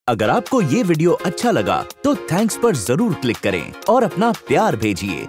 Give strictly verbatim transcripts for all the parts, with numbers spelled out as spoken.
अगर आपको ये वीडियो अच्छा लगा तो थैंक्स पर जरूर क्लिक करें और अपना प्यार भेजिए।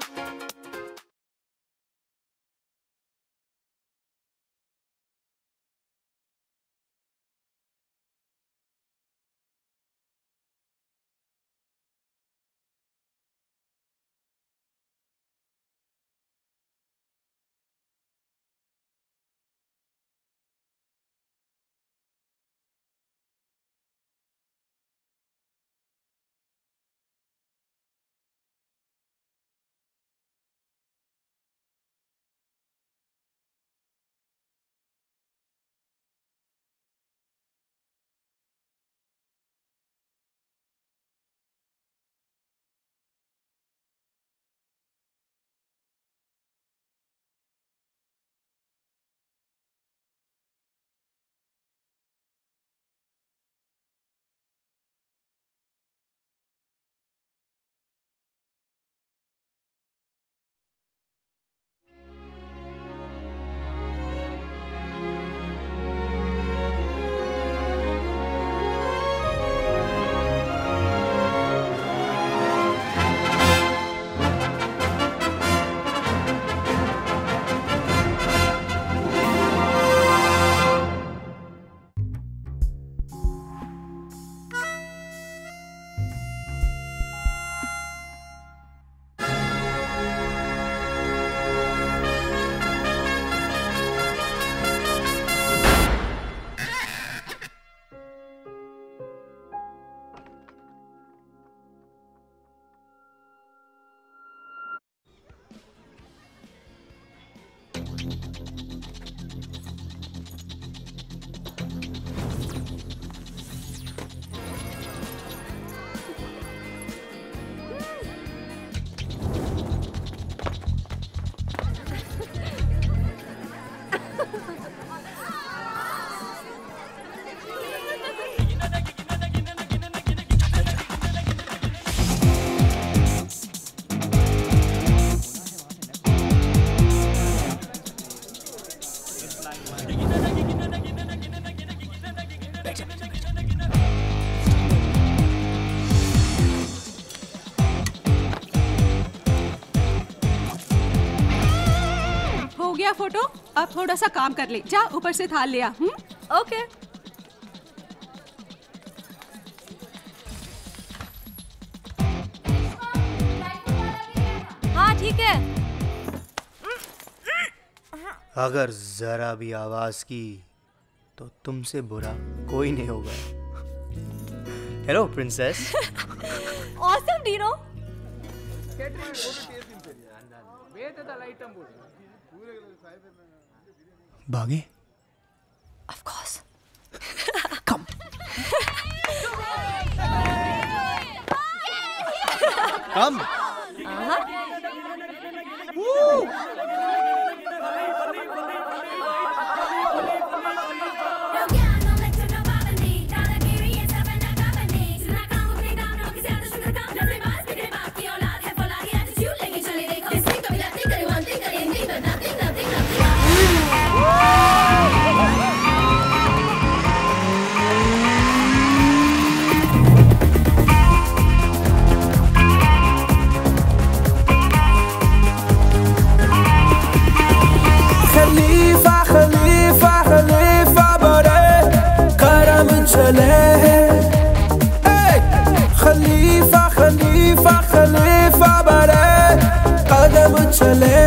फोटो अब थोड़ा सा काम कर ले, जा ऊपर से थाल लिया। Hmm okay. हाँ ठीक है। अगर जरा भी आवाज की तो तुमसे बुरा कोई नहीं होगा। Hello princess. Awesome Dino. भागे? Of course. Come. Come. Uh-huh. Woo! खलीफा खलीफा खलीफा बड़े कदम चले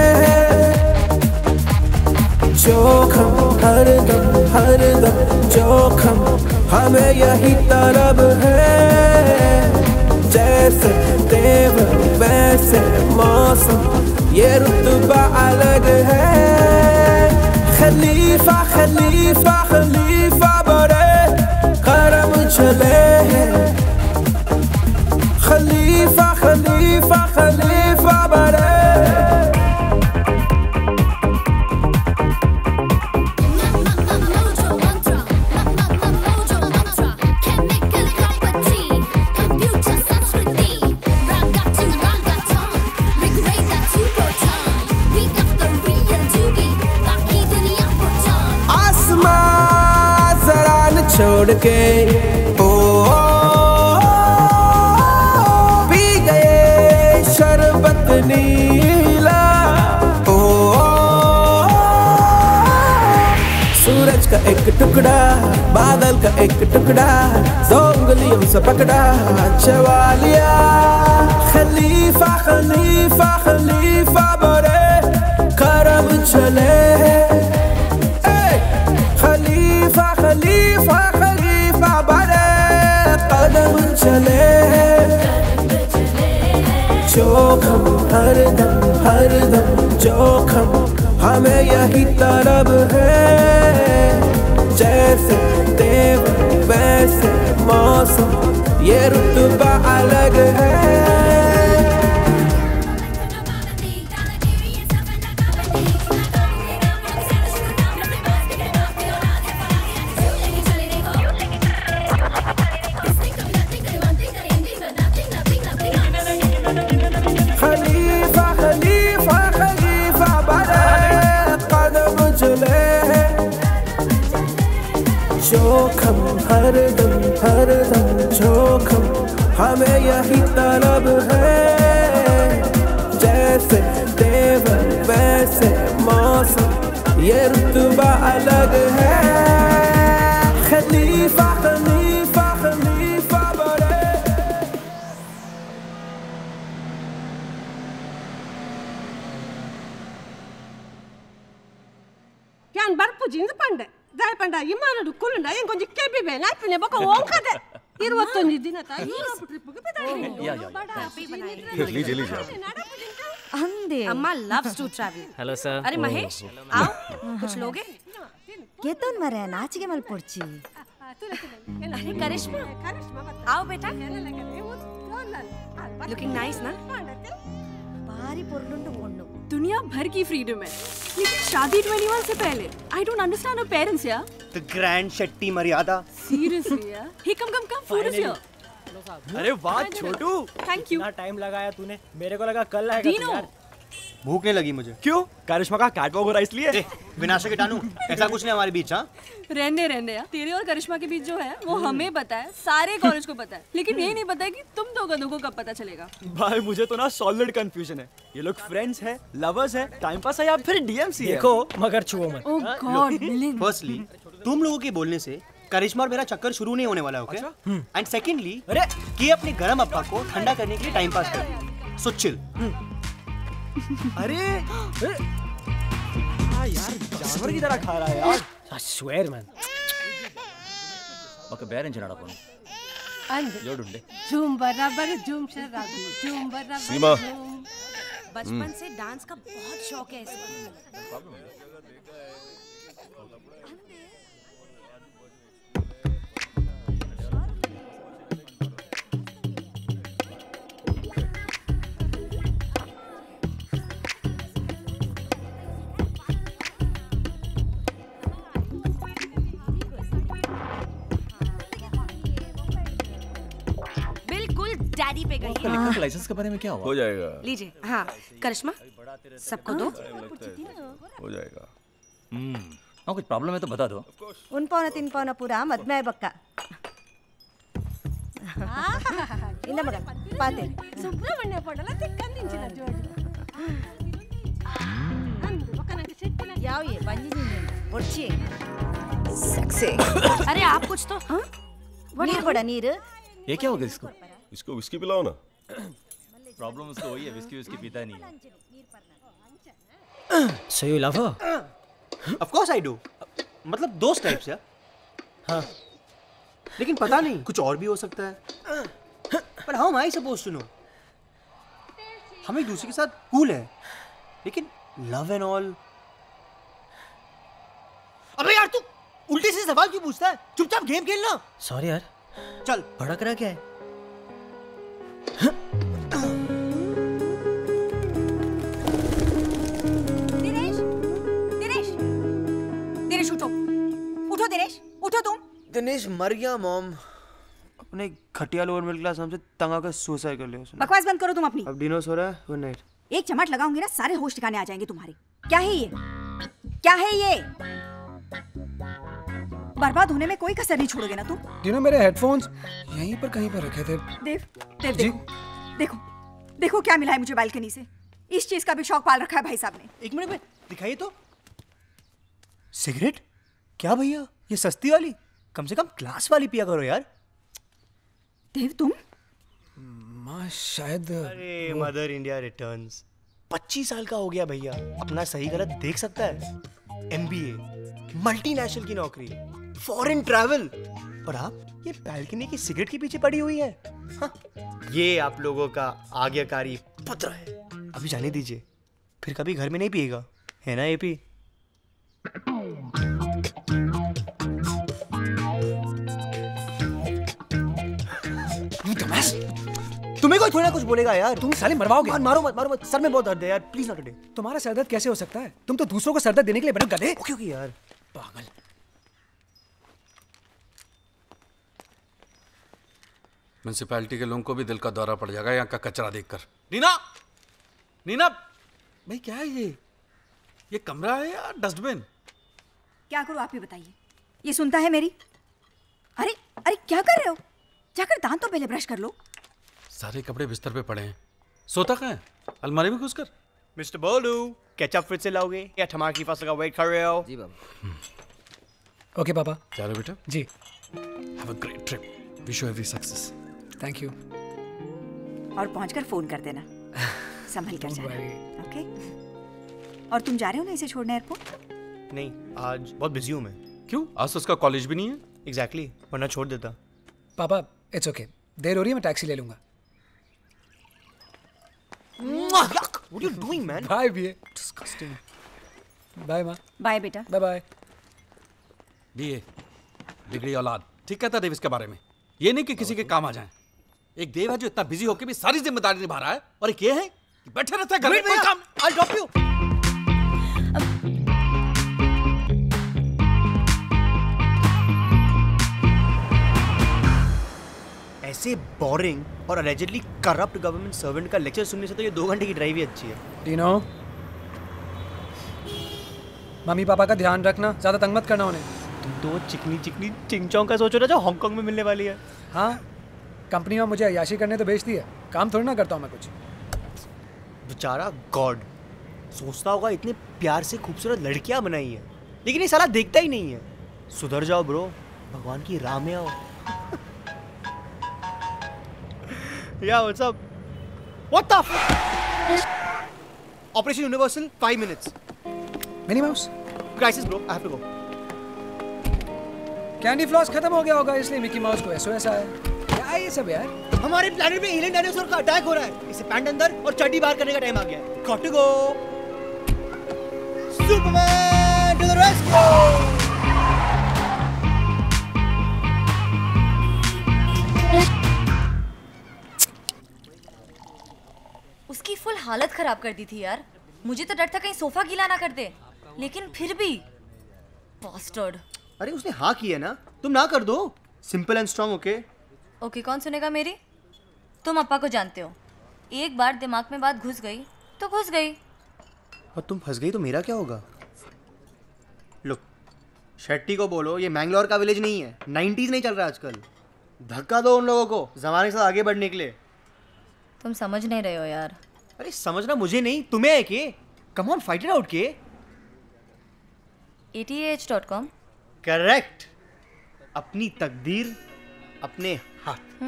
जोखम हर दम हर दम जोखम हमें यही तलब है। जैसे देव वैसे मौसम ये रुतबा अलग है। खलीफा खलीफा खलीफा बड़े करम चले खलीफा खलीफा खलीफा बड़े आसमां जरा न छोड़ के ओ, ओ टुकड़ा, बादल का एक टुकड़ा, दो उंगलियों से पकड़ा, चवालिया। खलीफा खलीफा खलीफा बड़े करम चले, खलीफा खलीफा खलीफा बड़े कदम चले। जोखम हरदम हरदम जोखम हमें यही तरब है। जैसे तेवर वैसे मौसम ये रुतबा अलग है। जोखम हरदम हरदम जोखम हमें यही तलब है। जैसे तेवर वैसे मौसम ये रुतबा अलग है। खलीफा खलीफा खलीफा बड़े। Yan barpu jeans pande. Dai panda imana du kulunda yen konji kebi be na pune baka wonkade. ಇರುವತ್ತೊಂದು ದಿನ ತಾ ಯೂರೋಪ್ ಟ್ರಿಪ್ ಗೆ ಬಿಡಾಡಿ. या या लीजिए लीजिए अंधे अम्मा loves to travel. Hello sir अरे महेश आओ कुछ लोगे? केतन मरे नाचिगे मल पड़ची। अरे करिश्मा आओ बेटा. Looking nice ना? भारी पुरलुंडु बोंडु। दुनिया भर की फ्रीडम है लेकिन शादी इक्कीस से पहले I don't understand our parents यार द ग्रैंड शेट्टी मर्यादा सीरियसली यार ही come come come food is here अरे वाह छोटू थैंक यू इतना टाइम लगाया तूने मेरे को लगा कल आएगा तू यार भूख नहीं लगी मुझे क्यों करिश्मा का कैटवॉक हो रहा इसलिए विनाशक कीटाणु ऐसा कुछ नहीं हमारे बीच। हाँ रहने रहने यार तेरे और करिश्मा के बीच जो है वो हमें पता है सारे कॉलेज को पता है लेकिन ये नहीं पता है कि तुम दो गधों को कब पता चलेगा। भाई मुझे तो ना सॉलिड कंफ्यूजन है ये लोग फ्रेंड्स है लवर्स है टाइम पास है या फिर डीएमसी है। देखो मगर छुओ मत। ओह गॉड मिलिंद फर्स्टली तुम लोगों के बोलने से करिश्मा और मेरा चक्कर शुरू नहीं होने वाला ओके एंड सेकंडली अरे कि अपने गरम अप्पा को ठंडा करने के लिए टाइम पास कर सो चिल। अरे हाँ यार जानवर की तरह खा रहा है यार। I swear man. ఒక బేరించినాడు అప్పుడు अंदर जोड़ुंडे झूम बराबर झूम शराबी झूम बराबर सीमा बचपन से डांस का बहुत शौक है इसको. डैडी पे गई लिखकर लाइसेंस के बारे में क्या हुआ? हो जाएगा लीजिए. हाँ करिश्मा सबको दो. हो जाएगा. हम्म हाँ कुछ प्रॉब्लम है तो बता दो. उन पौना तीन पौना पूरा मद्मे बक्का इंदा मगा पाते ಸುಬ್ರಹ್ಮಣ್ಯ ಪಡಲ ತಿಕ್ಕಂದಿಂಚಿನ ಜೋಡಿ ಅಂದು ಬಕನಕ್ಕೆ ಸೆಟ್ಟಿನ ಯಾವ ये बंजी जी ಒಡ್ಚಿ सेक्सी. अरे आप कुछ तो हाँ नीर पड़ा नीर. ये क्या हो गया इसको? इसको विस्की पिलाओ ना. प्रॉब्लम उसको वही है विस्की उसकी पीता नहीं है. So you love her? Of course I do. मतलब दोस्त टाइप्स यार. हाँ. लेकिन पता नहीं कुछ और भी हो सकता है. But how am I supposed to know? हम एक दूसरे के साथ कूल है लेकिन लव एंड ऑल. अबे यार तू उल्टे से सवाल क्यों पूछता है? चुपचाप गेम खेलना. Sorry यार. चल भड़क रहा क्या है? दिनेश दिनेश दिनेश उठो उठो दिनेश उठो तुम. दिनेश मर गया मॉम. अपने घटिया लोअर मिडिल क्लास हमसे तंग आकर सुसाइड कर लिया उसने. बकवास बंद करो तुम अपनी. अब डिनर हो रहा है. Good night. एक चमट लगाऊंगी ना सारे होश ठिकाने आ जाएंगे तुम्हारे. क्या है ये क्या है ये? बर्बाद होने में कोई कसर नहीं छोड़ोगे ना तुम. दिनों मेरे हेडफोन्स यहीं पर कहीं पर रखे थे. देव देव देखो देखो देखो क्या मिला है मुझे बालकनी से. इस चीज का भी शौक पाल रखा है भाई साहब ने. एक मिनट में दिखाइए तो. सिगरेट. क्या भैया, ये सस्ती वाली? कम से कम क्लास वाली पिया करो यार। देव तुम? माँ शायद। अरे मदर इंडिया रिटर्न्स। पच्चीस साल का हो गया भैया, अपना सही गलत देख सकता है। एमबीए, मल्टीनेशनल की नौकरी, फॉरेन ट्रैवल, और आप ये बालकनी की सिगरेट के पीछे पड़ी हुई है। हाँ, ये आप लोगों का आज्ञाकारी पुत्र है। अभी जाने दीजिए, फिर कभी घर में नहीं पिएगा, है ना एपी? तुम्हें कोई थोड़ा कुछ बोलेगा यार। तुम साले मरवाओगे। मार, मारो मत, मारो मत, सर में बहुत दर्द है यार, प्लीज नॉट टुडे। तुम्हारा सरदर्द कैसे हो सकता है? तुम तो दूसरों को सरदर्द देने के लिए बने गधे। ओके ओके यार, पागल। म्युनिसिपैलिटी के लोगों को भी दिल का दौरा पड़ जाएगा यहाँ का कचरा देखकर। नीना, नीना, भाई क्या है ये? ये कमरा है या डस्टबिन? क्या करूं आप ही बताइए। ये सुनता है मेरी? अरे अरे क्या कर रहे हो? जाकर दांत तो पहले ब्रश कर लो। सारे कपड़े बिस्तर पे पड़े हैं। सोता कहाँ है? अलमारी में घुसकर। मिस्टर बोलू, केचप फिर से लाओगे या टमाटर की फसल का वेट कर रहे हो? जी बाबा। ओके पापा। चलो बेटा। जी। Have a great trip. Wish you every success. Thank you. और पहुंचकर फोन कर देना। संभल कर जाना। ओके। और तुम जा रहे हो ना इसे छोड़ने एयरपोर्ट? नहीं, आज बहुत बिजी हूँ मैं। क्यों? आज तो उसका कॉलेज भी नहीं है। एग्जैक्टली exactly, वरना छोड़ देता। पापा इट्स ओके, देर हो रही है, मैं टैक्सी ले लूंगा। Yuck! What are you doing, man? Bye भी। Disgusting. बाय माँ। बाय बेटा। Bye bye. बीए, डिग्री औलाद, ठीक कहता देव इसके बारे में। ये नहीं कि किसी के काम आ जाए। एक देव है जो इतना बिजी होकर भी सारी जिम्मेदारी निभा रहा है, और एक ये है कि बैठे रहता है घर में। कोई काम। I'll drop you. ऐसे बोरिंग और अलेजेडली करप्ट गवर्नमेंट सर्वेंट का लेक्चर सुनने से तो ये दो घंटे की ड्राइव ही अच्छी है। टीनो, मम्मी पापा का ध्यान रखना, ज्यादा तंग मत करना उन्हें। तुम तो चिकनी चिकनी चिंगचोंग का सोचो ना जो हांगकांग में मिलने वाली है। हाँ, कंपनी में मुझे अय्याशी करने तो भेजती है, काम थोड़ी ना करता हूँ मैं कुछ। बेचारा गॉड सोचता होगा इतने प्यार से खूबसूरत लड़कियां बनाई है, लेकिन ये साला देखता ही नहीं है। सुधर जाओ ब्रो, भगवान की राह में आओ। Yeah, what's up? What the f- Operation Universal, five minutes. Minnie Mouse? Crisis, bro. I have to go. Candy floss खत्म हो गया होगा इसलिए मिकी माउस को एसओएस आया है। क्या ये सब यार? हमारे प्लेनेट में एलियन डायनासोर का अटैक हो रहा है। इसे पैंट अंदर और चड्डी बाहर करने का टाइम आ गया है। Got to go. Superman to the rescue! उसकी फुल हालत खराब कर दी थी यार। मुझे तो डर था कहीं सोफा गीला ना कर दे, लेकिन फिर भी बॉस्टर्ड। अरे उसने हाँ की है ना, तुम ना कर दो। Simple and strong. Okay okay, कौन सुनेगा मेरी? तुम अप्पा को जानते हो, एक बार दिमाग में बात घुस गई तो घुस गई। और तुम फंस गई तो मेरा क्या होगा? लुक, शेट्टी को बोलो ये मैंगलोर का विलेज नहीं है, नाइंटीज़ नहीं चल रहा आजकल। धक्का दो उन लोगों को जमाने के साथ आगे बढ़ने के लिए। तुम समझ नहीं रहे हो यार। अरे समझना मुझे नहीं, तुम्हें है के। Come on, fight it out के। A T H dot com. Correct. अपनी तकदीर अपने हाथ।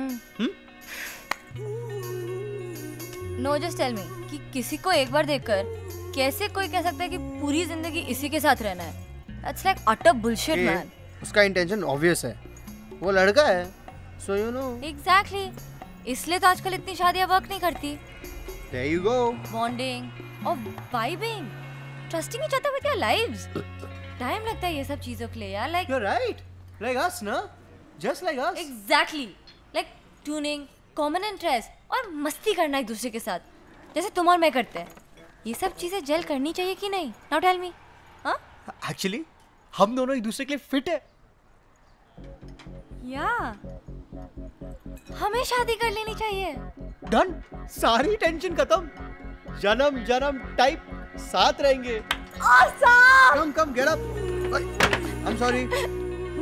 नो जस्ट टेल मी कि किसी को एक बार देखकर कैसे कोई कह सकता है कि पूरी जिंदगी इसी के साथ रहना है? That's like utter bullshit man. उसका इंटेंशन ऑब्वियस है, वो लड़का है, सो यू नो। एग्जैक्टली, इसलिए तो आजकल इतनी शादियां वर्क नहीं करती। There you go. बॉन्डिंग और vibing, trusting each other with your lives. Time लगता है ये सब चीजों के लिए यार। Like You're right. Like us, ना? Just like us. Exactly, like tuning, common interest और मस्ती करना एक दूसरे के साथ, जैसे तुम और मैं करते हैं। ये सब चीजें जेल करनी चाहिए कि नहीं? Now tell me. हाँ, एक्चुअली हम दोनों एक दूसरे के लिए फिट है। या हमें शादी कर लेनी चाहिए। डन, सारी टेंशन खत्म। जन्म जन्म टाइप साथ रहेंगे। Awesome! Come come get up. I am sorry.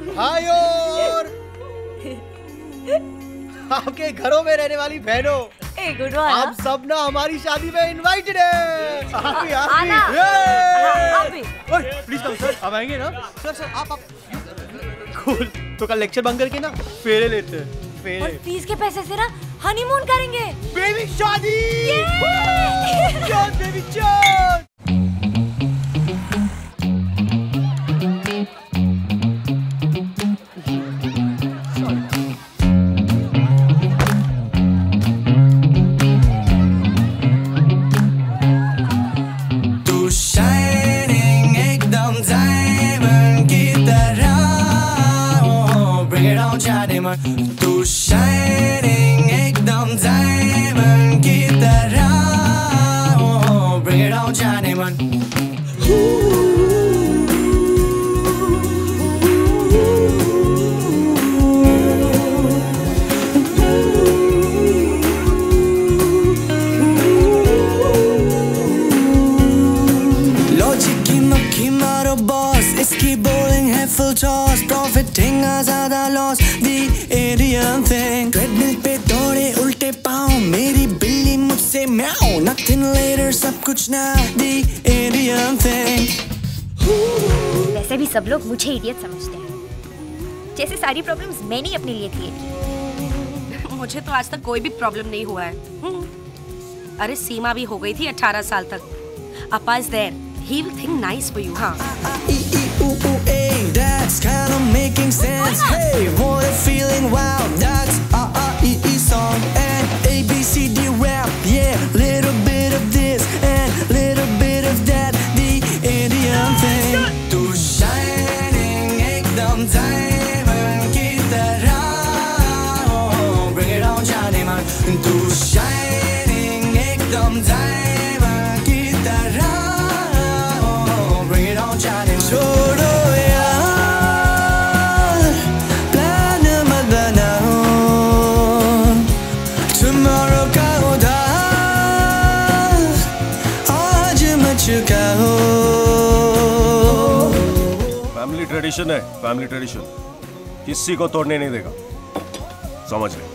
भाइयों और आपके घरों में रहने वाली बहनों, ए गुड वन। आप सब ना हमारी शादी में इनवाइटेड है। आप भी आप आना। भी। हाँ, आप भी। ओए प्लीज कम सर, आप आएंगे ना? सर सर आप आप कूल। तो कल लेक्चर बंद करके ना फेरे लेते हैं। फेरे। और फीस के पैसे से ना हनीमून करेंगे। बेबी शादी। चल बेबी चल। तू शाइनिंग एकदम डायमंड की तरह, bring it on जाने मन। लॉजिक की मक्खी मारो बॉस, इसकी बॉलिंग है फुल टॉस, प्रॉफिटिंग ज्यादा loss, the Aryan thing. Treadmill पे दौड़े उल्टे पाँव, मेरी बिल्ली मुझसे म्याऊ, नथिंग लेटर सब कुछ ना, दी एरियन थिंग। वैसे भी सब लोग मुझे इडियट समझते हैं, जैसे सारी प्रॉब्लम्स मैंने अपने लिए क्रिएट की। मुझे तो आज तक कोई भी प्रॉब्लम नहीं हुआ है। अरे सीमा भी हो गई थी अठारह साल तक। Appa is there. He will think nice for you, huh? That's kind of making sense. Hey, what a feeling! Wow, that's a a e e song and A B C D rap. Yeah, little bit of this and little bit of that. The Indian thing. तू shining एकदम diamond की तरह, bring it on जाने मन। तू shining एकदम diamond की तरह, bring it on जाने मन। छोड़ो फैमिली ट्रेडिशन है, फैमिली ट्रेडिशन किसी को तोड़ने नहीं देगा, समझ ले।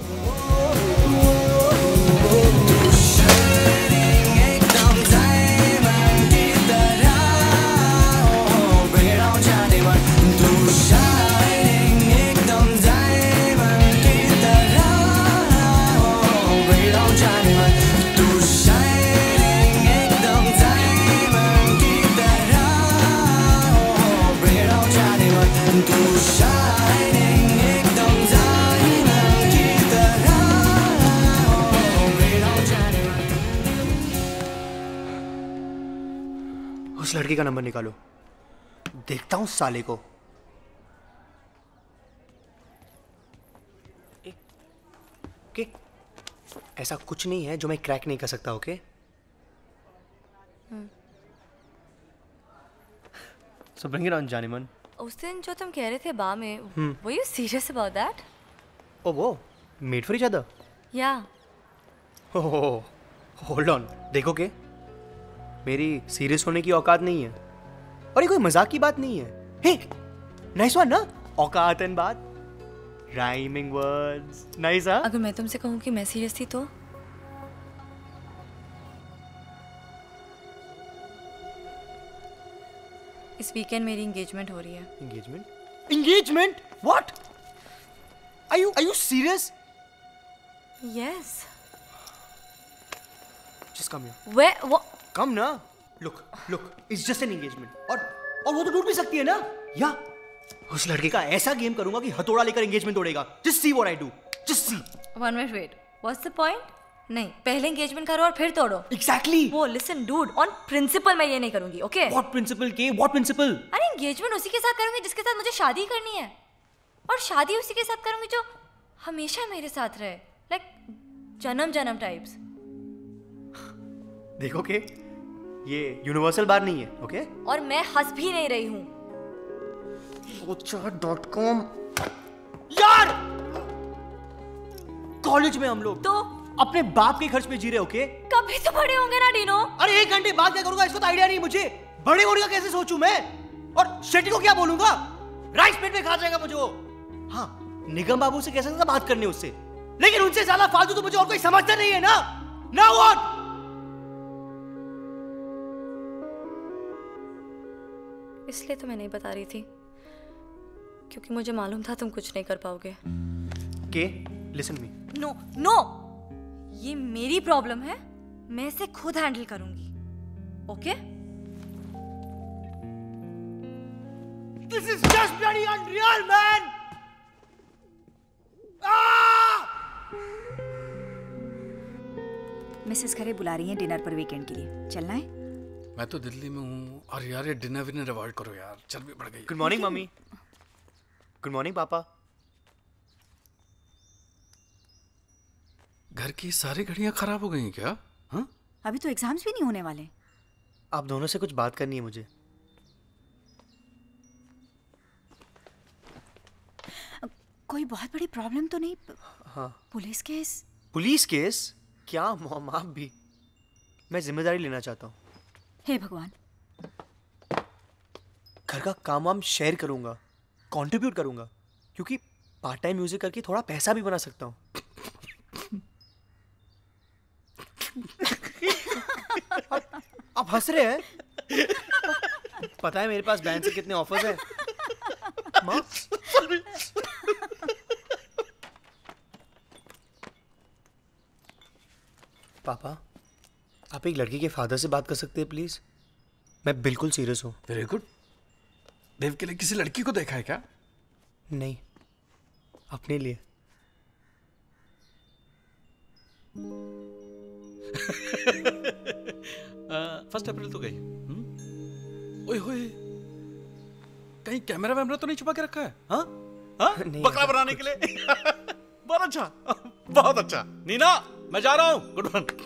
उस लड़की का नंबर निकालो, देखता हूं साले को। ओके, ऐसा कुछ नहीं है जो मैं क्रैक नहीं कर सकता। Okay so bring it on जानेमन। उस दिन जो तुम कह रहे थे बा में, were you serious about that? Oh वो मेड फॉर ईच अदर? या। ओह होल्ड ऑन, देखो के मेरी सीरियस होने की औकात नहीं है, और ये कोई मजाक की बात नहीं है। हे नाइस वन ना, औकात एंड बात, राइमिंग वर्ड्स, नाइस। हाँ अगर मैं तुमसे कहूँ कि मैं सीरियस थी तो? इस वीकेंड मेरी एंगेजमेंट हो रही है। Engagement? Engagement? What? Are you are you serious? Yes. Just come here. वे वो कम ना। Look look, it's just an engagement, और और वो तो टूट भी सकती है ना। या उस लड़के का ऐसा गेम करूंगा कि हथौड़ा लेकर एंगेजमेंट तोड़ेगा। Just see what I do, just see. One minute wait, what's the point? नहीं, पहले एंगेजमेंट करो और फिर तोड़ो। एग्जैक्टली। वो लिसन डूड, ऑन प्रिंसिपल मैं ये नहीं करूंगी। ओके व्हाट प्रिंसिपल के? What principal? अरे एंगेजमेंट उसी के साथ करूंगी जिसके साथ मुझे शादी करनी है, और शादी उसी के साथ करूंगी जो हमेशा मेरे साथ रहे, लाइक जन्म जन्म टाइप्स। देखो के ये यूनिवर्सल बार नहीं है। Okay okay? और मैं हंस भी नहीं रही हूँ। सोचा डॉट कॉम। यार कॉलेज में हम लोग तो अपने बाप के खर्च पे जी रहे। Okay okay? कभी तो बड़े होंगे ना डीनो। अरे एक घंटे बाद क्या करूंगा इसको तो आइडिया नहीं मुझे। बड़े होने का कैसे सोचूं मैं, और शेट्टी को क्या बोलूंगा? राइस प्लेट में खा जाएगा मुझे वो। हाँ निगम बाबू से कैसे बात करनी उससे। लेकिन उनसे ज्यादा फालतू तो मुझे और कोई समझता नहीं है ना। Now what? इसलिए तो मैं नहीं बता रही थी, क्योंकि मुझे मालूम था तुम कुछ नहीं कर पाओगे। के लिसन मी। नो नो, ये मेरी प्रॉब्लम है, मैं इसे खुद हैंडल करूंगी। Okay? This is just bloody unreal, man. Mrs Khare बुला रही हैं डिनर पर वीकेंड के लिए, चलना है? मैं तो दिल्ली में हूँ और यार ये डिनर विनर अवॉइड करो यार, चर्बी बढ़ गई। गुड मॉर्निंग मम्मी। गुड मॉर्निंग पापा। घर की सारी घड़ियां खराब हो गई क्या? हाँ? अभी तो एग्जाम्स भी नहीं होने वाले। आप दोनों से कुछ बात करनी है मुझे। कोई बहुत बड़ी प्रॉब्लम तो नहीं? हाँ। Police case? Police case? क्या मॉम, आप भी? मैं जिम्मेदारी लेना चाहता हूँ। हे भगवान। घर का काम वाम शेयर करूंगा, कंट्रीब्यूट करूंगा, क्योंकि पार्ट टाइम म्यूजिक करके थोड़ा पैसा भी बना सकता हूँ। आप हंस रहे हैं? पता है मेरे पास बैंड से कितने ऑफर्स हैं? माँ? पापा, आप एक लड़की के फादर से बात कर सकते हैं प्लीज? मैं बिल्कुल सीरियस हूँ। Very good. देव के लिए किसी लड़की को देखा है क्या? नहीं, अपने लिए। फर्स्ट अप्रैल तो गई। ओए होए, कहीं कैमरा वैमरा तो नहीं छुपा के रखा है? हाँ? हाँ? बकरा बनाने के लिए। बहुत अच्छा, बहुत अच्छा। नीना, मैं जा रहा हूँ। Good morning.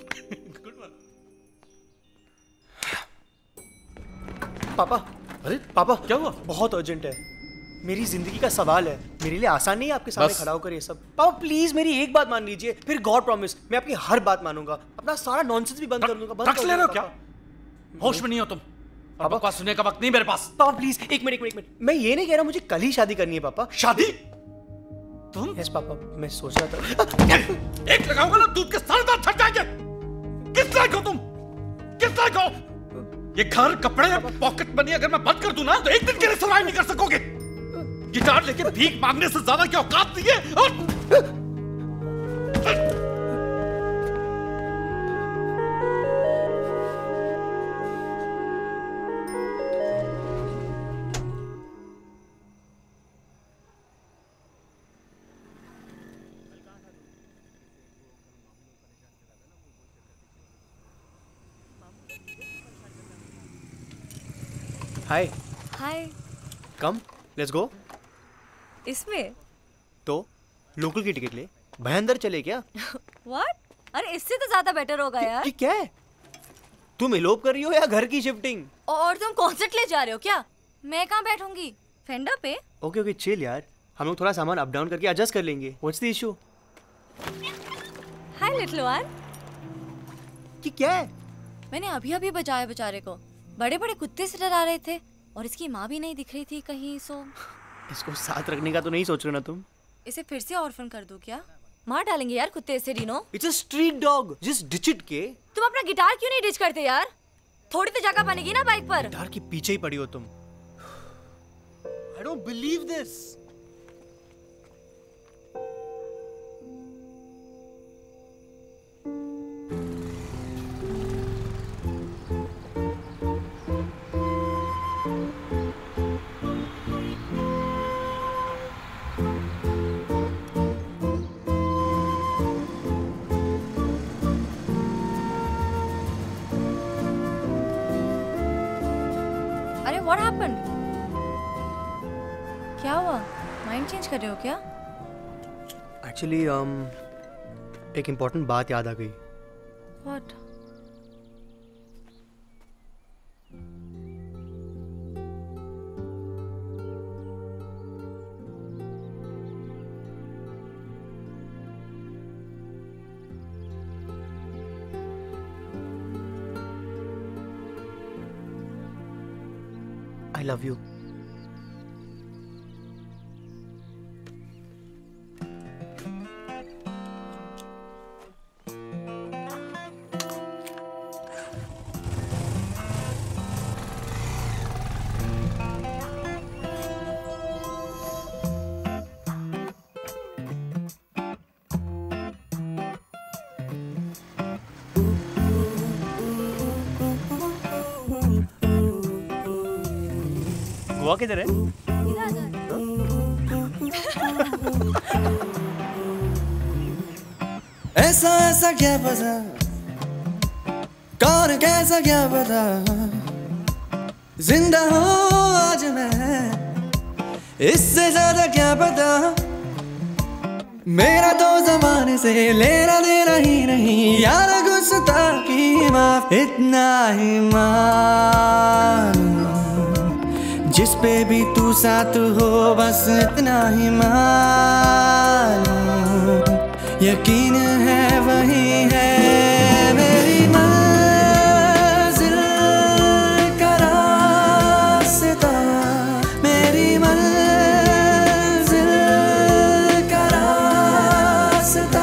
पापा, अरे पापा, क्या हुआ? बहुत अर्जेंट है, मेरी जिंदगी का सवाल है, मेरे लिए आसान नहीं है आपके सामने खड़ा होकर ये सब। पापा प्लीज मेरी एक बात मान लीजिए, फिर गॉड प्रॉमिस मैं आपकी हर बात मानूंगा, अपना सारा नॉनसेंस भी बंद कर दूंगा। ड्रग्स ले रहे हो क्या? होश में नहीं हो तुम? और बकवास सुनने का वक्त नहीं मेरे पास। पापा प्लीज एक मिनट एक मिनट एक मिनट, मैं ये नहीं कह रहा मुझे कल ही शादी करनी है पापा। शादी? तुम? यस पापा, मैं सोच रहा था। एक लगाऊंगा ना दूध के सारे दांत छट जाएंगे। किस लायक हो तुम? किस लायक हो? ये घर, कपड़े, पॉकेट मनी अगर मैं बंद कर दूं ना तो एक दिन के लिए सर्वाइव नहीं कर सकोगे। गिटार लेके भीख मांगने से ज्यादा क्या औकात नहीं है? और हाय। हाय। कम, लेट्स गो। इसमें? तो लोकल की टिकट ले, भाई अंदर चले क्या? व्हाट? अरे इससे तो ज्यादा बेटर होगा यार। कि, क्या है? तुम इलोप कर रही हो या घर की शिफ्टिंग? और तुम कॉन्सर्ट ले जा रहे हो क्या? मैं कहाँ बैठूंगी? फेंडा पे? ओके ओके चिल यार, हम लोग थोड़ा सामान अप डाउन करके एडजस्ट कर लेंगे। What's the issue? Hi little one. कि क्या है? मैंने अभी अभी बचाया बेचारे को, बड़े बड़े कुत्ते से डरा रहे थे और इसकी माँ भी नहीं दिख रही थी कहीं। सो इसको साथ रखने का तो नहीं सोच रहे ना तुम? इसे फिर से ऑर्फन कर दो क्या? मार डालेंगे यार कुत्ते से रीनो। It's a street dog, just ditch it के। तुम अपना गिटार क्यों नहीं डिच करते यार? थोड़ी तो जगह बनेगी ना बाइक पर। गिटार के पीछे ही पड़ी हो तुम। I don't believe this. What happened? क्या हुआ? माइंड चेंज कर रहे हो क्या? एक्चुअली um, एक इम्पोर्टेंट बात याद आ गई। What? I love you. हुआ किधर है? ऐसा ऐसा क्या पता, कौन कैसा क्या पता, जिंदा हो आज मैं, इससे ज्यादा क्या पता। मेरा तो जमाने से लेना देना ही नहीं, यार गुस्सा की माफ, इतना ही मान, जिस पे भी तू साथ हो बस इतना ही मान, यकीन है वही है मेरी मंजिल का रास्ता, मेरी मंजिल का रास्ता।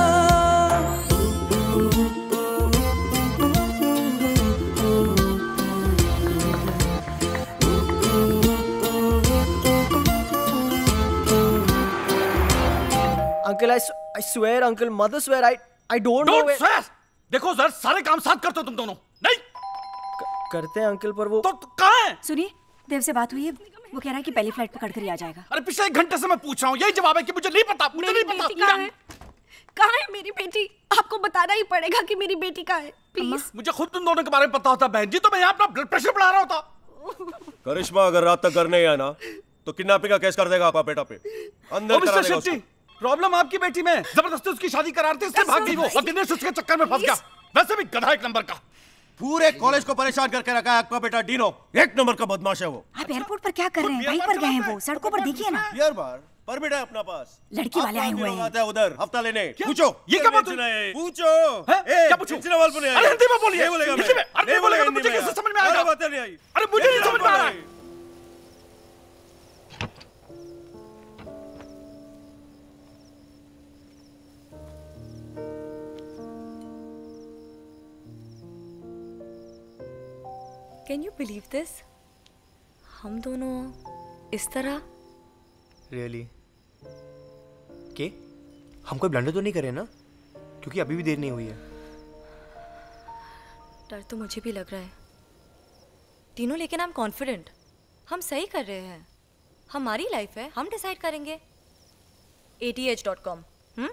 Uncle, I, I swear, Uncle, Mother swear, I, I don't know. Don't swear! देखो सर, सारे काम साथ करते हो तुम दोनों। नहीं करते हैं अंकल, पर वो तो, तो कहाँ है? सुनिए, देव से बात हुई है, वो कह रहा है कि पहली फ्लाइट पकड़ कर ही आ जाएगा। अरे पिछले एक घंटे से मैं पूछ रहा हूँ, यही जवाब है कि मुझे नहीं पता, मुझे नहीं पता। कहाँ है? कहाँ है मेरी बेटी? आपको बताना ही पड़ेगा कि मेरी बेटी कहाँ है, प्लीज। मुझे खुद तुम दोनों के बारे में पता होता बहन जी, तो मैं यहाँ अपना ब्लड प्रेशर बढ़ा रहा होता। करिश्मा अगर रात तक घर नहीं आया ना, तो किडनैपिंग का केस कर देगा आपका बेटा पे, अंदर करा देगा उसको। प्रॉब्लम आपकी बेटी में, जबरदस्ती उसकी शादी करा रहे थे, इससे भाग गई वो, और दिनेश उसके चक्कर में फंस गया। वैसे भी गधा एक नंबर का, पूरे कॉलेज को परेशान करके रखा है आपका बेटा डीनो, एक नंबर का बदमाश है वो। आप एयरपोर्ट पर क्या कर रहे हैं? वहीं पर गए हैं वो, सड़कों पर देखिए ना। यार बार परमिट है अपना पास, लड़की वाले आए हुए हैं। आता है उधर हफ्ता लेने। पूछो ये क्या बात है? पूछो क्या पूछो? अरे हिंदी में बोलिए, बोलेगा हिंदी में। अरे बोलेगा मुझे कैसे समझ में आएगा? बातें नहीं आई। अरे मुझे नहीं समझ में आ रहा है। Can you believe this? हम दोनों इस तरह। रियली? के हम कोई ब्लंडर तो नहीं करे ना? क्योंकि अभी भी देर नहीं हुई है। डर तो मुझे भी लग रहा है तीनों, लेकिन आई एम कॉन्फिडेंट हम सही कर रहे हैं। हमारी लाइफ है, हम डिसाइड करेंगे। A T H dot com. Hmm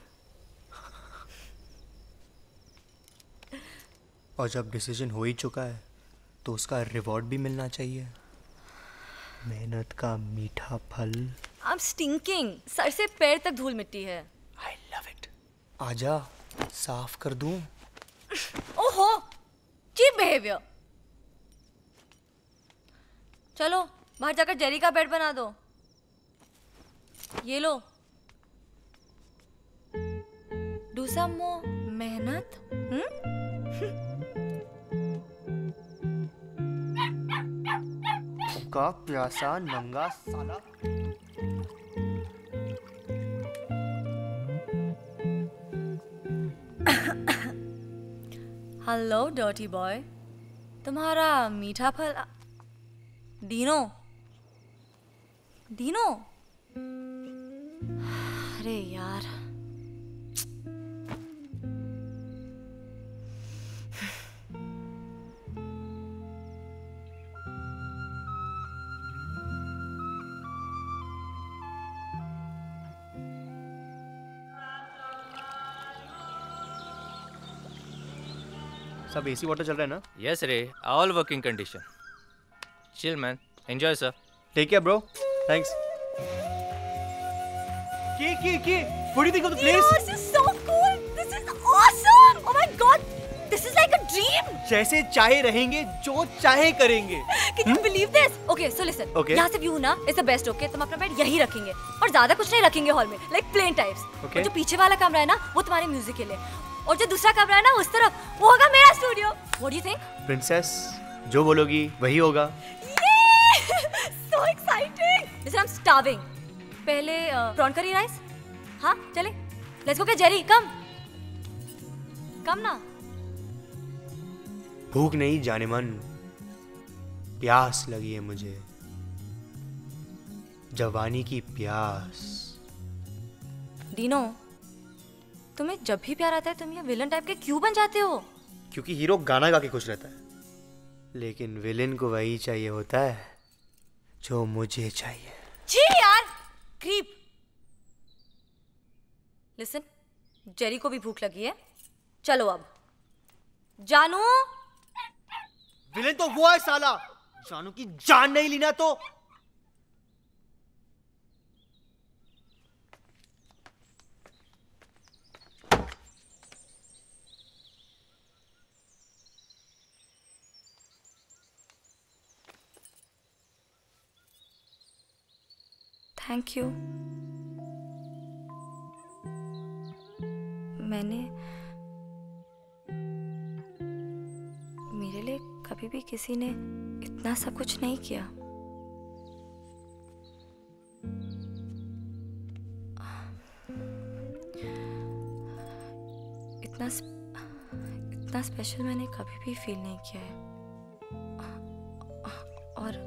और जब डिसीजन हो ही चुका है तो उसका रिवॉर्ड भी मिलना चाहिए, मेहनत का मीठा फल। आई एम स्टिंकिंग, सर से पैर तक धूल मिट्टी है। I love it. आजा साफ कर दूं। ओहो, चीप बिहेवियर। चलो बाहर जाकर जेरी का बेड बना दो। ये लो, डू सम मोर मेहनत। हम्म का प्यासा नंगा साला। हेलो डर्टी बॉय, तुम्हारा मीठा फल। Dino, Dino. अरे यार, सब एसी वाटर चल रहा है ना? Yes, Ray. All working condition. Chill, man. Enjoy, sir. Take care, bro. Thanks. की की की What do you think of the place? This is so cool. This is awesome. Oh my god. This is like a dream. जैसे चाहे रहेंगे, जो चाहे करेंगे। Can you believe this? Okay, so listen. Okay. यहाँ से व्यू ना is the best. Okay, तुम अपना बेड यहीं रखेंगे और ज्यादा कुछ नहीं रखेंगे हॉल में, like plain types. Okay. और जो पीछे वाला कमरा है ना, वो तुम्हारे म्यूजिक के लिए, और जो दूसरा कमरा है ना उस तरफ, वो होगा मेरा studio. What do you think? Princess, जो बोलोगी वही होगा। So exciting! Listen, I'm starving. पहले प्रॉन करी राइस। हाँ, चले। Let's go get Jerry. Come. Come ना। भूख नहीं जाने मन, प्यास लगी है मुझे, जवानी की प्यास। डीनो, तुम्हें जब भी प्यार आता है तुम ये विलन टाइप के क्यों बन जाते हो? क्योंकि हीरो गाना गा के खुश रहता है, लेकिन विलेन को वही चाहिए होता है जो मुझे चाहिए। छी यार, क्रीप। लिसन, जेरी को भी भूख लगी है, चलो अब। जानू। विलेन तो वो है साला, जानू की जान नहीं ली ना तो। Thank you. मैंने मेरे लिए कभी भी किसी ने इतना सब कुछ नहीं किया। इतना इतना स्पेशल मैंने कभी भी फील नहीं किया है। और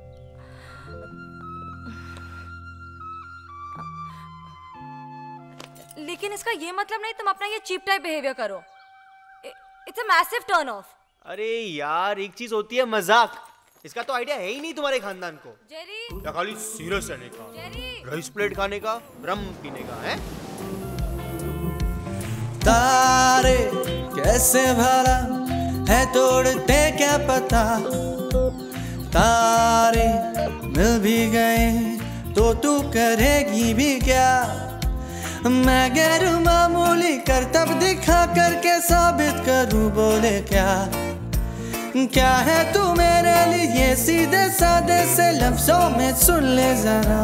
लेकिन इसका ये मतलब नहीं तुम अपना ये चीप टाइप बिहेवियर करो। It's a massive turn off. अरे यार, एक चीज होती है मजाक, इसका तो आइडिया है ही नहीं तुम्हारे खानदान को। जेरी, या खाली सीरियस रहने का, जेरी, राइस प्लेट खाने का, रम पीने का है। तारे कैसे भला है तोड़ते क्या पता, तारे मिल भी गए तो तू करेगी भी क्या। मैं गैर मामूली करतब दिखा करके साबित करूं, बोले क्या क्या है तू मेरे लिए, सीधे सादे से लफ्जों में सुन ले जरा।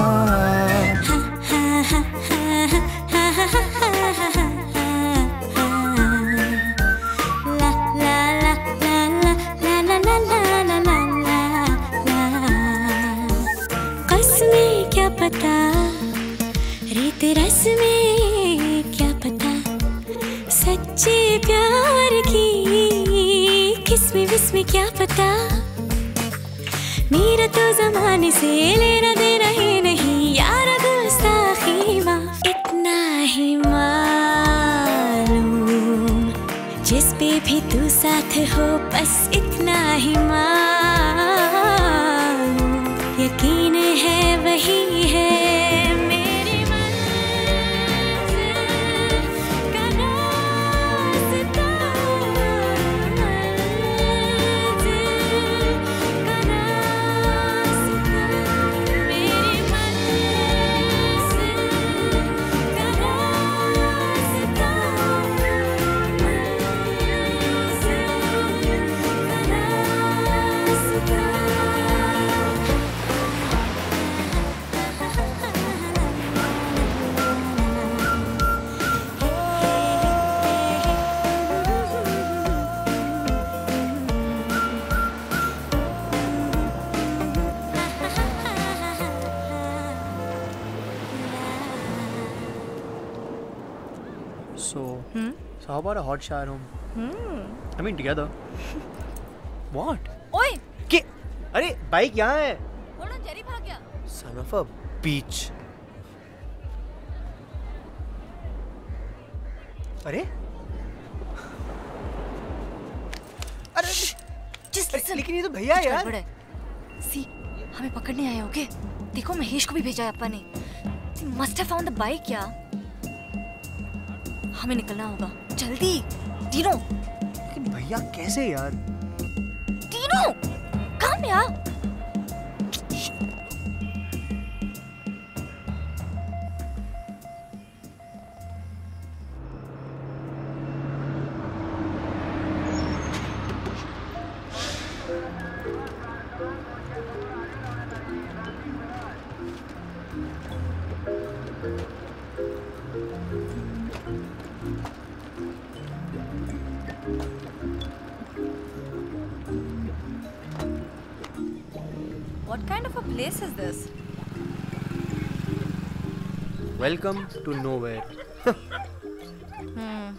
कसमें क्या पता, रेत रस में क्या पता, सच्चे प्यार की किस्में विस्में क्या पता। मेरा तो जमाने से लेना देना ही नहीं यारा, गुस्ताखी माफ इतना ही मालूम, जिस पे भी तू साथ हो बस इतना ही मालूम, यकीन है वही है So, so how about a hot shower home? Hmm. I mean together. What? ओए, के? अरे बाइक यहाँ है। Hold on, जेरी भाग गया। Son of a bitch. अरे? अरे Just listen. लेकिन ये तो भैया है यार। सी, हमें पकड़ने आए, ओके? देखो महेश को भी भेजा है अपा ने। Must have found the bike यार। हमें निकलना होगा, जल्दी। तीनों। भैया कैसे यार? तीनों, कम यार। What kind of a place is this? Welcome to nowhere. hmm.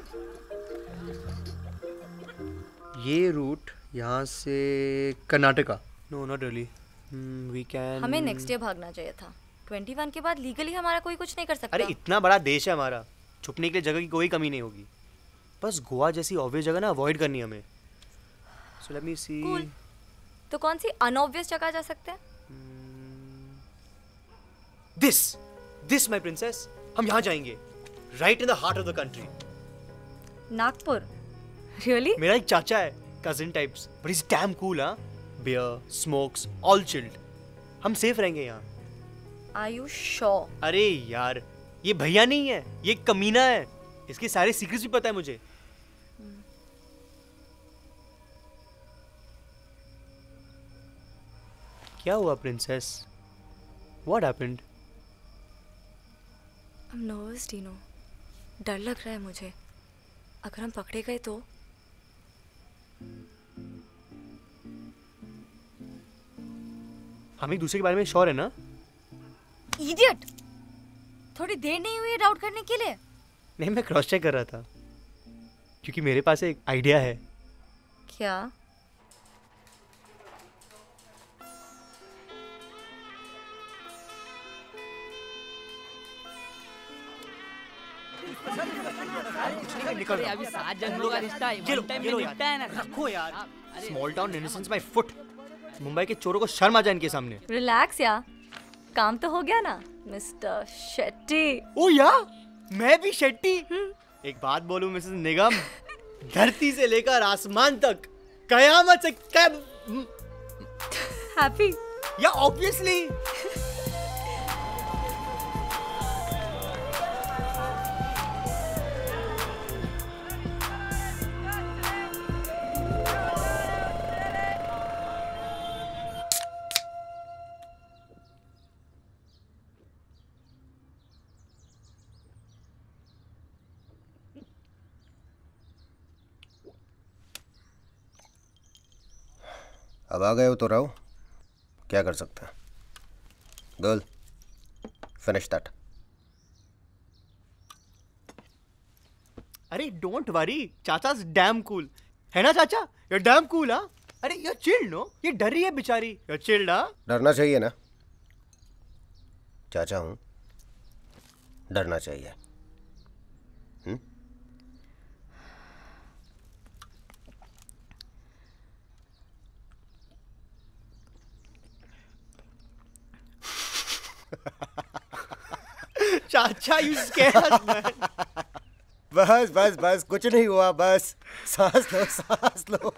ये रूट यहाँ से Karnataka. No, not really. Hmm, we can. हमें नेक्स्ट डे भागना चाहिए था। इक्कीस के बाद लीगली हमारा कोई कुछ नहीं कर सकता। अरे इतना बड़ा देश है हमारा, छुपने के लिए जगह की कोई कमी नहीं होगी। बस गोवा जैसी ऑब्वियस जगह ना अवॉइड करनी हमें। So let me see. Cool. तो कौन सी अनऑब्वियस जगह जा सकते हैं? Hmm, this this my princess, हम यहाँ जाएंगे, right in the heart of the country. Nagpur? Really? मेरा एक चाचा है, cousin types, but is damn cool. हाँ, बियर, स्मोक्स, ऑल चिल्ड। हम सेफ रहेंगे यहाँ। Are you sure? अरे यार, ये भैया नहीं है, ये कमीना है, इसके सारे सीक्रेट्स भी पता है मुझे। क्या हुआ princess? What happened? I'm nervous, Dino. डर लग रहा है मुझे। अगर हम पकड़े गए तो? हम एक दूसरे के बारे में श्योर है ना? Idiot! थोड़ी देर नहीं हुई डाउट करने के लिए? नहीं, मैं क्रॉस चेक कर रहा था, क्योंकि मेरे पास एक आइडिया है। क्या? निकल अभी सात जन्मों का रिश्ता है, वन टाइम में निपटा है ना। रखो यार, small town innocence by foot. Mumbai के चोरों को शर्म आ जाए इनके सामने। रिलैक्स यार, काम तो हो गया ना मिस्टर शेट्टी। ओ या, मैं भी शेट्टी। एक बात बोलूं मिसेस निगम, धरती से लेकर आसमान तक, कयामत से कब हैप्पी? या ऑब्वियसली। अब आ गए हो तो रहो, क्या कर सकते हैं। Girl, finish that. अरे डोंट वरी, चाचा's डैम कूल है ना चाचा? you're dam cool. हाँ, अरे you're chilled नो, ये डर रही है बेचारी। you're chilled। हाँ, डरना चाहिए ना, चाचा हूं, डरना चाहिए। हुँ? चाचा you scared us, man। बस बस बस, कुछ नहीं हुआ, बस सांस लो सांस लो।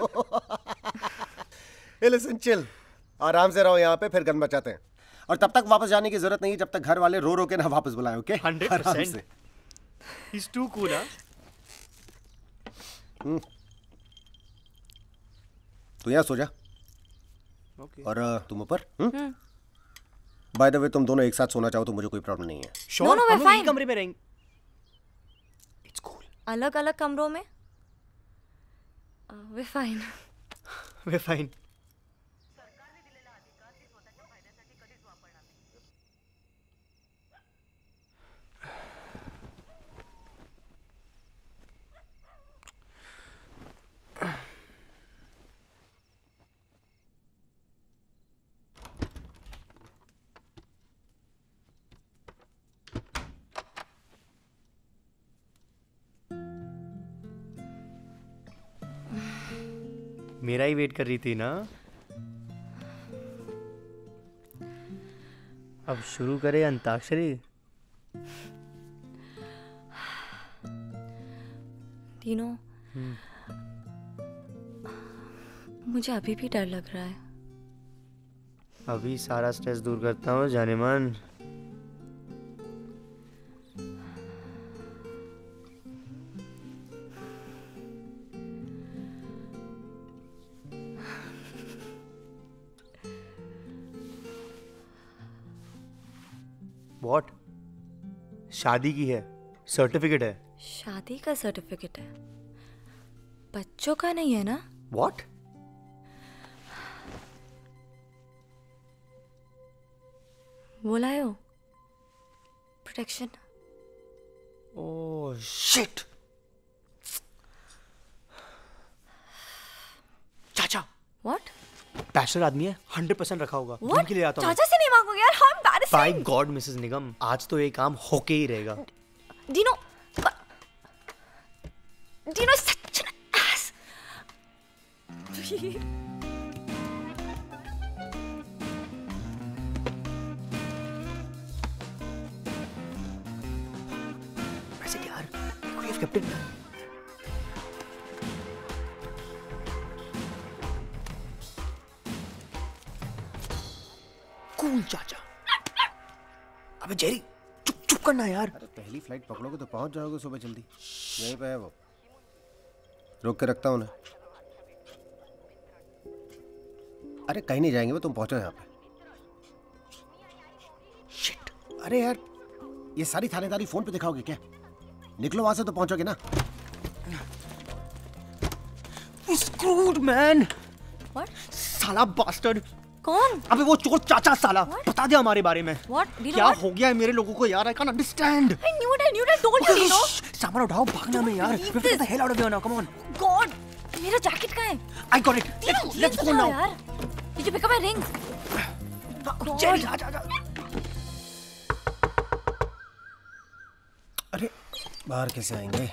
ए लिसन, चिल, आराम से रहो यहाँ पे, फिर गन बचाते हैं। और तब तक वापस जाने की जरूरत नहीं जब तक घर वाले रो रो के ना वापस बुलाएं, okay? Hundred percent. He's too cool, हाँ? हम्म। तू यहाँ सो जा। Okay. और तुम ऊपर? हम्म। बाय द वे, तुम दोनों एक साथ सोना चाहो तो मुझे कोई प्रॉब्लम नहीं है। No, no, we're fine। कमरे में रहेंगे। It's cool। अलग अलग कमरों में? uh, we're fine। we're fine। मेरा ही वेट कर रही थी ना। अब शुरू करें अंताक्षरी। तीनों, मुझे अभी भी डर लग रहा है। अभी सारा स्ट्रेस दूर करता हूँ जाने मन। What? शादी की है, सर्टिफिकेट है। शादी का सर्टिफिकेट है, बच्चों का नहीं है ना? What? वो लाए हो प्रोटेक्शन। Oh shit. चाचा। What? बैचलर आदमी है, हंड्रेड परसेंट रखा होगा। What? के लिए आता हूँ। चाचा से नहीं मांगोगे यार, how embarrassing। By God Mrs Nigam, आज तो ये काम होके ही रहेगा। Dino, Dino is such an ass। have kept it. Cool, चाचा. अबे जेरी, चुप चुप करना यार. अरे पहली फ्लाइट पकड़ोगे तो पहुंच जाओगे सुबह जल्दी. यहीं पे है वो. रोक के रखता हूँ ना. अरे कहीं नहीं जाएंगे वो, तुम पहुंचो यहाँ पे. शिट. अरे यार, ये सारी थानेदारी फोन पे दिखाओगे क्या? निकलो वहां से तो पहुंचोगे ना. Screwed man. What? साला bastard. कौन? अबे वो चोर चाचा साला. बता दे हमारे बारे में. What? Do you know क्या what? हो गया है मेरे लोगों को यार? I can't understand. I knew it, I knew it, I told you, you know. सामान उठाओ, भागना में यार. We have to get the hell out of here now. Come on. God, मेरा जैकेट कहाँ है? I got it. Let's, let's go now. यार. Did you pick up my ring? Jerry, आजा आजा. अरे बाहर कैसे आएंगे?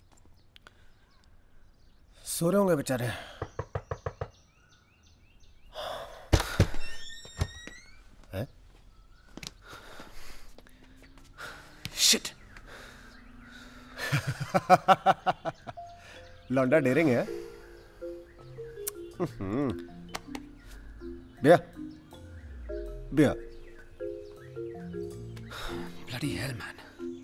सो रहे होंगे बेचारे. हैं? Shit. लौंडा डेरिंग है. बिया बिया. Bloody hell, man.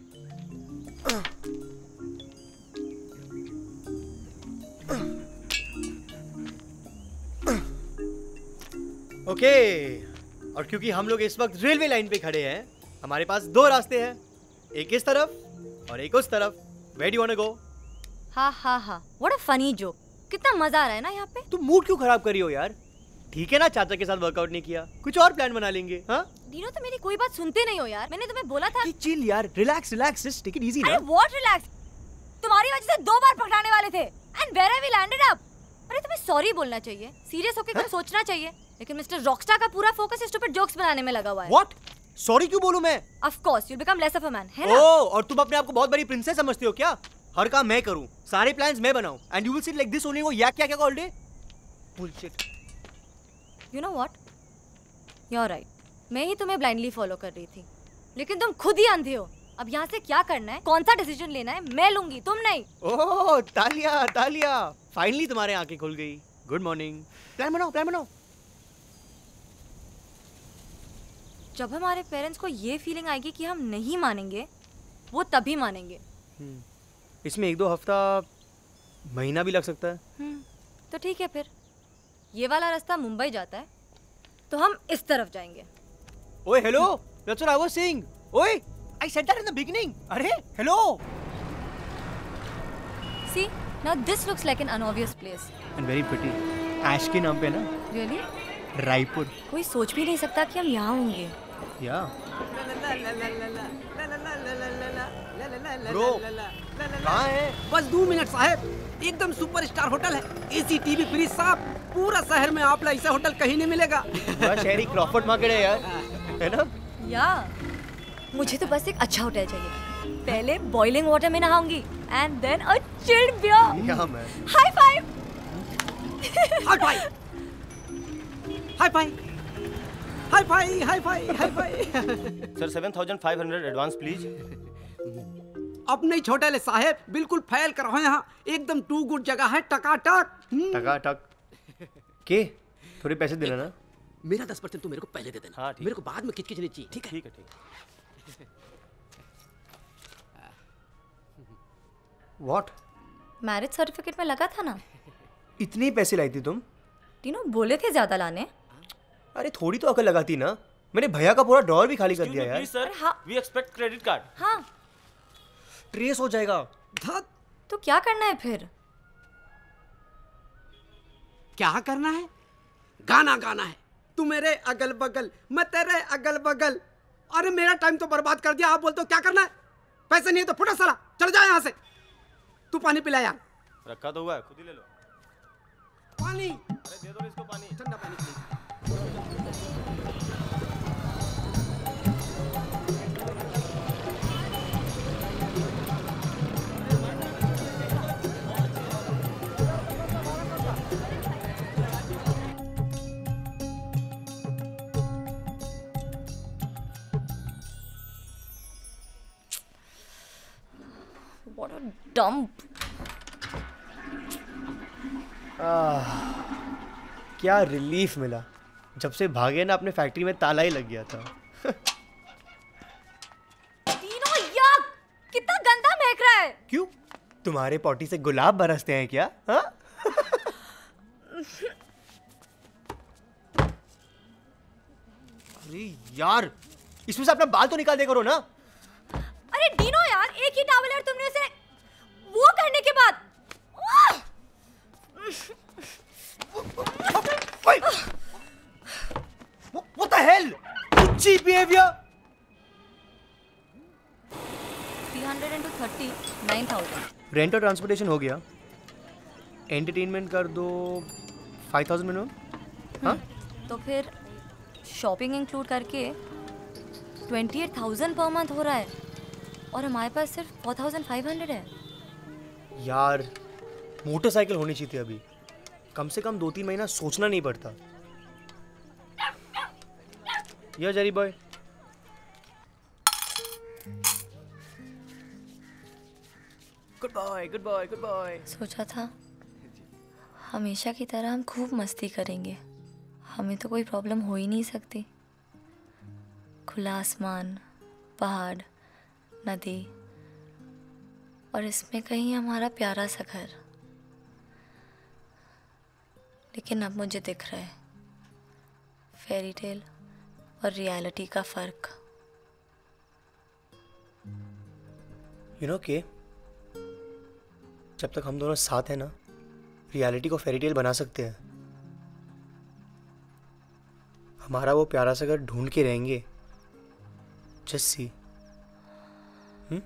Okay okay. और क्योंकि हम लोग इस वक्त रेलवे लाइन पे खड़े हैं, हमारे पास दो रास्ते हैं. एक इस तरफ और एक उस तरफ. Where do you wanna go? हा हा हा. What a funny joke. कितना मजा आ रहा है ना यहाँ पे. तुम मूड क्यों खराब कर रही हो यार? ठीक है ना, चाचा के साथ वर्कआउट नहीं किया, कुछ और प्लान बना लेंगे. हाँ डीनो, तो मेरी कोई बात सुनते नहीं हो यार. मैंने तुम्हें बोला था. चिल यार, relax relax, just take it easy ना. अरे व्हाट रिलैक्स? तुम्हारी वजह से दो बार पकड़ाने वाले थे. And where have we landed up? अरे तुम्हें सॉरी बोलना चाहिए, सीरियस होकर कुछ सोचना चाहिए. लेकिन मिस्टर रॉकस्टार का पूरा फोकस स्टूपिड जोक्स बनाने में लगा हुआ है. व्हाट? सॉरी क्यों बोलूं मैं? Of course you become less of a man, है ना? ओह, और तुम अपने आप को बहुत बड़ी प्रिंसेस समझती हो क्या? हर काम मैं करूं, सारे प्लान्स मैं बनाऊं, and you will sit like this only. वो या क्या क्या all day bullshit. You know what, you are right. मैं ही तुम्हें ब्लाइंडली फॉलो कर रही थी, लेकिन तुम खुद ही अंधे हो. अब यहाँ से क्या करना है, कौन सा डिसीजन लेना है, मैं लूंगी, तुम नहीं. ओह तालिया तालिया, फाइनली तुम्हारे आंखें खुल गई. Good morning. प्लान बनाओ प्लान बनाओ. जब हमारे पेरेंट्स को ये फीलिंग आएगी कि हम नहीं मानेंगे, वो तभी मानेंगे. इसमें एक दो हफ्ता, महीना भी लग सकता है. हम्म, तो ठीक है फिर. ये वाला रास्ता मुंबई जाता है, तो हम इस तरफ जाएंगे. ओए hello, that's what I was saying. ओए, I said that in the beginning. अरे hello. See, now this looks like an unobvious place and very pretty. Aish के नाम पे ना. रियली? रायपुर. कोई सोच भी नहीं सकता कि हम यहाँ होंगे. या ब्रो, कहाँ है? बस दो मिनट साहब. एकदम सुपरस्टार होटल है, एसी टीवी फ्री साहब. पूरा शहर में आप ऐसा होटल कहीं नहीं मिलेगा. शहरी क्रॉफर्ड मार्केट है यार, है ना? या मुझे तो बस एक अच्छा होटल चाहिए. पहले बॉइलिंग वाटर में नहाऊंगी and then a chilled beer. Yeah man. High five. High five. High five. High five. High five. High five. Sir seven thousand five hundred advance please. अब नहीं छोटे ले साहेब, बिल्कुल फैल कर रहो यहाँ. एकदम टू गुड जगह है, टकाटक. टकाटक. के थोड़े पैसे देना ना. मेरा दस परसेंट तू मेरे को पहले दे देना. हाँ, मेरे को बाद में किचकिच नहीं चाहिए. ठीक है? ठीक है ठीक. व्हाट? मैरिज सर्टिफिकेट में लगा था ना. इतने पैसे लाई थी तुम? तीनों बोले थे ज्यादा लाने. अरे थोड़ी तो अकल लगाती ना. मैंने भैया का पूरा ड्रॉअर भी खाली कर दिया यार. Sir, we expect credit card. हाँ, ट्रेस हो जाएगा. तो क्या करना है फिर? क्या करना है? गाना गाना है. तू मेरे अगल बगल, मैं तेरे अगल बगल. अरे मेरा टाइम तो बर्बाद कर दिया. आप बोलते हो क्या करना है? पैसे नहीं तो फुटा साला, चल जा यहाँ से. तू पानी पिला यार. रखा तो हुआ है, खुद ही ले लो. पानी. अरे दे दो इसको पानी. ठंडा पानी. What a dump. क्या रिलीफ मिला जब से भागे ना, अपने फैक्ट्री में ताला ही लग गया था। तीनों यार, कितना गंदा महक रहा है। क्यों? तुम्हारे पॉटी से गुलाब बरसते हैं क्या? हाँ? अरे यार, इसमें से अपना बाल तो निकाल दे करो ना। अरे डीनो यार, एक ही टॉवल है, तुमने उसे वो करने के बाद। What the hell? Cheap behavior. three hundred into thirty, nine thousand. Rent और ट्रांसपोर्टेशन हो गया। एंटरटेनमेंट कर दो फाइव थाउजेंड मिनिमम। हाँ? तो फिर शॉपिंग इंक्लूड करके twenty eight thousand per month हो रहा है और हमारे पास सिर्फ फोर थाउजेंड फाइव हंड्रेड है। यार मोटरसाइकिल होनी चाहिए थी अभी, कम से कम दो तीन महीना सोचना नहीं पड़ता। या Jerry boy, good boy good boy good boy. सोचा था हमेशा की तरह हम खूब मस्ती करेंगे, हमें तो कोई प्रॉब्लम हो ही नहीं सकती। खुला आसमान, पहाड़, नदी और इसमें कहीं हमारा प्यारा सा घर। लेकिन अब मुझे दिख रहा है फेरी टेल और रियलिटी का फर्क। यू नो के, जब तक हम दोनों साथ हैं ना, रियलिटी को फेरी टेल बना सकते हैं। हमारा वो प्यारा सा घर ढूंढ के रहेंगे। Just see. हम्म?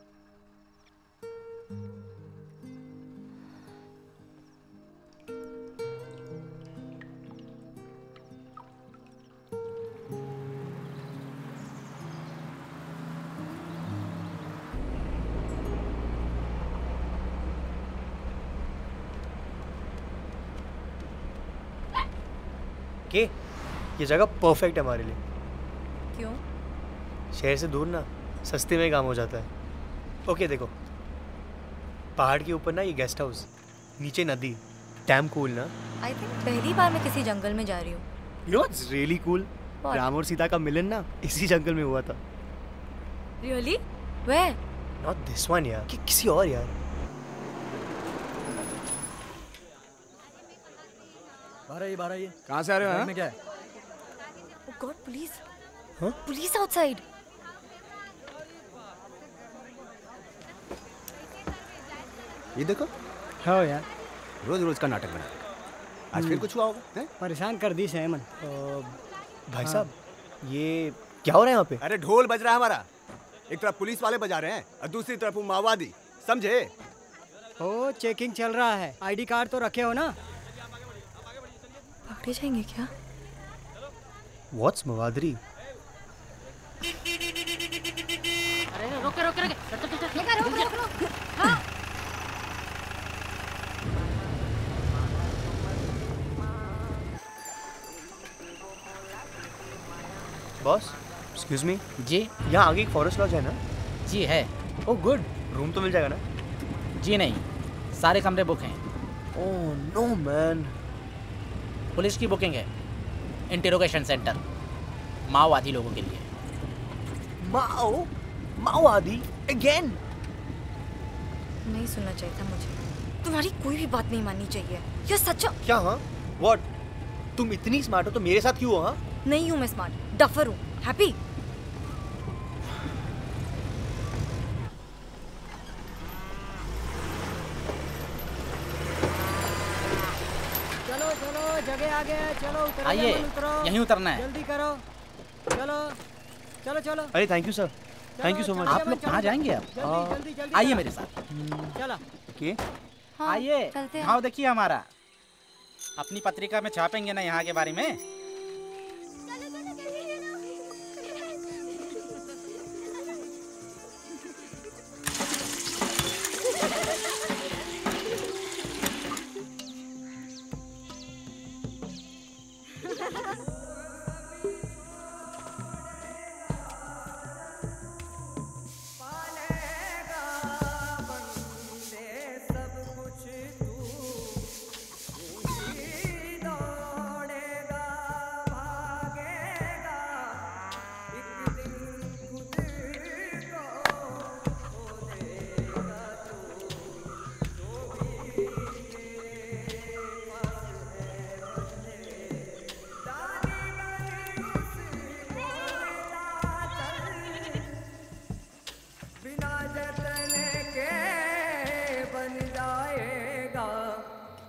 के ये जगह परफेक्ट है हमारे लिए। क्यों? शहर से दूर ना, सस्ते में काम हो जाता है। ओके देखो, पहाड़ के ऊपर ना ये गेस्ट हाउस, नीचे नदी, डैम कूल ना। आई थिंक पहली बार मैं किसी जंगल में जा रही हूँ। You know it's really cool. Ram और सीता का मिलन ना इसी जंगल में हुआ था। Really? Where? Not this one यार, कि किसी और यार। बारह ये बारह ये कहाँ से आ रहे हो? में क्या है? Oh God, police! हाँ? Police outside! ये देखो। हाँ यार, रोज रोज का नाटक बना रहे। आज फिर कुछ हुआ होगा? परेशान कर दी सैमन। भाई साहब, ये क्या हो रहा है यहाँ पे? अरे ढोल बज रहा है हमारा। एक तरफ पुलिस वाले बजा रहे हैं और दूसरी तरफ वो माओवादी, समझे? ओ चेकिंग चल रहा है, आईडी कार्ड तो रखे हो ना? पकड़े जाएंगे क्या? What's मवादरी? अरे रोके रोके रोके रोके रोके। हाँ। Boss, excuse me. जी? यहाँ आगे एक फॉरेस्ट लॉज है ना? जी है। ओह गुड, रूम तो मिल जाएगा ना? जी नहीं, सारे कमरे बुक हैं। Oh no man. पुलिस की बुकिंग है, इंटेरोगेशन सेंटर, माओवादी लोगों के लिए। माओ? माओवादी? अगेन? नहीं सुनना चाहिए था मुझे। तुम्हारी कोई भी बात नहीं माननी चाहिए। ये सच। क्या? हाँ? व्हाट? तुम इतनी स्मार्ट हो तो मेरे साथ क्यों हो? हाँ? नहीं हूँ मैं स्मार्ट, डफर हूँ। हैप्पी? चलो चलो, जगह आ गया, चलो उतरो। आइए, उतरो, यहीं उतरना है। जल्दी करो, चलो चलो चलो। अरे thank you sir, thank you so much. आप लोग कहाँ जाएंगे अब? आइए मेरे साथ। चला। के? हाँ, आइए, चलते हैं। भाव देखिए हमारा। अपनी पत्रिका में छापेंगे ना यहाँ के बारे में।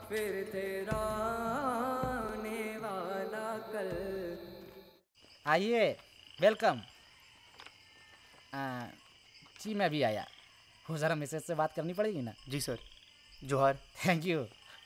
फिर तेरा आने वाला कल। आइए, वेलकम। जी मैं भी आया हूँ, ज़रा मिसेज से बात करनी पड़ेगी ना। जी सर, जोहार। Thank you.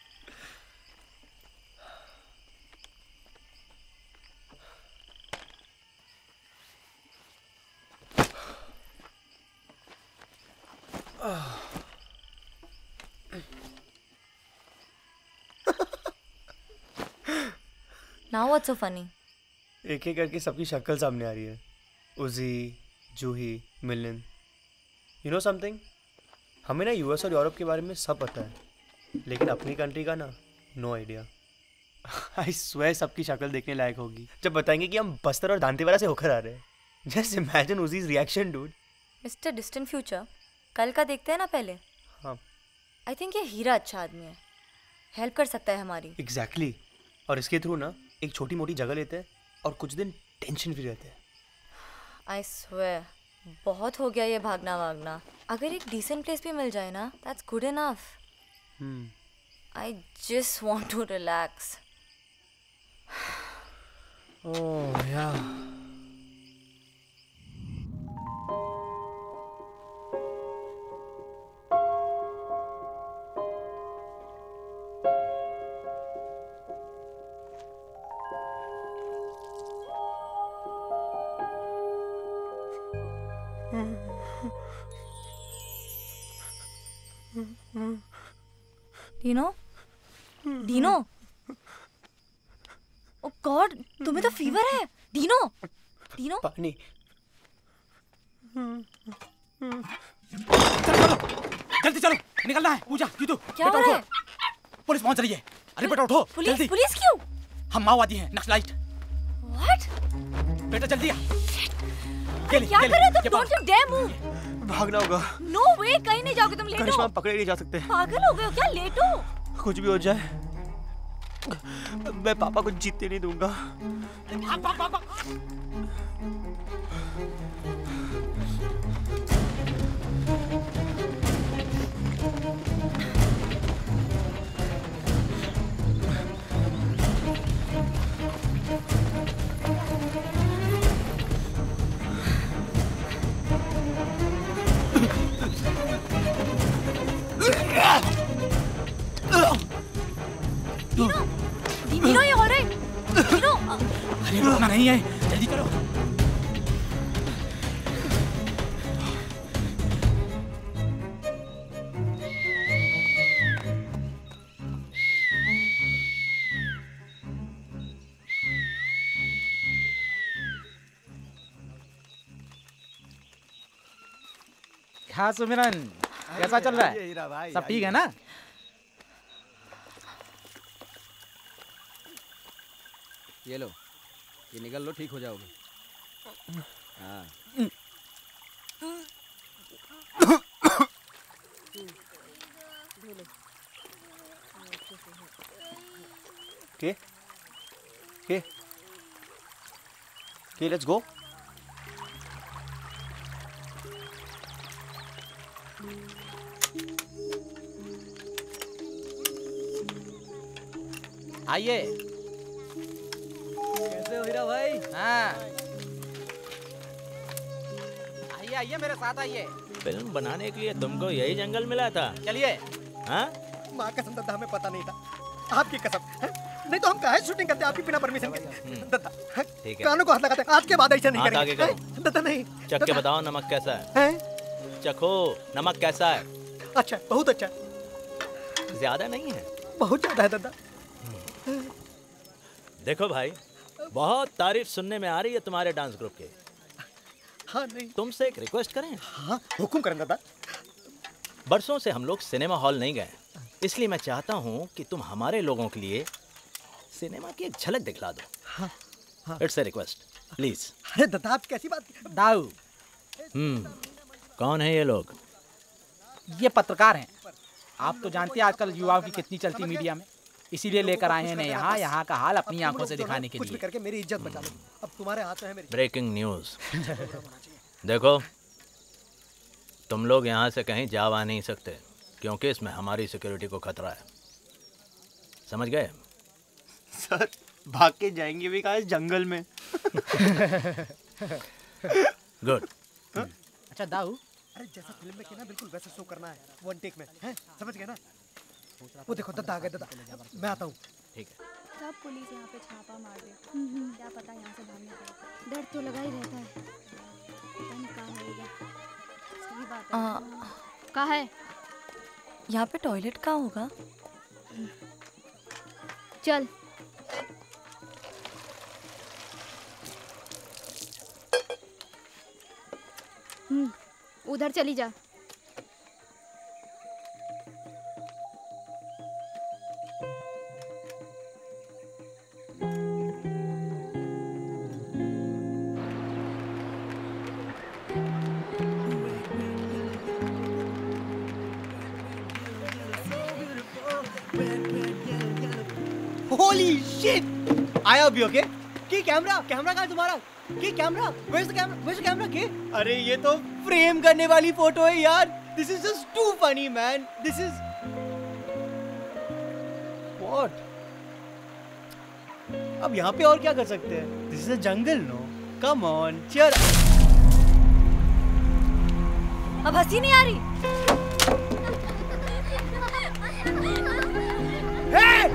Now what's so funny? एक एक करके सबकी शक्ल सामने आ रही है। Uzi, Juhi, Milan. You know something, हमें ना यूएस और यूरोप के बारे में सब पता है, लेकिन अपनी कंट्री का ना नो आइडिया। आई स्वेयर सबकी शक्ल देखने लायक होगी जब बताएंगे कि हम बस्तर और दांतेवाड़ा से होकर आ रहे हैं। Just imagine Uzi's reaction dude. Mister distant future, कल का देखते हैं ना पहले। हाँ। आई थिंक ये हीरा अच्छा आदमी है, हेल्प कर सकता है हमारी। Exactly exactly. और इसके थ्रू ना एक छोटी मोटी जगह लेते हैं और कुछ दिन टेंशन फ्री रहते हैं। आई स्वेयर बहुत हो गया ये भागना भागना। अगर एक डिसेंट प्लेस भी मिल जाए ना, that's good enough. I just want to relax. Oh यार, डीनो, डीनो, ओ गॉड, तुम्हें तो फीवर है। डीनो, डीनो, पानी। चलो जल्दी चलो, निकलना है। पूजा, जीतू, क्या हो रहा है? पुलिस पहुंच रही है। अरे बेटा उठो, पुलिस, जल्दी। पुलिस क्यों? हम माओवादी हैं, नक्सलाइट। व्हाट? बेटा जल्दी आ। अरे क्या कर रहे हो तुम? Don't you dare move. भागना होगा। नो वे, कहीं नहीं जाओगे तुम। लेटो। करिश्मा, हम पकड़े नहीं जा सकते। पागल हो गए हो क्या? लेटो। कुछ भी हो जाए मैं पापा को जीतने नहीं दूंगा। भाग भाग भाग भाग। डीनो, डीनो ये हो रहा है। डीनो, अरे रुकना नहीं है, जल्दी करो। हाँ सुमिरन, कैसा चल रहा है? सब ठीक है ना? ये लो, ये निकल लो, ठीक हो जाओगे। हाँ। के के के लेट्स गो। आइए। कैसे हो हीरा भाई? हाँ। आइए आइए मेरे साथ आइए। फिल्म बनाने के लिए तुमको यही जंगल मिला था? चलिए। हाँ? माँ कसम दत्ता, हमें पता नहीं था। आपकी कसम, नहीं तो हम काहे शूटिंग करते आपकी बिना परमिशन के। दत्ता, ठीक है। कानों को हाथ लगाते, आज के बाद ऐसा नहीं हाथ आगे करेंगे। करो। दत्ता नहीं। चख के बताओ नमक कैसा है? चखो, नमक कैसा है? अच्छा, बहुत अच्छा। ज्यादा नहीं है? बहुत ज्यादा है दत्ता। देखो भाई, बहुत तारीफ सुनने में आ रही है तुम्हारे डांस ग्रुप के। हाँ नहीं। तुमसे एक रिक्वेस्ट करें? हाँ, हुकुम करें दादा। बरसों से हम लोग सिनेमा हॉल नहीं गए, इसलिए मैं चाहता हूँ कि तुम हमारे लोगों के लिए सिनेमा की एक झलक दिखला दो। हाँ, हाँ। It's a request, please. अरे दादा, आप कैसी बात? दाऊ। हम्म, कौन है ये लोग? ये पत्रकार हैं। आप तो जानते हैं आजकल युवाओं की कितनी चलती मीडिया में, इसीलिए लेकर आए हैं यहाँ यहाँ का हाल अपनी आंखों से दिखाने के कुछ भी लिए। करके मेरी इज्जत बचा लो। अब तुम्हारे हाथ में है मेरी। Breaking news. देखो, तुम लोग यहाँ से कहीं जा आ नहीं सकते, क्योंकि इसमें हमारी सिक्योरिटी को खतरा है। समझ गए? सर भाग के जाएंगे भी कहाँ, जंगल में। गुड। अच्छा दाऊ, अरे जैसा फिल्म में किया ना बिल्कुल वैसा शो करना है, वन टेक में, हैं? समझ गए ना? वो देखो दद्दा आ गया, दद्दा। मैं आता हूँ। ठीक है। कब पुलिस यहाँ पे छापा मार दे, क्या पता यहाँ से भागने का। डर तो लगा ही रहता है, पता नहीं कहाँ होएगा। सही बात है। कहाँ है? यहाँ पे टॉयलेट कहाँ होगा? चल। हम्म, उधर चली जा। Holy shit! आया अभी ओके? की कैमरा, कैमरा कहाँ है तुम्हारा? की camera? Where's the camera? Where's the camera? के? अरे ये तो फ्रेम करने वाली फोटो है यार। This is just too funny man. This is what? अब यहाँ पे और क्या कर सकते हैं? This is a jungle, no? Come on, cheer. अब हंसी नहीं आ रही? Hey!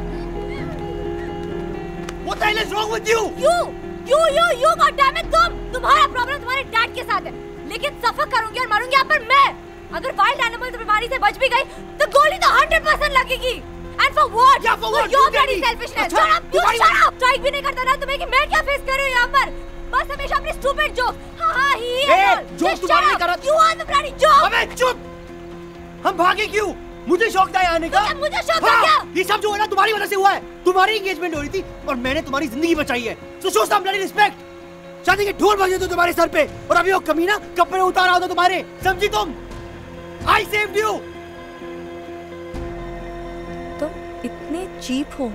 What the hell is wrong with you? You, you, you, you, goddammit तुम! तुम्हारा प्रॉब्लम तुम्हारे डैड के साथ है, लेकिन सफर करूंगी और मारूंगी यहाँ पर मैं। अगर वाइल्ड एनिमल बीमारी से बच भी गई, तो गोली तो हंड्रेड परसेंट लगेगी। And for what? Yeah, for what? Your bloody selfishness. Shut up, you shut up. Strike भी नहीं करता ना तुम्हें कि मैं क्या फेस कर रही हूँ यहाँ पर? बस हमेशा अपने stupid joke. हाँ हाँ ही है। जोक तुम्हारे नहीं कर रहा। You are the bloody joke. अबे चुप! हम भागे क्यों? मुझे शौक था आने का। मुझे शौक था क्या? ये सब जो है ना तुम्हारी वजह से हुआ है। तुम्हारी एंगेजमेंट हो रही थी और मैंने तुम्हारी जिंदगी बचाई है। So show some bloody respect. शादी के ढोल बजे तो तुम्हारे सर पे और अभी वो कमीना कपड़े उतारा होता तुम्हारे, समझी तुम? I saved you. तुम इतने चीप हो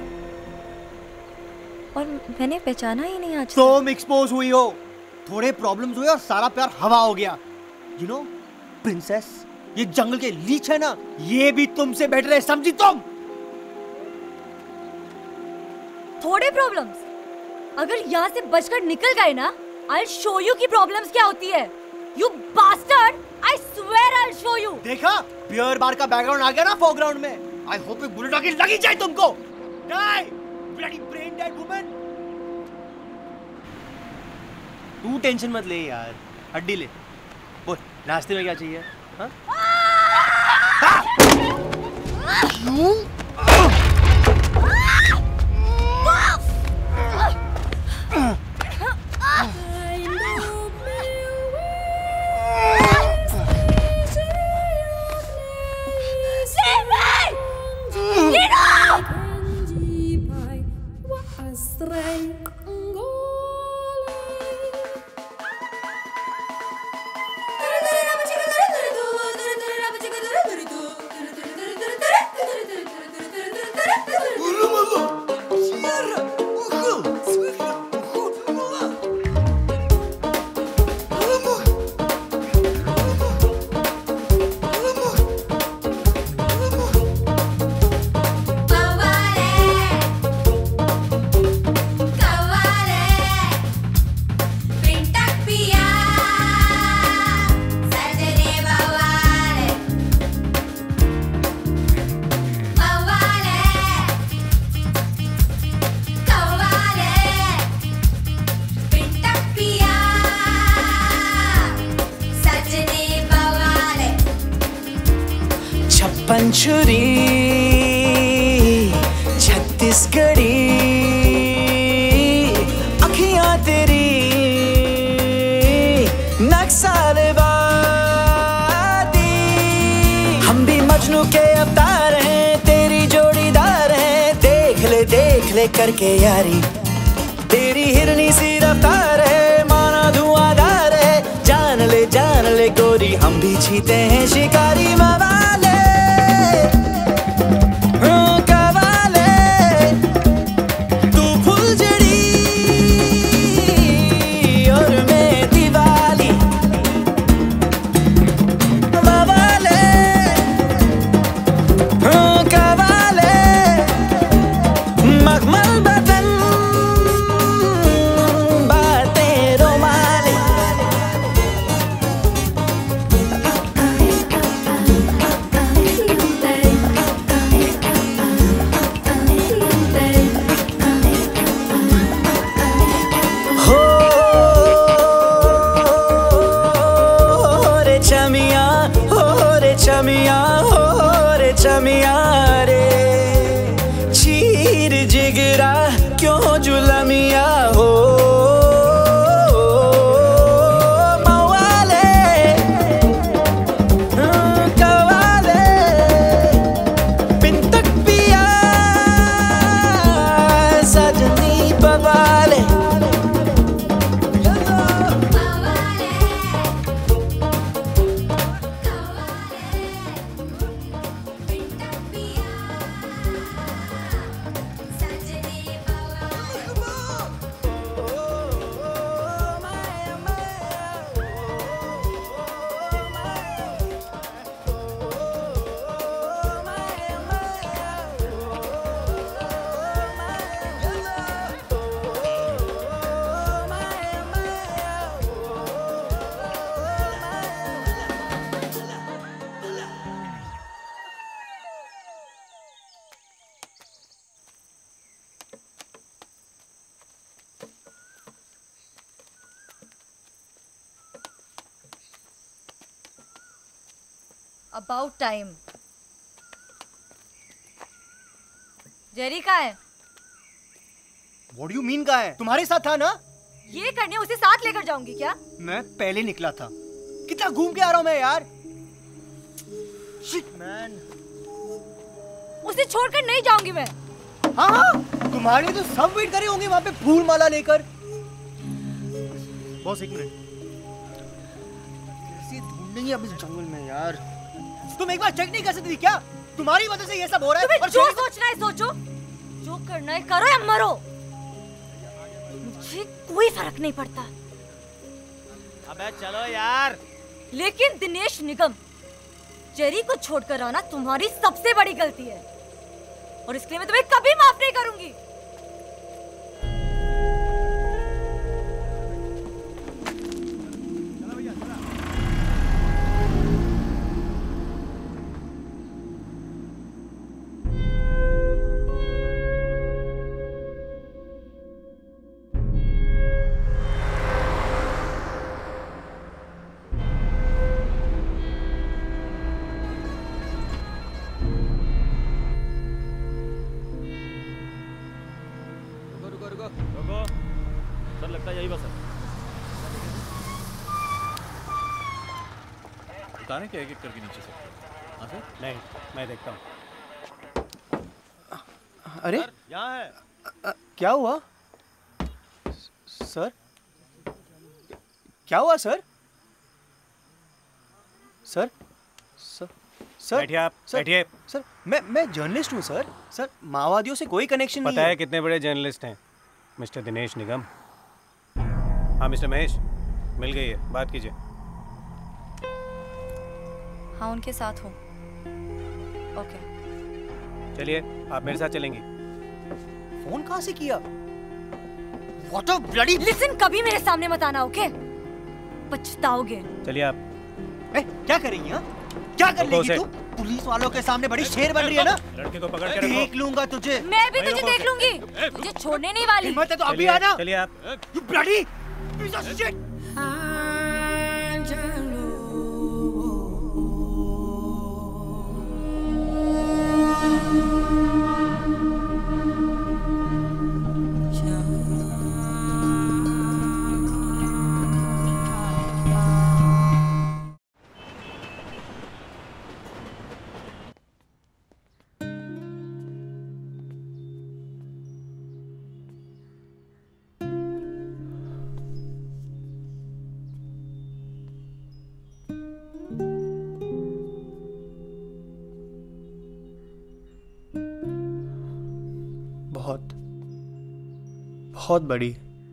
और मैंने पहचाना ही नहीं आज। तुम एक्सपोज हुई हो, थोड़े प्रॉब्लम्स हुए और सारा प्यार हवा हो गया। You know, प्रिंसेस, ये जंगल के लीच है ना, ये भी तुमसे बेटर है, समझी तुम? थोड़े प्रॉब्लम्स? अगर यहाँ से बचकर निकल गए ना, I'll show you की प्रॉब्लम्स क्या होती है। You bastard! I swear I'll show you. देखा, बियर बार का बैकग्राउंड आ गया ना फोरग्राउंड में। I hope एक बुलेट आके लगी जाए तुमको। Die, bloody brain dead woman. तू टेंशन मत ले यार, हड्डी ले। बोल, नाश्ते में क्या चाहिए? हाँ? क्यों? पंचुरी छत्तीसगढ़ी अखियां तेरी नक्सलवादी, हम भी मजनू के अवतार हैं, तेरी जोड़ीदार हैं। देख ले देख ले करके यारी, तेरी हिरनी सी रफ्तार है, माना धुआंधार है। जान ले जान ले गोरी, हम भी जीते हैं शिकारी मवाले। गिरा क्यों जुलमिया हो मवाले कवाले बिन तक पिया सजनी बवाले अबाउट टाइम। जेरी का है? What do you mean का है? तुम्हारे साथ था ना? ये करने उसे साथ लेकर जाऊंगी क्या? मैं पहले निकला था। कितना घूम के आ रहा हूँ मैं यार। Shit man। उसे छोड़कर नहीं जाऊंगी मैं। हाँ हाँ, तुम्हारे तो सब वेट करे होंगे वहाँ पे फूल माला लेकर। बॉस एक मिनट। कैसे ढूंढेंगे अब इस जंगल में यार? तुम एक बार चेक नहीं कर सकती क्या? तुम्हारी वजह से ये सब हो रहा है। तुम्हें जो सोचना है सोचो, जो करना है करो या मरो, मुझे कोई फर्क नहीं पड़ता। अबे चलो यार। लेकिन दिनेश निगम, जेरी को छोड़कर आना तुम्हारी सबसे बड़ी गलती है और इसके लिए मैं तुम्हें कभी माफ नहीं करूंगी। उतारें क्या एक एक करके नीचे से? हाँ सर? नहीं, मैं देखता हूँ। अरे यहाँ है। अ, क्या हुआ सर? क्या हुआ सर? सर सर सर बैठिए आप, बैठिए। सर मैं मैं जर्नलिस्ट हूँ सर। सर माओवादियों से कोई कनेक्शन नहीं पता है। है कितने बड़े जर्नलिस्ट हैं मिस्टर दिनेश निगम। हाँ मिस्टर महेश, मिल गई है, बात कीजिए। हाँ उनके साथ हूँ। ओके चलिए आप मेरे साथ चलेंगी। फोन कहाँ से किया? What a bloody... लिसन, कभी मेरे सामने मत आना, ओके? पछताओगे। चलिए आप। ए, क्या करेंगी हाँ? क्या कर लेगी तू? पुलिस वालों के सामने बड़ी शेर बन रही है ना? लड़के को पकड़ के रखो। देख लूंगा तुझे। मैं भी तुझे देख लूंगी। तुझे छोड़ने नहीं वाली। हिम्मत है तो अभी आना। चलिए आप। You bloody piece of shit! बहुत बहुत बड़ी,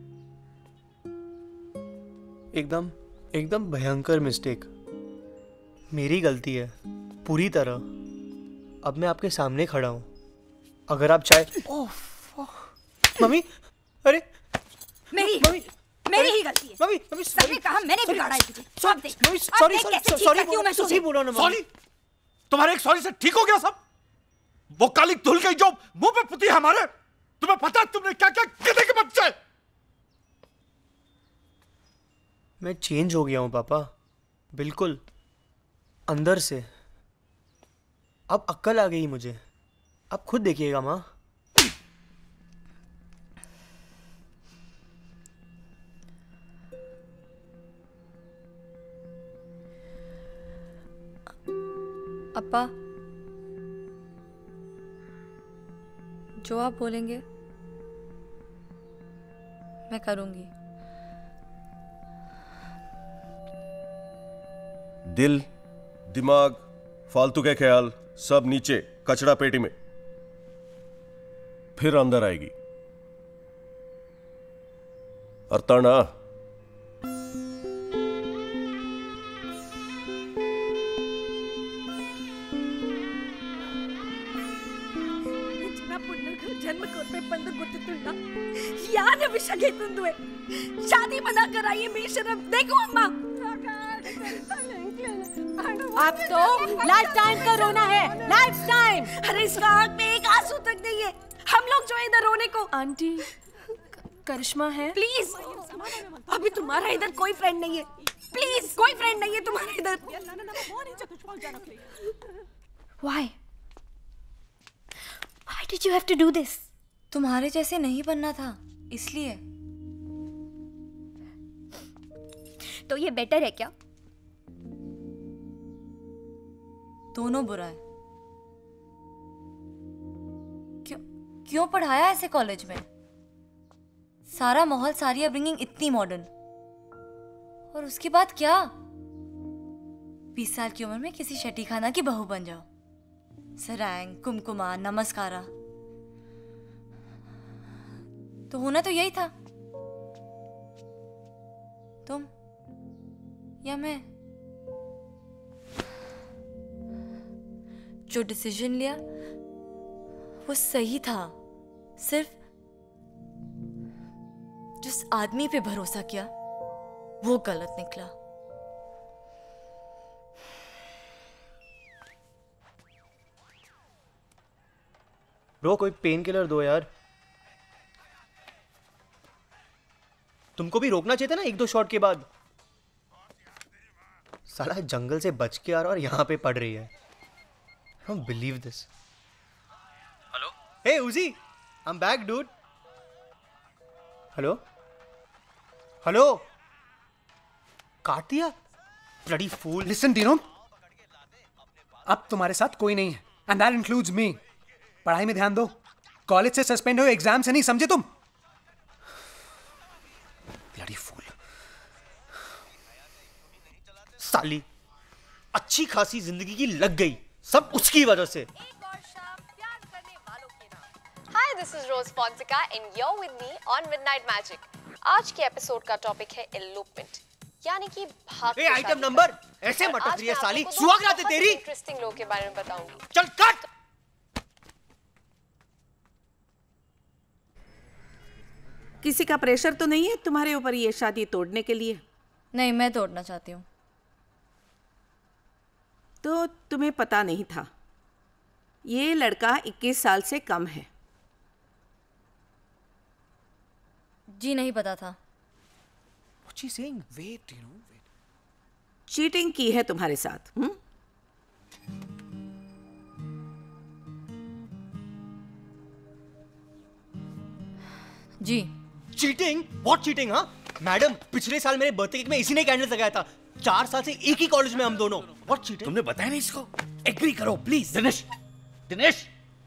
एकदम एकदम भयंकर मिस्टेक, मेरी गलती है पूरी तरह। अब मैं आपके सामने खड़ा हूँ, अगर आप चाहे। मम्मी, अरे मेरी मम्मी, मेरी ही गलती है। मम्मी, मम्मी, सर ने कहा मैंने बिगाड़ा है तुझे। अब देख, मम्मी, अब सॉरी, देख सॉरी, कैसे ठीक सॉरी करती हूँ मैं बोलो, तुझे। बोलो ना मम्मी। सॉरी? तुम्हारे एक सॉरी से ठीक हो गया सब? वो काली धुल गई जो मुंह पे पुती है हमारे, तुम्हें पता है तुमने क्या क्या किए के बच्चे? मैं चेंज हो गया हूँ पापा, बिल्कुल अंदर से। अब अक्ल आ गई मुझे, अब खुद देखिएगा माँ। अप्पा, जो आप बोलेंगे मैं करूंगी। दिल, दिमाग, फालतू के ख्याल सब नीचे कचरा पेटी में, फिर अंदर आएगी। अर्ताना, जन्म कोर्पे पंद गुर्तितुंडा यार विषय घेतुंदुए शादी मना कराइए बेशरम। देखो अम्मा, अब तो लाइफ टाइम का रोना है, लाइफ टाइम। अरे इसका आंख में एक आंसू तक नहीं है। हम लोग जो इधर रोने को। आंटी, करिश्मा है। प्लीज, अभी तुम्हारा इधर कोई फ्रेंड नहीं है। प्लीज, कोई फ्रेंड नहीं है तुम्हारा इधर। Why? Why did you have to do this? तुम्हारे जैसे नहीं बनना था, इसलिए। तो ये बेटर है क्या? दोनों बुरा है। क्यों क्यों पढ़ाया ऐसे कॉलेज में? सारा माहौल, सारी अपब्रिंगिंग इतनी मॉडर्न, और उसके बाद क्या? बीस साल की उम्र में किसी शेट्टी खाना की बहू बन जाओ। सरांग, कुमकुमा, नमस्कारा, तो होना तो यही था। तुम या मैं? जो डिसीजन लिया वो सही था, सिर्फ जिस आदमी पे भरोसा किया वो गलत निकला। ब्रो, कोई पेन किलर दो यार। तुमको भी रोकना चाहिए था ना एक दो शॉट के बाद। साला जंगल से बच के आ रहा और यहाँ पे पड़ रही है। I don't believe this. Hello? Hey Uzi, I'm back, dude. Hello? Hello? काट दिया? Bloody fool. Listen, Dino. अब तुम्हारे साथ कोई नहीं है, and that includes me. पढ़ाई में ध्यान दो। कॉलेज से सस्पेंड हो, एग्जाम से नहीं, समझे तुम? Bloody fool. साली अच्छी खासी जिंदगी की लग गई, सब उसकी वजह से। Hi, this is Rose Fonseca and you're with me on Midnight Magic. आज के एपिसोड का टॉपिक है elopement, यानी कि भाग। ए आइटम नंबर ऐसे मटक रही है साली, सुहागरात है तेरी। इंटरेस्टिंग लोगों के बारे में बताऊंगी। चल कट। किसी का प्रेशर तो नहीं है तुम्हारे ऊपर ये शादी तोड़ने के लिए? नहीं, मैं तोड़ना चाहती हूँ। तो तुम्हें पता नहीं था? ये लड़का इक्कीस साल से कम है। जी नहीं पता था। What's she saying? Wait, you know, wait. Cheating की है तुम्हारे साथ? हुँ? जी। चीटिंग? What cheating? हाँ मैडम, पिछले साल मेरे बर्थडे केक में इसी ने कैंडल लगाया था। चार साल से एक ही कॉलेज में हम दोनों। What cheating? तुमने बताया नहीं इसको? एग्री करो प्लीज। दिनेश, दिनेश,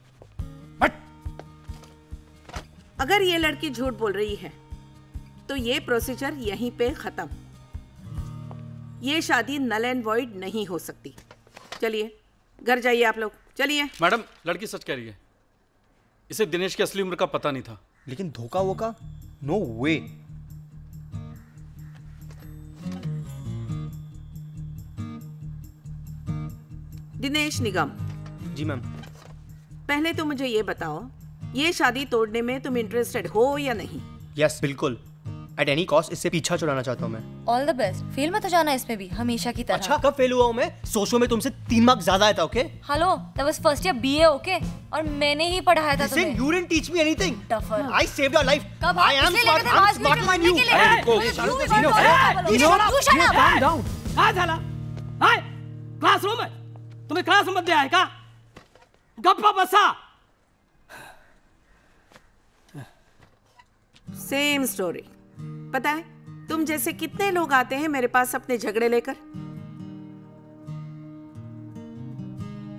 अगर ये लड़की झूठ बोल रही है तो ये प्रोसीजर यहीं पे खत्म। ये शादी नल एंड वॉइड नहीं हो सकती। चलिए घर जाइए आप लोग, चलिए। मैडम, लड़की सच कह रही है। इसे दिनेश की असली उम्र का पता नहीं था। लेकिन धोखा वोका? No way. दिनेश निगम। जी मैम। पहले तो मुझे ये बताओ, ये शादी तोड़ने में तुम इंटरेस्टेड हो या नहीं? यस yes, बिल्कुल। एट एनी कॉस्ट इससे पीछा छुड़ाना चाहता हूँ मैं। All the best. फेल मत हो जाना इसमें भी, हमेशा की तरह। अच्छा, कब फेल हुआ हूँ मैं? सोचो में तुमसे तीन मार्क्स ज्यादा आया था। Okay hello, that was first year BA. Okay, और मैंने ही पढ़ाया था तुम्हें। You didn't teach me anything. Tougher. I saved your life. I am smart. I am smarter than you. calm down. काय झाला? हाय, क्लासरूम आहे, तुम्ही क्लासरूम मध्ये आहे का? गप्पा बसा। Same story. पता है तुम जैसे कितने लोग आते हैं मेरे पास अपने झगड़े लेकर।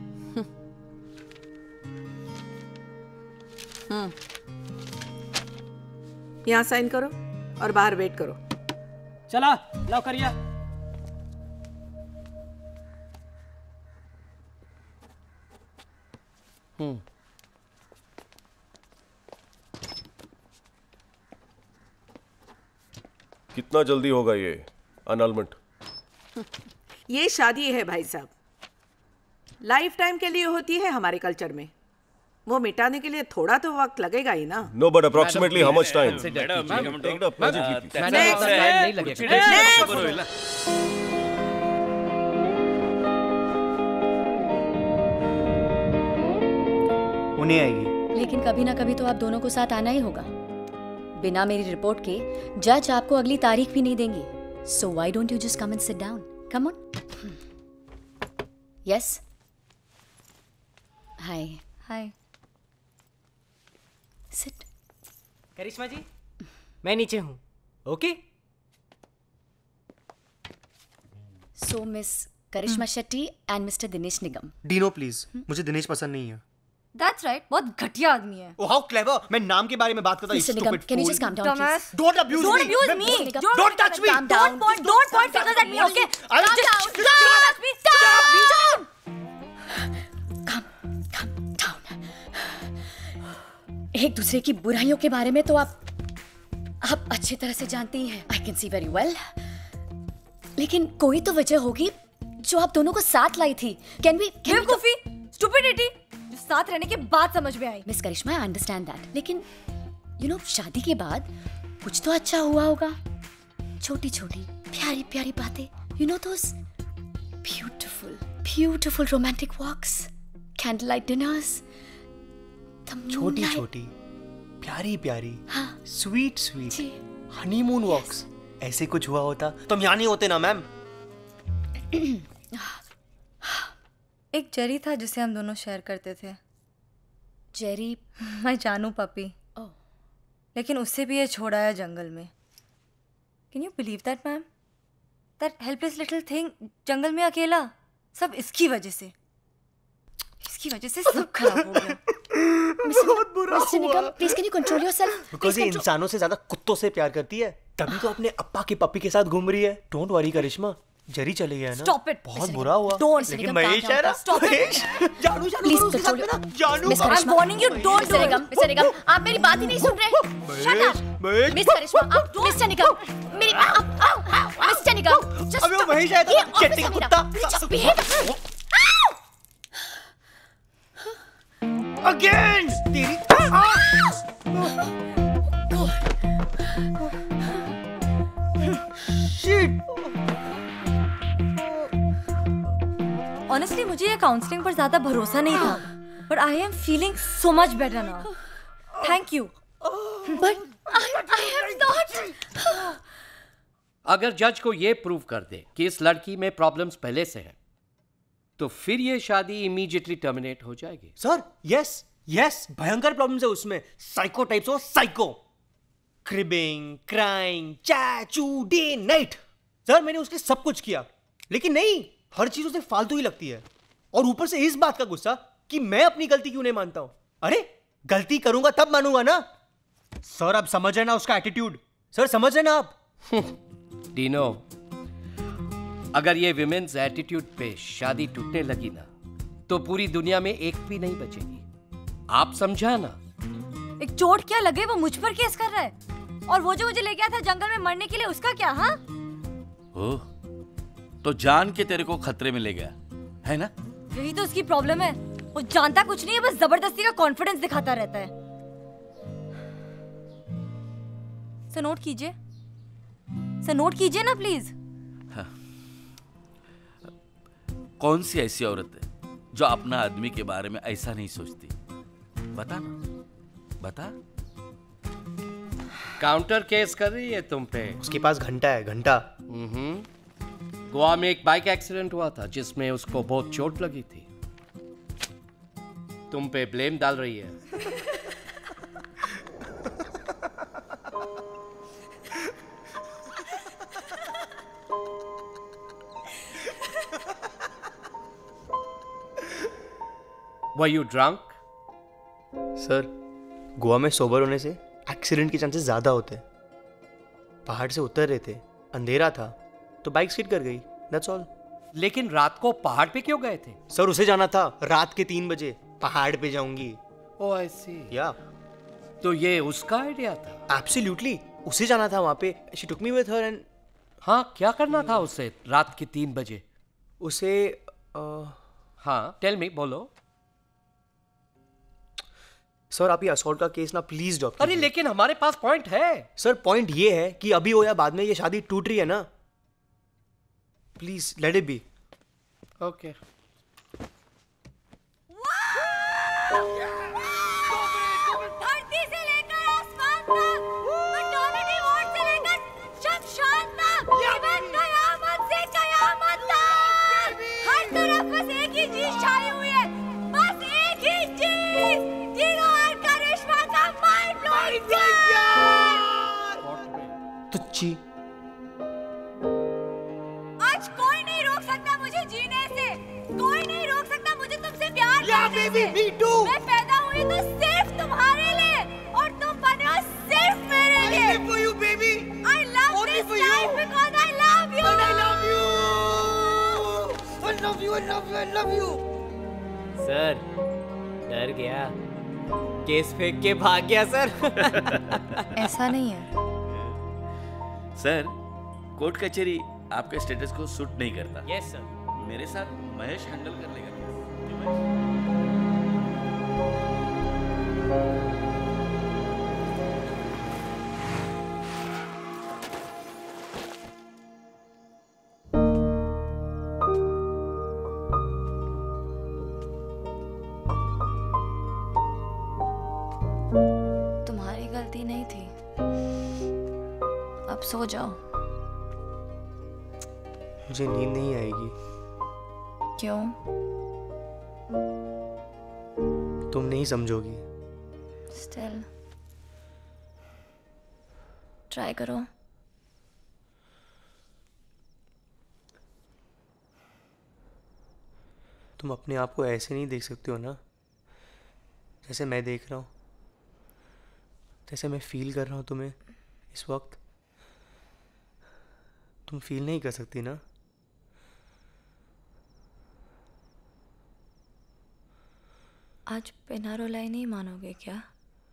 हम्म यहाँ साइन करो और बाहर वेट करो। चला लाओ करिए। हम्म कितना जल्दी होगा ये अनलमेंट? ये शादी है भाई साहब, लाइफ टाइम के लिए होती है हमारे कल्चर में। वो मिटाने के लिए थोड़ा तो वक्त लगेगा ही ना। No but approximately how much time? उन्हें आएगी। लेकिन कभी ना कभी तो आप दोनों को साथ आना ही होगा। बिना मेरी रिपोर्ट के जज आपको अगली तारीख भी नहीं देंगे। So why don't you just come and sit down? Come on. Yes. Hi. Hi. Sit. Karishma ji, मैं नीचे हूँ। Okay. So miss Karishma Shetty and mister Dinesh Nigam. Dino please, मुझे दिनेश पसंद नहीं है। That's right, बहुत घटिया आदमी है। Oh, how clever! मैं नाम के बारे में बात करता हूँ। Mister Nigam, can you just calm down, please? Don't abuse Don't me. abuse मैं- me. Don't- Don't- Don't touch me. Calm down. Don't point, don't point fingers at me, okay? I'll Calm just- down. Don't touch me. Stop. एक दूसरे की बुराइयों के बारे में तो आप आप अच्छी तरह से जानती ही हैं। I can see very well. लेकिन कोई तो वजह होगी जो आप दोनों को साथ लाई थी। कैन वी बेवकूफी, स्टूपिडिटी, जो साथ रहने के बाद समझ में आई। Miss Karishma, I understand that, लेकिन यू नो शादी के बाद कुछ तो अच्छा हुआ होगा। छोटी छोटी प्यारी प्यारी बातें, you know those beautiful beautiful romantic walks, candle light dinners, छोटी छोटी प्यारी प्यारी हाँ स्वीट स्वीट हनीमून वॉक्स। ऐसे कुछ हुआ होता तो हम यहाँ नहीं होते ना मैम। एक जेरी था जिसे हम दोनों शेयर करते थे। जेरी? मैं जानू पपी। लेकिन उससे भी ये छोड़ आया जंगल में। Can you believe that ma'am? That helpless little thing जंगल में अकेला, सब इसकी वजह से। इसकी वजह से सब खराब हो गया। बहुत बुरा mister Nigam, please can you control yourself? Because ये इंसानों से ज्यादा कुत्तों से प्यार करती है, तभी तो अपने अप्पा के पप्पी के साथ घूम रही है। डोंट वरी करिश्मा, जरी चले गया ना। Stop it. बहुत बुरा हुआ। Don't. लेकिन महेश है ना। Stop it. जानू जानू Please करो उसके साथ control में ना। जानू। Miss Karishma, I'm warning you, don't mister do it. Nigam, mister Nigam, आप मेरी बात ही नहीं सुन रहे। Shut up. Mahesh. Miss Karishma, आप मिस्टर निगम, मेरी आप मिस्टर निगम, just अबे वो महेश है तो ये ऑफिस चट्टी है मेरा। कुत्ता। Please just behave. Again! तेरी Shit! Honestly, मुझे ये काउंसलिंग पर ज्यादा भरोसा नहीं था, but I am feeling so much better now. Thank you. But I, I have not. अगर जज को ये प्रूव कर दे कि इस लड़की में प्रॉब्लम्स पहले से हैं, तो फिर ये शादी इमीडिएटली टर्मिनेट हो जाएगी। सर, यस यस भयंकर प्रॉब्लम्स है उसमें। साइको टाइप्स हो, साइको। क्रिबिंग, क्राइंग, चैचू, डे नाइट। सर मैंने उसके सब कुछ किया, लेकिन नहीं, हर चीज उसे फालतू ही लगती है। और ऊपर से इस बात का गुस्सा कि मैं अपनी गलती क्यों नहीं मानता हूं। अरे गलती करूंगा तब मानूंगा ना। सर आप समझ रहे ना उसका एटीट्यूड। सर समझ रहे ना आप? डीनो, अगर ये विमेन्स एटीट्यूड पे शादी टूटने लगी ना, तो पूरी दुनिया में एक भी नहीं बचेगी। आप समझा ना? एक चोट क्या लगे, वो मुझ पर केस कर रहा है। और वो जो मुझे ले गया था जंगल में मरने के लिए, उसका क्या? हाँ, ओह, तो जान के तेरे को खतरे में ले गया है ना? यही तो उसकी प्रॉब्लम है। वो जानता कुछ नहीं है, बस जबरदस्ती का कॉन्फिडेंस दिखाता रहता है। सर नोट कीजिए, सर नोट कीजिए ना प्लीज। हाँ। कौन सी ऐसी औरत है जो अपना आदमी के बारे में ऐसा नहीं सोचती? बता ना, बता। काउंटर केस कर रही है तुम पे। उसके पास घंटा है, घंटा। हम्म। गोवा में एक बाइक एक्सीडेंट हुआ था जिसमें उसको बहुत चोट लगी थी। तुम पे ब्लेम डाल रही है। Were you drunk? Sir Goa में सोबर होने से एक्सीडेंट के चांसेस ज़्यादा होते हैं। पहाड़ से उतर रहे थे, अंधेरा था, तो बाइक स्किड कर गई, दैट्स ऑल। लेकिन रात को पहाड़ पे क्यों गए थे? सर उसे जाना था रात के तीन बजे पहाड़ पे जाऊंगी। ओह आई सी। या तो ये उसका आइडिया था? एब्सोल्युटली, उसे जाना था वहां पे। She took me with her and हाँ, क्या करना था उसे रात के तीन बजे? उसे आ... हाँ टेल मी, बोलो। सर आप ये असॉल्ट का केस ना प्लीज ड्रॉप कीजिए। अरे लेकिन हमारे पास पॉइंट है। सर पॉइंट ये है कि अभी हो या बाद में ये शादी टूट रही है ना, please let it be. Okay. धरती से लेकर आसमान तक, मैटर्निटी वार्ड से लेकर शमशान तक, इवन कयामत से कयामत तक, हर तरफ बस एक ही चीज छाई हुई है, बस एक ही चीज, तीनों और करिश्मा का माइंड ब्लोइंग प्यार। तुच्ची, आज कोई नहीं रोक सकता मुझे जीने से, कोई नहीं रोक सकता मुझे तुमसे प्यार करने से। me too. मैं पैदा हुई तो सिर्फ तुम्हारे लिए और तुम बने हो सिर्फ मेरे लिए। I live for you, baby. I love Only this for you. life because I love you. And I love you. I love you. I love you. I love you. Sir डर गया, केस फेंक के भाग गया sir. ऐसा नहीं है sir, court कचहरी आपके स्टेटस को सूट नहीं करता। Yes sir. मेरे साथ महेश हैंडल कर लेगा। तुम्हारी गलती नहीं थी, अब सो जाओ। मुझे नींद नहीं आएगी। क्यों? तुम नहीं समझोगी। स्टिल ट्राई करो। तुम अपने आप को ऐसे नहीं देख सकते हो ना, जैसे मैं देख रहा हूँ, जैसे मैं फील कर रहा हूँ तुम्हें इस वक्त। तुम फील नहीं कर सकती ना। आज बिना रुलाई नहीं मानोगे क्या?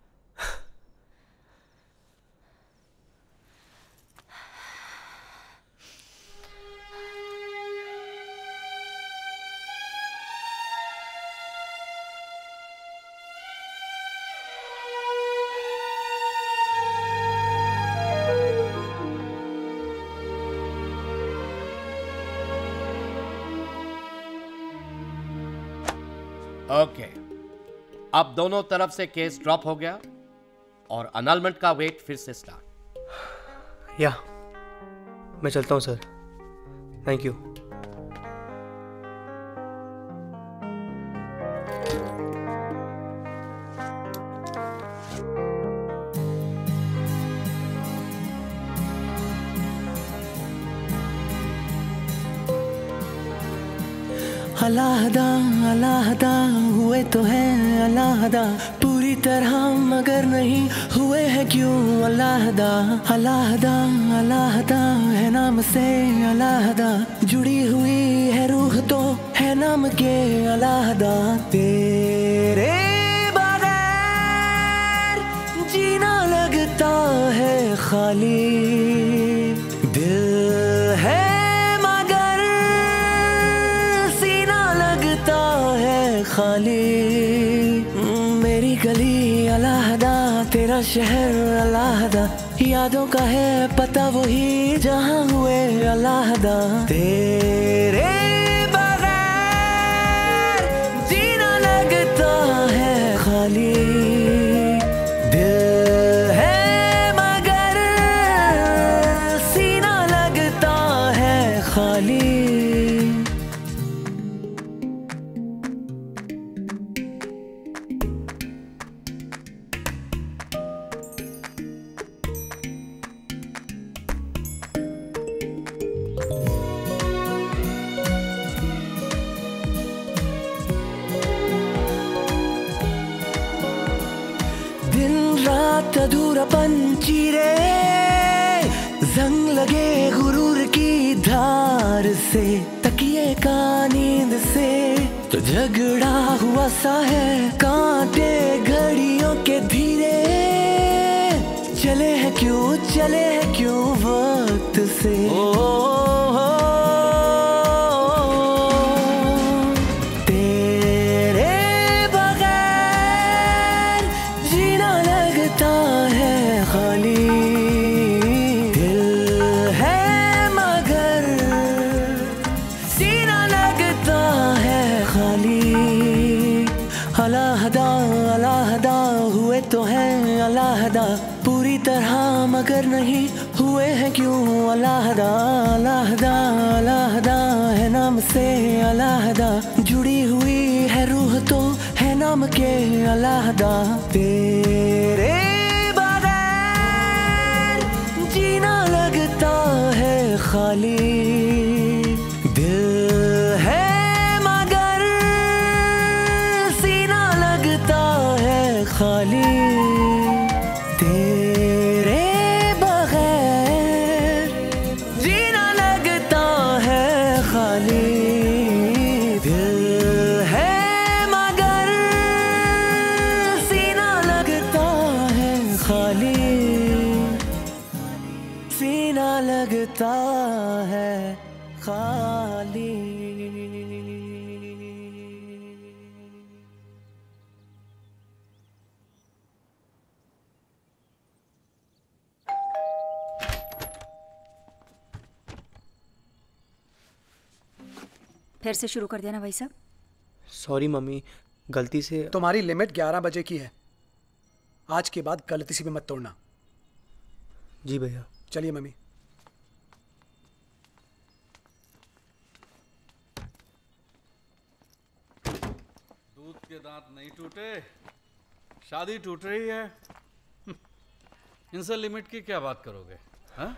Okay okay. अब दोनों तरफ से केस ड्रॉप हो गया और अनलमेंट का वेट फिर से स्टार्ट। या मैं चलता हूँ सर, थैंक यू। अलहदा अलहदा हुए तो हैं अलहदा पूरी तरह, मगर नहीं हुए हैं क्यों अलहदा। अलहदा अलहदा है नाम से अलहदा, जुड़ी हुई है रूह तो है नाम के अलहदा। तेरे बगैर जीना लगता है खाली, दिल है खाली। मेरी गली अलहदा, तेरा शहर अलहदा, यादों का है पता वही जहाँ हुए अलहदा। तेरे बगैर जीना लगता है खाली, दिल है मगर सीना लगता है खाली। रात अधूरापन चीरे, जंग लगे गुरूर की धार से, तकिए का नींद से तो झगड़ा हुआ सा है, कांटे घड़ियों के धीरे, चले हैं क्यों चले हैं क्यों वक्त से। ओ, ओ, ओ, तेरे बगैर जीना लगता है खाली, दिल है मगर सीना लगता है खाली। अलहदा अलहदा हुए तो हैं अलहदा, पूरी तरह मगर नहीं हुए हैं क्यों अलहदा। अलहदा अलहदा है नाम से अलहदा, जुड़ी हुई है रूह तो है नाम के अलहदा। तेरे बगैर जीना लगता है खाली, दिल है मगर सीना लगता है खाली। तेरे बगैर जीना लगता है खाली, दिल है मगर सीना लगता है खाली, सीना लगता है खाली। फिर से शुरू कर देना भाई साहब। सॉरी मम्मी, गलती से। तुम्हारी लिमिट ग्यारह बजे की है, आज के बाद गलती से भी मत तोड़ना। जी भैया। चलिए मम्मी। दूध के दांत नहीं टूटे, शादी टूट रही है। इनसे लिमिट की क्या बात करोगे? हाँ?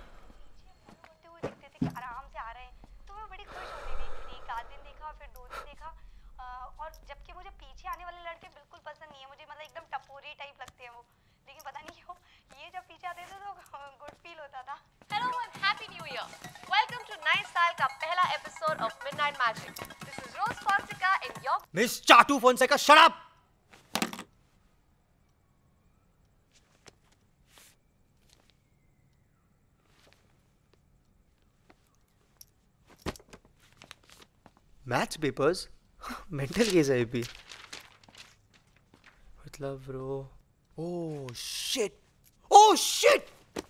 आराम से आ रहे हैं तो मैं बड़ी खुश होती थी। फिर एक आध दिन देखा, फिर दो दिन देखा, और जबकि मुझे पीछे आने वाले लड़के बिल्कुल पसंद नहीं है, मुझे मतलब एकदम टपोरी टाइप लगते हैं वो, लेकिन पता नहीं क्यों ये जब पीछे आते थे तो गुड फील होता था। Hello and happy new year. Welcome to नए साल का पहला episode of midnight magic. This is Rose Fonseca in your miss चाटू Fonseca, shut up. Maths papers, mental case है ये भी। मतलब bro, oh shit, oh shit.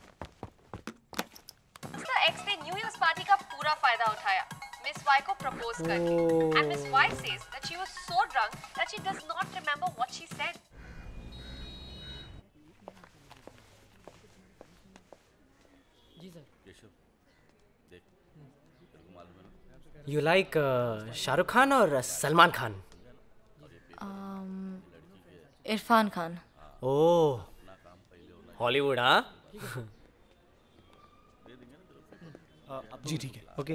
Mister X ने न्यू ईयर्स पार्टी का पूरा फायदा उठाया मिस वाई को प्रपोज करके, and miss Y says that she was so drunk that she does not remember what she said. जी सर। केशव देख, तेरे को मालूम है ना? यू लाइक शाहरुख खान और सलमान खान? इरफान खान। ओह, हॉलीवुड हाँ? जी ठीक है। Okay.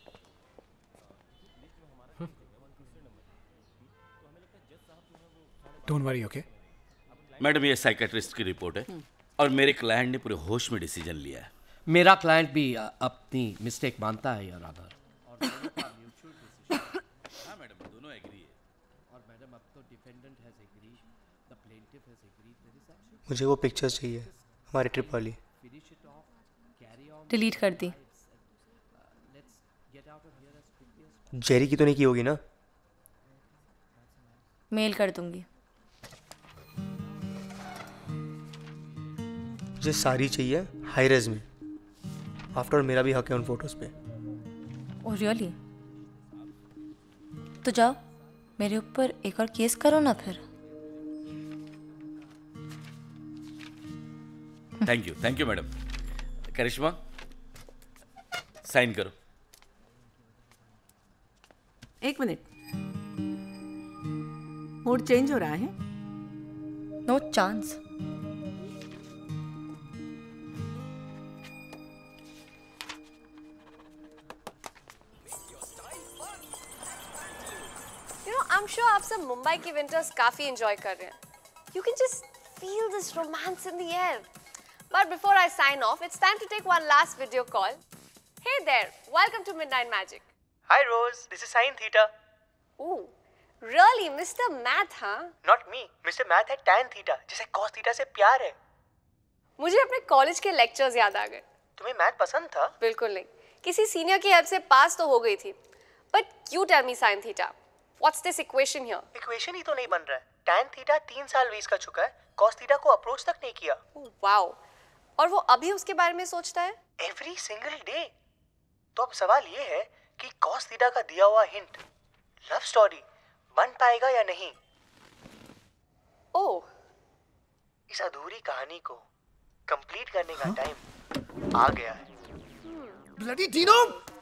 Don't worry, okay. Madam ये साइकेट्रिस्ट की रिपोर्ट है और मेरे क्लाइंट ने पूरे होश में डिसीजन लिया है। मेरा क्लाइंट भी अ, अपनी मिस्टेक मानता है योर ऑनर। हाँ मैडम, दोनों एग्री है। और मैडम अब तो defendant has agreed, the plaintiff has agreed, there is actually मुझे वो पिक्चर्स चाहिए, हमारे ट्रिप वाली। Finish it off, carry on. Delete कर दी। Let's get out of here as quickly as Jerry की तो नहीं की होगी ना? मेल कर दूंगी। मुझे सारी चाहिए हाई रेज में। आफ्टर ऑल मेरा भी हक है उन फोटोज पे। Oh really? तो जाओ मेरे ऊपर एक और केस करो ना फिर। Thank you, thank you madam. Karishma sign करो। एक मिनट, मूड चेंज हो रहा है? No chance. You know I am sure आप सब मुंबई की विंटर्स काफी एंजॉय कर रहे हैं। You can just feel this romance in the air. But before I sign off, it's time to take one last video call. Hey there, welcome to Midnight Magic. Hi Rose, this is Sin Theta. Ooh, really, Mister Math, huh? Not me, Mister Math है tan theta, जिसे cos theta से प्यार है. मुझे अपने college के lectures याद आ गए. तुम्हें मैथ पसंद था? बिल्कुल नहीं. किसी सीनियर की हेल्प से पास तो हो गई थी. But you tell me sin theta. What's this equation here? Equation ही तो नहीं बन रहा है. Tan theta तीन साल वेस्ट कर चुका है. Cos theta को अप्रोच तक नहीं किया. Wow. और वो अभी उसके बारे में सोचता है? Every single day. तो अब सवाल ये है कि cos theta का दिया हुआ हिंट लव स्टोरी बन पाएगा या नहीं? ओह. इस अधूरी कहानी को कंप्लीट करने का टाइम आ गया है. Bloody Dino!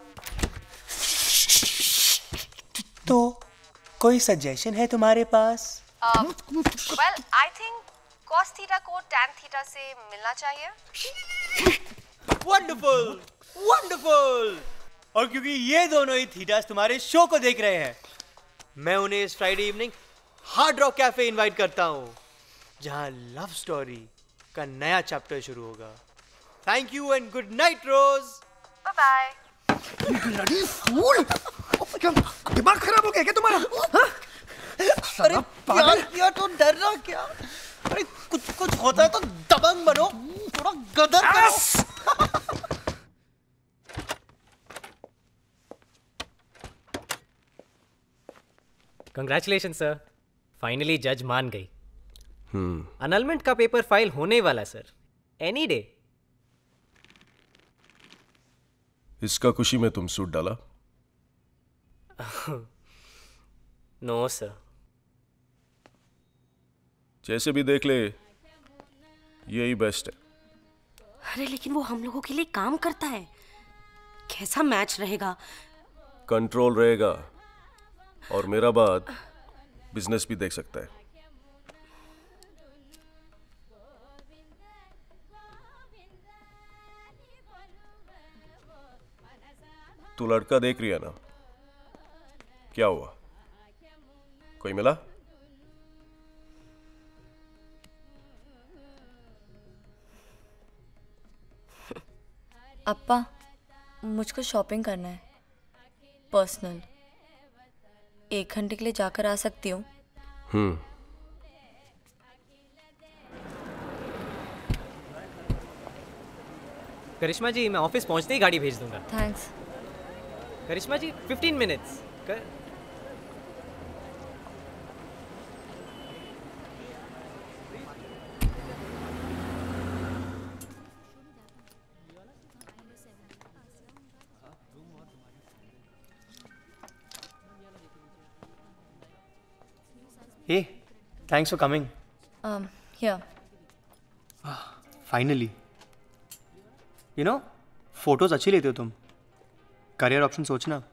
तो कोई सजेशन है तुम्हारे पास? uh, well, I think cos theta को tan theta से मिलना चाहिए. Wonderful, wonderful. और क्योंकि ये दोनों ही थीटास तुम्हारे शो को देख रहे हैं, मैं उन्हें इस Friday evening hard rock cafe invite करता हूँ, जहाँ लव स्टोरी का नया चैप्टर शुरू होगा. Thank you and good night Rose. Bye bye. Bloody fool! क्या दिमाग खराब हो गया क्या तुम्हारा? हाँ? अरे पागल क्या, तो डर रहा क्या? अरे कुछ कुछ होता है तो दबंग बनो, थोड़ा गदर करो. कंग्रेचुलेशन सर, फाइनली जज मान गई. हम्म. अनलमेंट का पेपर फाइल होने वाला सर, एनी डे. इसका खुशी में तुम सूट डाला? No sir. जैसे भी देख ले, यही बेस्ट है. अरे लेकिन वो हम लोगों के लिए काम करता है. कैसा मैच रहेगा? कंट्रोल रहेगा और मेरा बाद बिजनेस भी देख सकता है. तू लड़का देख रही है ना? क्या हुआ, कोई मिला? अप्पा, मुझको शॉपिंग करना है, पर्सनल. एक घंटे के लिए जाकर आ सकती हूँ? हम्म. करिश्मा जी, मैं ऑफिस पहुंचते ही गाड़ी भेज दूंगा. Thanks. Karishma ji, fifteen minutes. कर... Hey, thanks for coming. Um, here. Finally. You know, photos अच्छी लेते हो तुम. करियर ऑप्शन सोचना.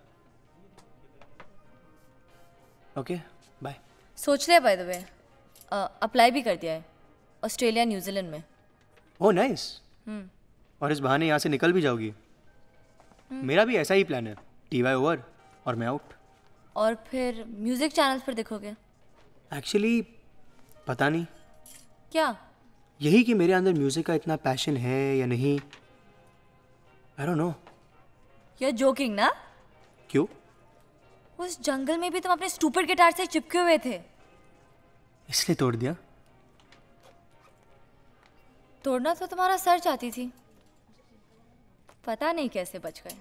Okay, bye. सोच लिया बाय द वे. अप्लाई भी कर दिया है, ऑस्ट्रेलिया न्यूजीलैंड में. Oh nice. हम्म. और इस बहाने यहाँ से निकल भी जाओगी. मेरा भी ऐसा ही प्लान है. टीवाई ओवर और मैं आउट. और फिर म्यूजिक चैनल्स पर देखोगे? एक्चुअली पता नहीं. क्या? यही कि मेरे अंदर म्यूजिक का इतना पैशन है या नहीं. I don't know. You're joking ना? क्यों? उस जंगल में भी तुम अपने स्टूपिड गिटार से चिपके हुए थे. इसलिए तोड़ दिया? तोड़ना तो तुम्हारा सर चाहती थी, पता नहीं कैसे बच गए.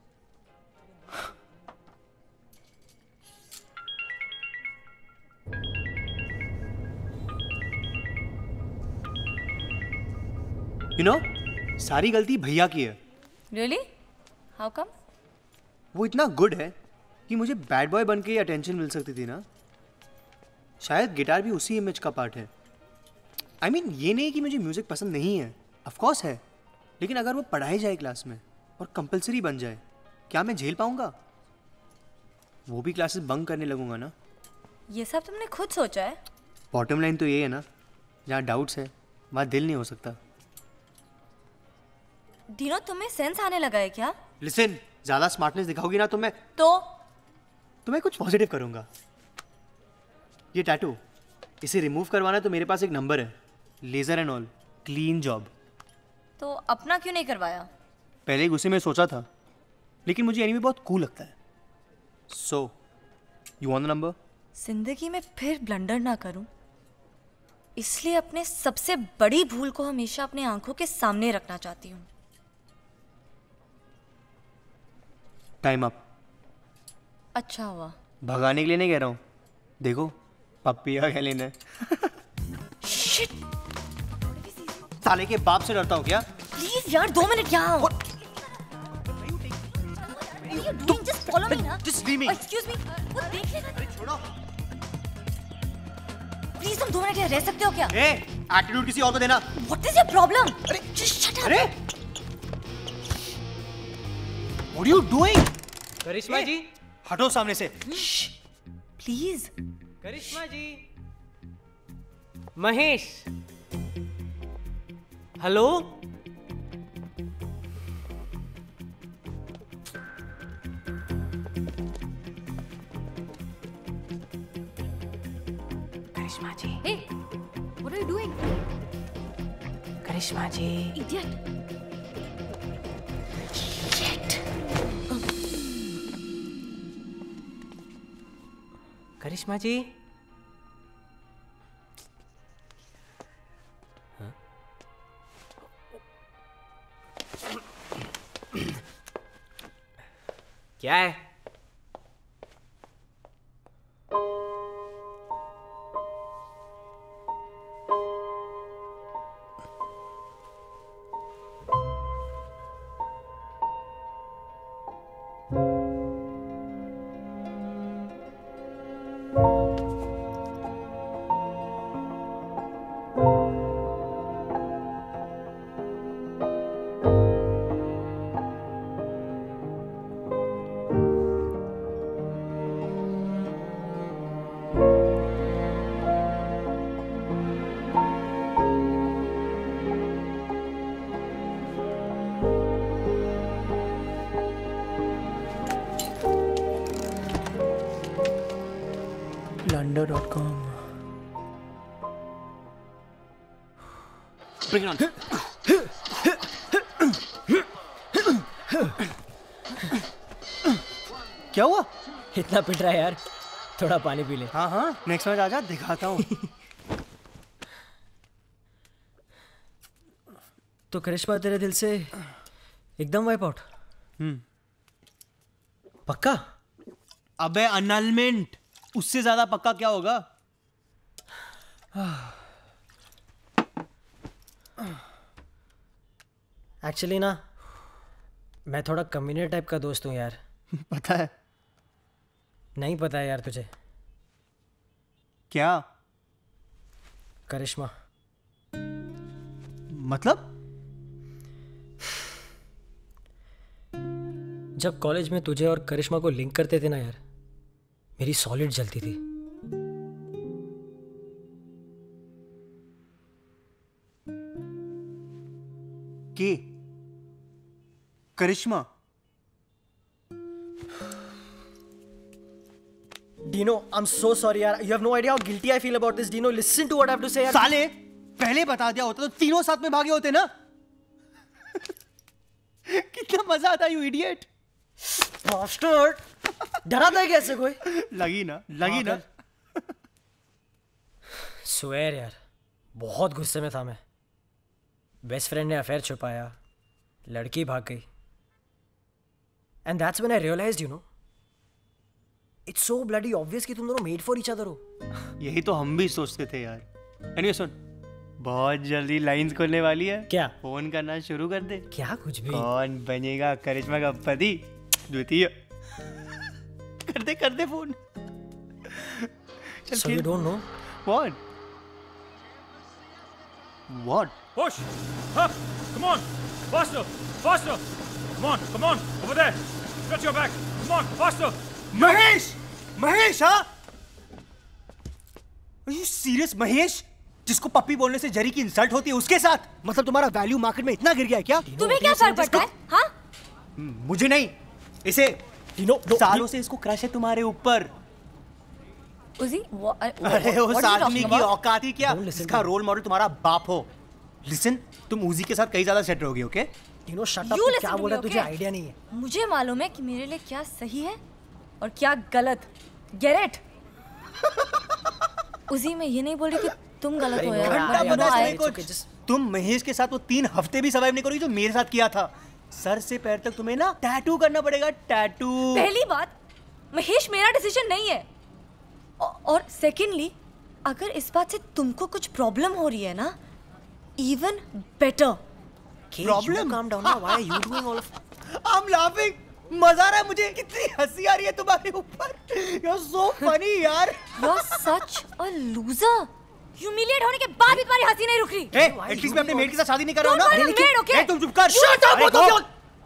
यू नो, सारी गलती भैया की है. Really? How come? वो इतना गुड है कि मुझे बैड बॉय बन के अटेंशन मिल सकती थी ना. शायद गिटार भी उसी इमेज का पार्ट है. आई I मीन mean, ये नहीं कि मुझे म्यूजिक पसंद नहीं है, ऑफ कोर्स है. लेकिन अगर वो पढ़ाई जाए क्लास में और कंपलसरी बन जाए, क्या मैं झेल पाऊंगा? वो भी क्लासेस बंक करने लगूंगा ना. ये सब तुमने खुद सोचा है? बॉटम लाइन तो ये है ना, जहाँ डाउट्स है वहाँ दिल नहीं हो सकता. डीनो, तुम्हें सेंस आने लगा है क्या? लिसन, ज्यादा स्मार्टनेस दिखाओगी ना तो मैं तो तो मैं कुछ पॉजिटिव करूंगा. ये टैटू, इसे रिमूव करवाना तो मेरे पास एक नंबर है. Laser and all, clean job. तो अपना क्यों नहीं करवाया? पहले गुस्से में सोचा था, लेकिन मुझे एनीमे बहुत कूल लगता है। So you want the number? जिंदगी में फिर ब्लंडर ना करूं, इसलिए अपने सबसे बड़ी भूल को हमेशा अपने आंखों के सामने रखना चाहती हूँ। Time up. अच्छा हुआ। भगाने के लिए नहीं कह रहा हूँ, देखो पप्पी आ क्या लेना है। साले के बाप से डरता हूँ क्या? प्लीज यार दो मिनट यहाँ आओ। Just follow me ना। Just leave me। Excuse me, वो देख लेगा। छोड़ो। प्लीज तुम दो मिनट यहाँ रह सकते हो क्या? ए, एटीट्यूड किसी और को देना। What is your problem? अरे just shut up। अरे What are you doing? Karishma जी, हटो सामने से। Please. Karishma ji. Mahesh. Hello. Karishma ji. Hey, what are you doing? Karishma ji. Idiot. Shit. Karishma ji. हाँ? क्या है? Blunder dot com. Bring it on. क्या हुआ? इतना पिट रहा है यार, थोड़ा पानी पी ले। हाँ हाँ, नेक्स्ट मैच आजा, दिखाता हूँ। तो करिश्मा तेरे दिल से एकदम वाइप आउट? हम्म। पक्का? अबे अनलमेंट, उससे ज्यादा पक्का क्या होगा? एक्चुअली ना, मैं थोड़ा कम्युनिटी टाइप का दोस्त हूँ यार। पता है? नहीं पता है यार तुझे? क्या? करिश्मा। मतलब? जब कॉलेज में तुझे और करिश्मा को लिंक करते थे ना यार, मेरी सॉलिड जलती थी। के? करिश्मा? Dino, I'm so sorry यार. You have no idea how guilty I feel about this. Dino, listen to what I have to say यार. साले, पहले बता दिया होता तो तीनों साथ में भागे होते ना। कितना मजा आता यू इडियट। Bastard! डराता है कैसे कोई? लगी ना, लगी ना। Swear यार, बहुत गुस्से में था मैं। बेस्ट फ्रेंड ने अफेयर छुपाया, लड़की भाग गई। And that's when I realized, you know, it's so bloody obvious कि तुम दोनों made for each other हो। यही तो हम भी सोचते थे यार। Anyway सुन, बहुत जल्दी लाइंस खुलने वाली है। क्या? फोन करना शुरू कर दे। क्या कुछ भी? कौन बनेगा करिश्मा का पति द्वितीय? कर दे कर दे phone. So you don't know? What? What? Push! Up! Come on! Faster! Faster! Come on! Come on! Over there! Got your back! Come on! Faster! Mahesh! Mahesh हाँ? Are you serious Mahesh? जिसको पप्पी बोलने से जरी की इंसल्ट होती है उसके साथ? मतलब तुम्हारा वैल्यू मार्केट में इतना गिर गया है क्या? तुम्हें क्या फर्क पड़ता है? हाँ? मुझे नहीं, इसे। सालों से इसको क्रश है तुम्हारे ऊपर। उजी अरे उस आदमी की औकात ही क्या, इसका रोल मॉडल तुम्हारा बाप हो। लिसन, तुम उजी के साथ कहीं ज्यादा सेट रहोगे। Okay you know shut up, क्या बोल रहा है तुझे आइडिया नहीं है। मुझे मालूम है कि मेरे लिए क्या सही है और क्या गलत। Get it? उजी मैं ये नहीं बोल रही कि तुम गलत हो यार। तुम महेश के साथ वो तीन हफ्ते भी सर्वाइव नहीं करोगी जो मेरे साथ किया था। सर से पैर तक तुम्हें ना टैटू करना पड़ेगा, टैटू। पहली बात, महेश मेरा डिसीजन नहीं है। और सेकेंडली, अगर इस बात से तुमको कुछ प्रॉब्लम हो रही है ना, इवन बेटर। प्रॉब्लम? काम डाउन ना, why are you doing all of I am laughing. मजा आ रहा है मुझे, कितनी हंसी आ रही है तुम्हारे ऊपर। यू आर सो फनी यार। You are such a loser. Humiliate होने के बाद भी तुम्हारी हंसी नहीं रुक रही। ए, एटलीस्ट मैं अपने मेड के साथ शादी नहीं कर रहा हूं ना। अरे लेकिन ओके, तुम चुप कर। Shut up both of you.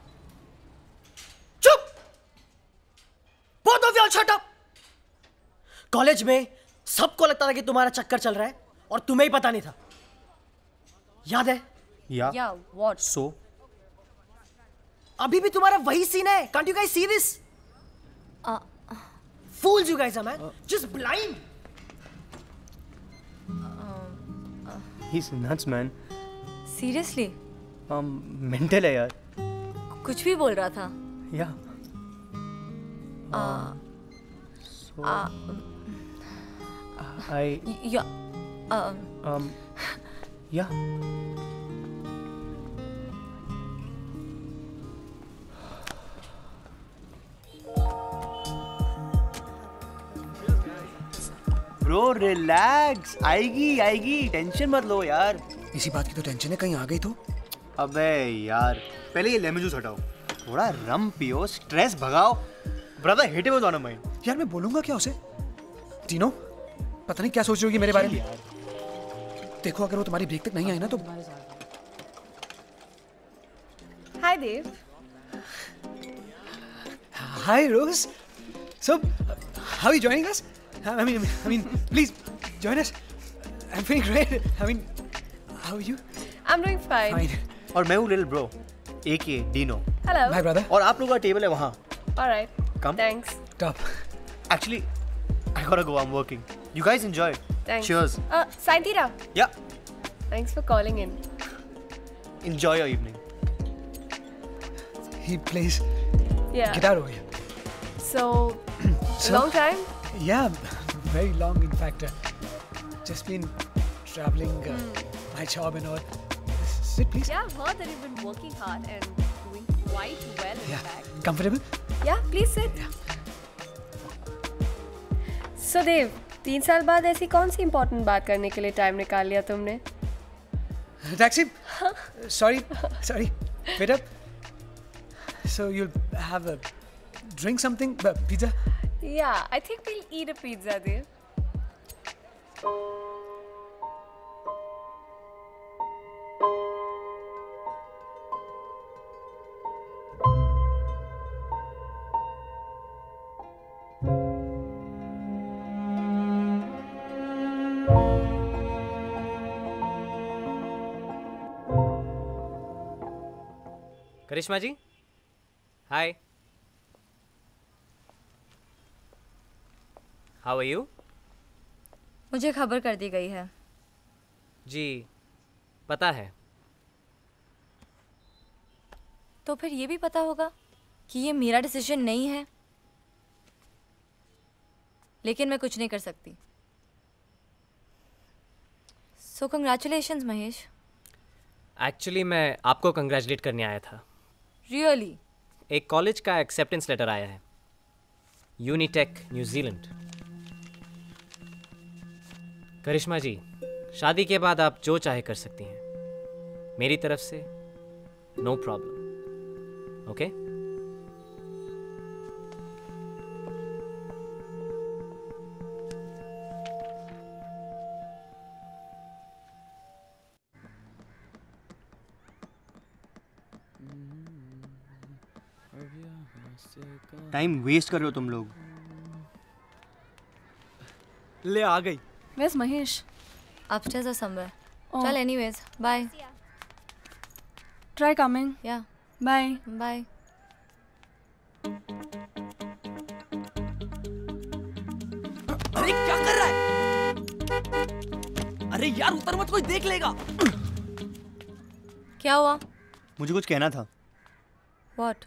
चुप, both of you shut up. College में सबको लगता था कि तुम्हारा चक्कर चल रहा है और तुम्हें ही पता नहीं था, याद है? या या व्हाट? सो अभी भी तुम्हारा वही सीन है। Can't you guys see this? Fools you guys are man, just blind. He's nuts, man. Seriously? Um, mental है यार। कुछ भी बोल रहा था। Yeah. Uh, so, uh, I. Yeah. Um. Um. Yeah. Bro relax, आएगी आएगी, टेंशन मत लो यार। इसी बात की तो टेंशन है, कहीं आ गई तो। अबे यार, पहले ये लेमन जूस हटाओ, थोड़ा रम पियो, स्ट्रेस भगाओ। Brother hit with on a mind. यार मैं बोलूंगा क्या उसे? टीनो, पता नहीं क्या सोच रही होगी मेरे बारे में। देखो अगर वो तुम्हारी ब्रेक तक नहीं आई ना तो। Hi Dev. Hi Rose. So how are you joining us? I mean, I mean, please join us. I'm feeling great. I mean, how are you? I'm doing fine. Fine. और मैं हूँ little bro, AK Dino. Hello. My brother. और आप लोगों का table है वहाँ। All right. Come. Thanks. Top. Actually, I gotta go. I'm working. You guys enjoy. Thanks. Cheers. Uh, Saintira. Yeah. Thanks for calling in. Enjoy your evening. He plays Yeah. guitar over here. So, So- long time? Yeah, very long in fact. Uh, just been traveling, uh, my job and all. Sit please. Yeah, I've heard that you've been working hard and doing quite well in Yeah. fact. Comfortable? Yeah, please sit. So देव, तीन साल बाद ऐसी कौन सी important बात करने के लिए time निकाल लिया तुमने? Taxi? Sorry, sorry. Wait up. So you'll have a drink something? Uh, pizza? Yeah, I think we'll eat a pizza, Dev. Karishma ji, hi. How are you? मुझे खबर कर दी गई है। जी पता है। तो फिर ये भी पता होगा कि ये मेरा डिसीजन नहीं है, लेकिन मैं कुछ नहीं कर सकती। सो कंग्रेचुलेशंस महेश। एक्चुअली मैं आपको कंग्रेचुलेट करने आया था। रियली? एक कॉलेज का एक्सेप्टेंस लेटर आया है, यूनिटेक न्यूजीलैंड। करिश्मा जी, शादी के बाद आप जो चाहे कर सकती हैं, मेरी तरफ से no problem. Okay? Time waste कर रहे हो तुम लोग। ले आ गई। Where's Mahesh? Upstairs or somewhere. Oh. Chal, anyways. Bye. Try coming. Yeah. Bye. Bye. अरे क्या अरे यार उतर मत, कोई देख लेगा। क्या हुआ? मुझे कुछ कहना था। What?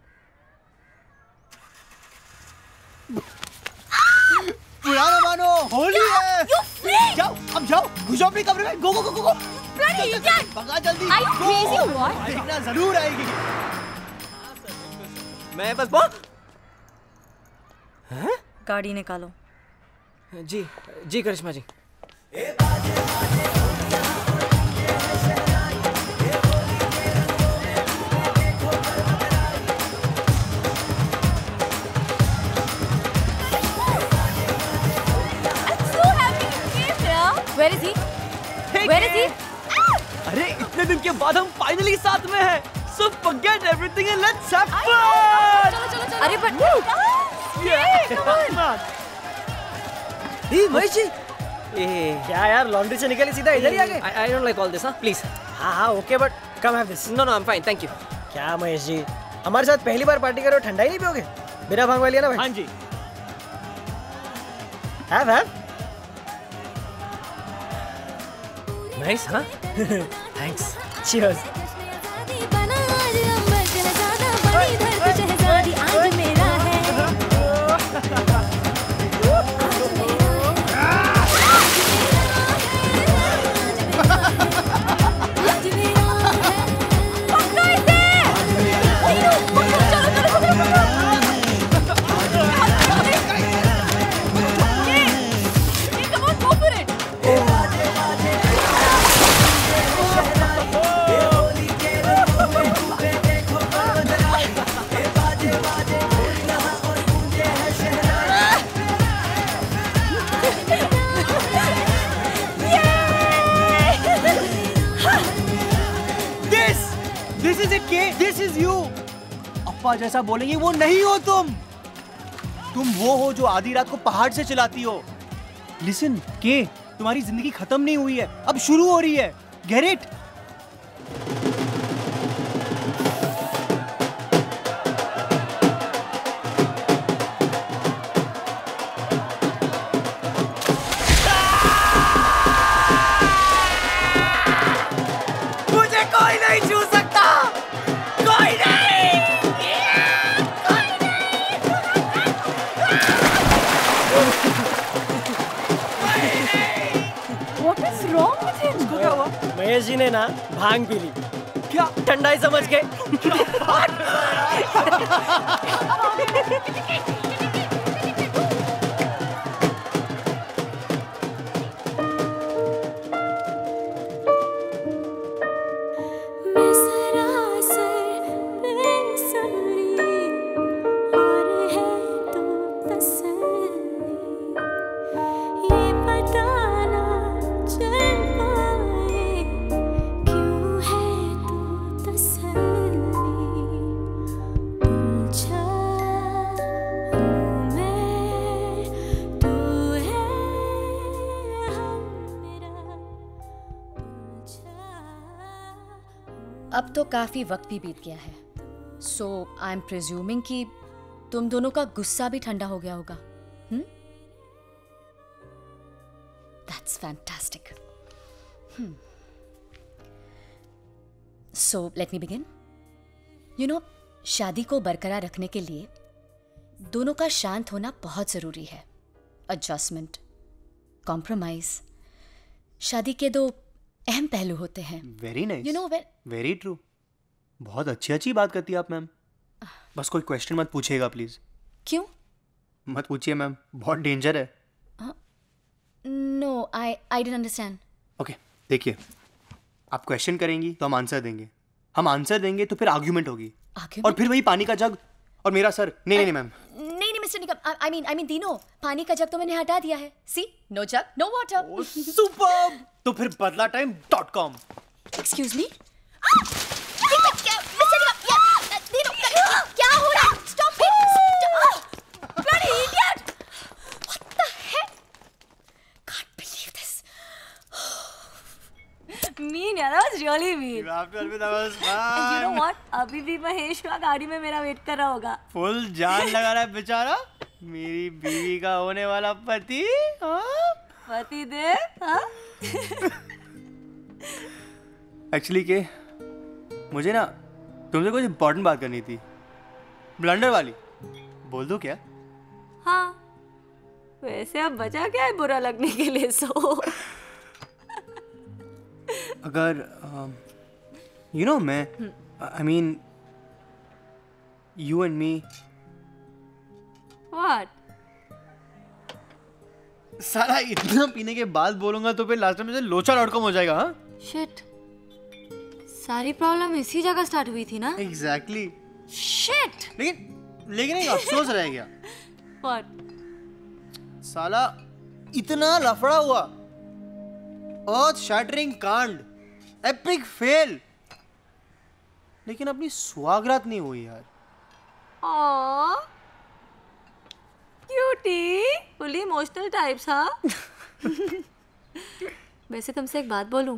पुराना मानो, होली है। You freak! जाओ, अब जाओ, घुसो अपने कमरे में। गो गो गो गो। Bloody idiot! भगा जल्दी। Are you crazy or what? देखना जरूर आएगी। मैं बस बो। गाड़ी निकालो। जी जी करिश्मा जी। Where is he? Where is he? अरे इतने दिन के बाद हम फाइनली साथ में हैं। So forget everything and let's have fun. अरे but Yeah, come on. हे महेश जी, क्या यार लॉन्ड्री से निकले सीधा इधर ही आ गए? I don't like all this, huh? Please. हाँ हाँ okay but come have this. No no I'm fine, thank you. क्या महेश जी, हमारे साथ पहली बार पार्टी करो, ठंडा ही नहीं पियोगे? बिना भांग वाली है ना भाई? हाँ जी। Have have. Nice, huh? Thanks. Cheers. अप्पा जैसा बोलेंगे वो नहीं हो तुम। तुम वो हो जो आधी रात को पहाड़ से चलाती हो। लिसन के, तुम्हारी जिंदगी खत्म नहीं हुई है, अब शुरू हो रही है। Get it? मुझे कोई नहीं छू सकता, कोई नहीं। What is wrong with him? इसको क्या हुआ? महेश जी ने ना भांग पी ली। क्या? ठंडाई समझ के। अब तो काफी वक्त भी बीत गया है, सो आई एम प्रिज्यूमिंग कि तुम दोनों का गुस्सा भी ठंडा हो गया होगा। हम्म? That's fantastic. Hmm. So let me begin. You know, शादी को बरकरार रखने के लिए दोनों का शांत होना बहुत जरूरी है। एडजस्टमेंट, कॉम्प्रोमाइज, शादी के दो अहम पहलू होते हैं। Very nice, you know very true. बहुत अच्छी अच्छी बात करती है आप मैम। बस कोई क्वेश्चन मत पूछिएगा प्लीज। क्यों? मत पूछिए मैम, बहुत डेंजर है। No, I I don't understand. Okay देखिए, आप क्वेश्चन करेंगी तो हम आंसर देंगे, हम आंसर देंगे तो फिर आर्ग्यूमेंट होगी, और फिर वही पानी का जग और मेरा सर। नहीं नहीं मैम, नहीं नहीं mister Nikam, I mean I mean तीनों, पानी का जग तो मैंने हटा दिया है। See, no jug no water. Superb. तो फिर बदला time dot com. Excuse me, क्या हो रहा है? Stop it, bloody idiot, what the heck, can't believe this. Mean यार, that was really mean. You have to admit that was fun. And you know what? अभी भी महेश का गाड़ी में मेरा वेट कर रहा होगा। फुल जान लगा रहा है बेचारा, मेरी बीवी का होने वाला पति। हाँ? पति देव, हाँ? एक्चुअली के मुझे ना तुमसे कुछ इम्पोर्टेंट बात करनी थी, ब्लंडर वाली। बोल दो क्या? हाँ, वैसे अब बचा क्या है बुरा लगने के लिए? सो अगर यू नो मैं I mean you and me. What? साला इतना पीने के बाद बोलूंगा तो फिर लास्ट में से लोचा डॉट कॉम हो जाएगा। हाँ शिट, सारी प्रॉब्लम इसी जगह स्टार्ट हुई थी ना? एग्जैक्टली। शिट। लेकिन लेकिन एक अफसोस रह गया। व्हाट? साला इतना लफड़ा हुआ, अर्थ शैटरिंग कांड, एपिक फेल, लेकिन अपनी सुहागरात नहीं हुई यार। Aww, cutie, fully emotional types. हाँ। वैसे तुमसे एक बात बोलूं?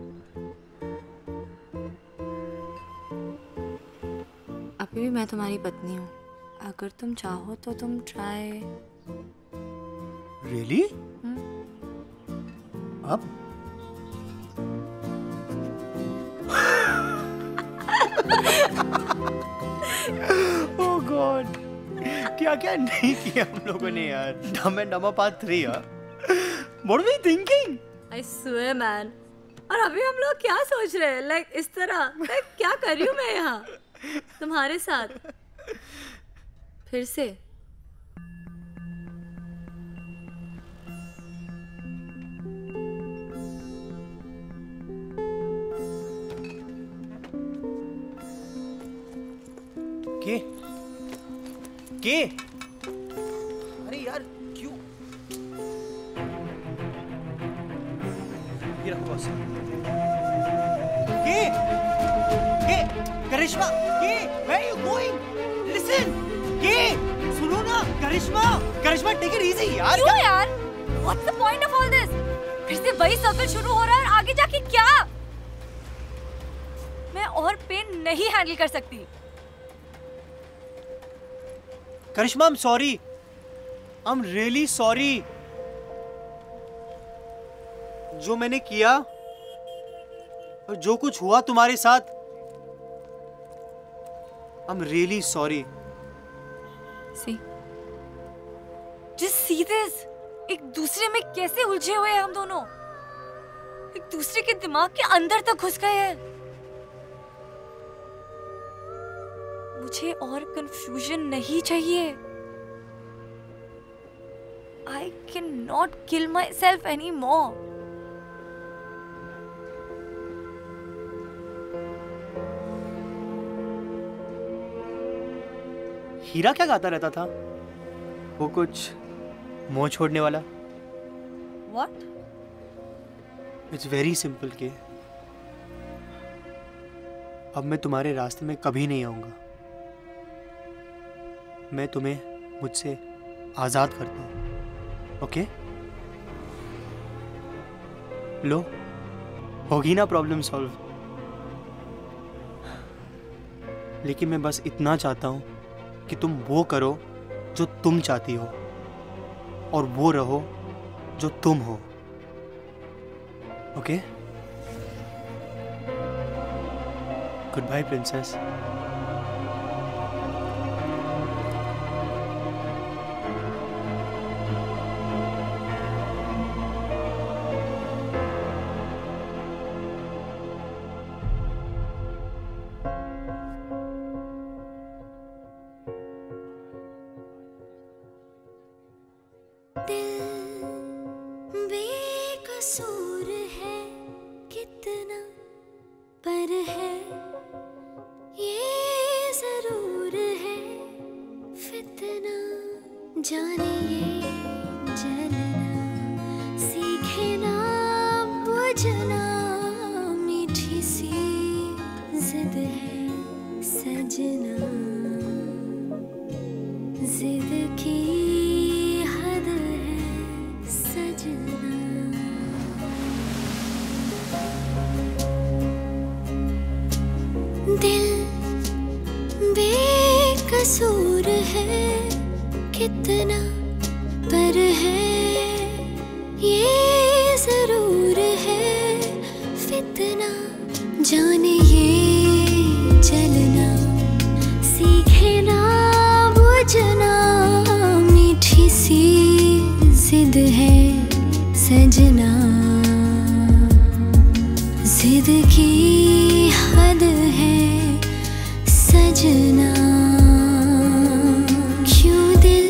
अभी भी मैं तुम्हारी पत्नी हूँ। अगर तुम चाहो तो तुम ट्राई। रियली? अब? Oh God, क्या क्या नहीं किया हम लोगों ने यार। Dumb and dumber part three. यार What are we thinking? I swear man। और अभी हम लोग क्या सोच रहे हैं? लाइक like, इस तरह like, क्या कर रही हूँ मैं यहाँ तुम्हारे साथ? फिर से के के अरे यार क्यों? ये रखो बस। के के करिश्मा के where are you going? Listen के सुनो ना Karishma Karishma take it easy यार। क्यों यार? What's the point of all this? फिर से वही सर्कल शुरू हो रहा है और आगे जाके क्या? मैं और पेन नहीं हैंडल कर सकती। करिश्मा I'm sorry, I'm really sorry। जो मैंने किया और जो कुछ हुआ तुम्हारे साथ, I'm really sorry। See, just see this। एक दूसरे में कैसे उलझे हुए हैं हम दोनों, एक दूसरे के दिमाग के अंदर तक घुस गए हैं। मुझे और कंफ्यूजन नहीं चाहिए। I cannot kill myself anymore। हीरा क्या गाता रहता था? वो कुछ मोह छोड़ने वाला। What? It's very simple के अब मैं तुम्हारे रास्ते में कभी नहीं आऊंगा। मैं तुम्हें मुझसे आजाद करता हूं। ओके? लो, होगी ना प्रॉब्लम सॉल्व। लेकिन मैं बस इतना चाहता हूं कि तुम वो करो जो तुम चाहती हो और वो रहो जो तुम हो। ओके? Good bye princess. बेकसूर है कितना, पर है ये जरूर है फितना। जाने ये जलना सीखे ना बुझना, मीठी सी जिद है सजना। जिद की हद है सजना। दिल बेकसूर है कितना, पर है ये जरूर जाने ये चलना सीखे ना बुझना मीठी सी जिद है सजना जिद की हद है सजना क्यों दिल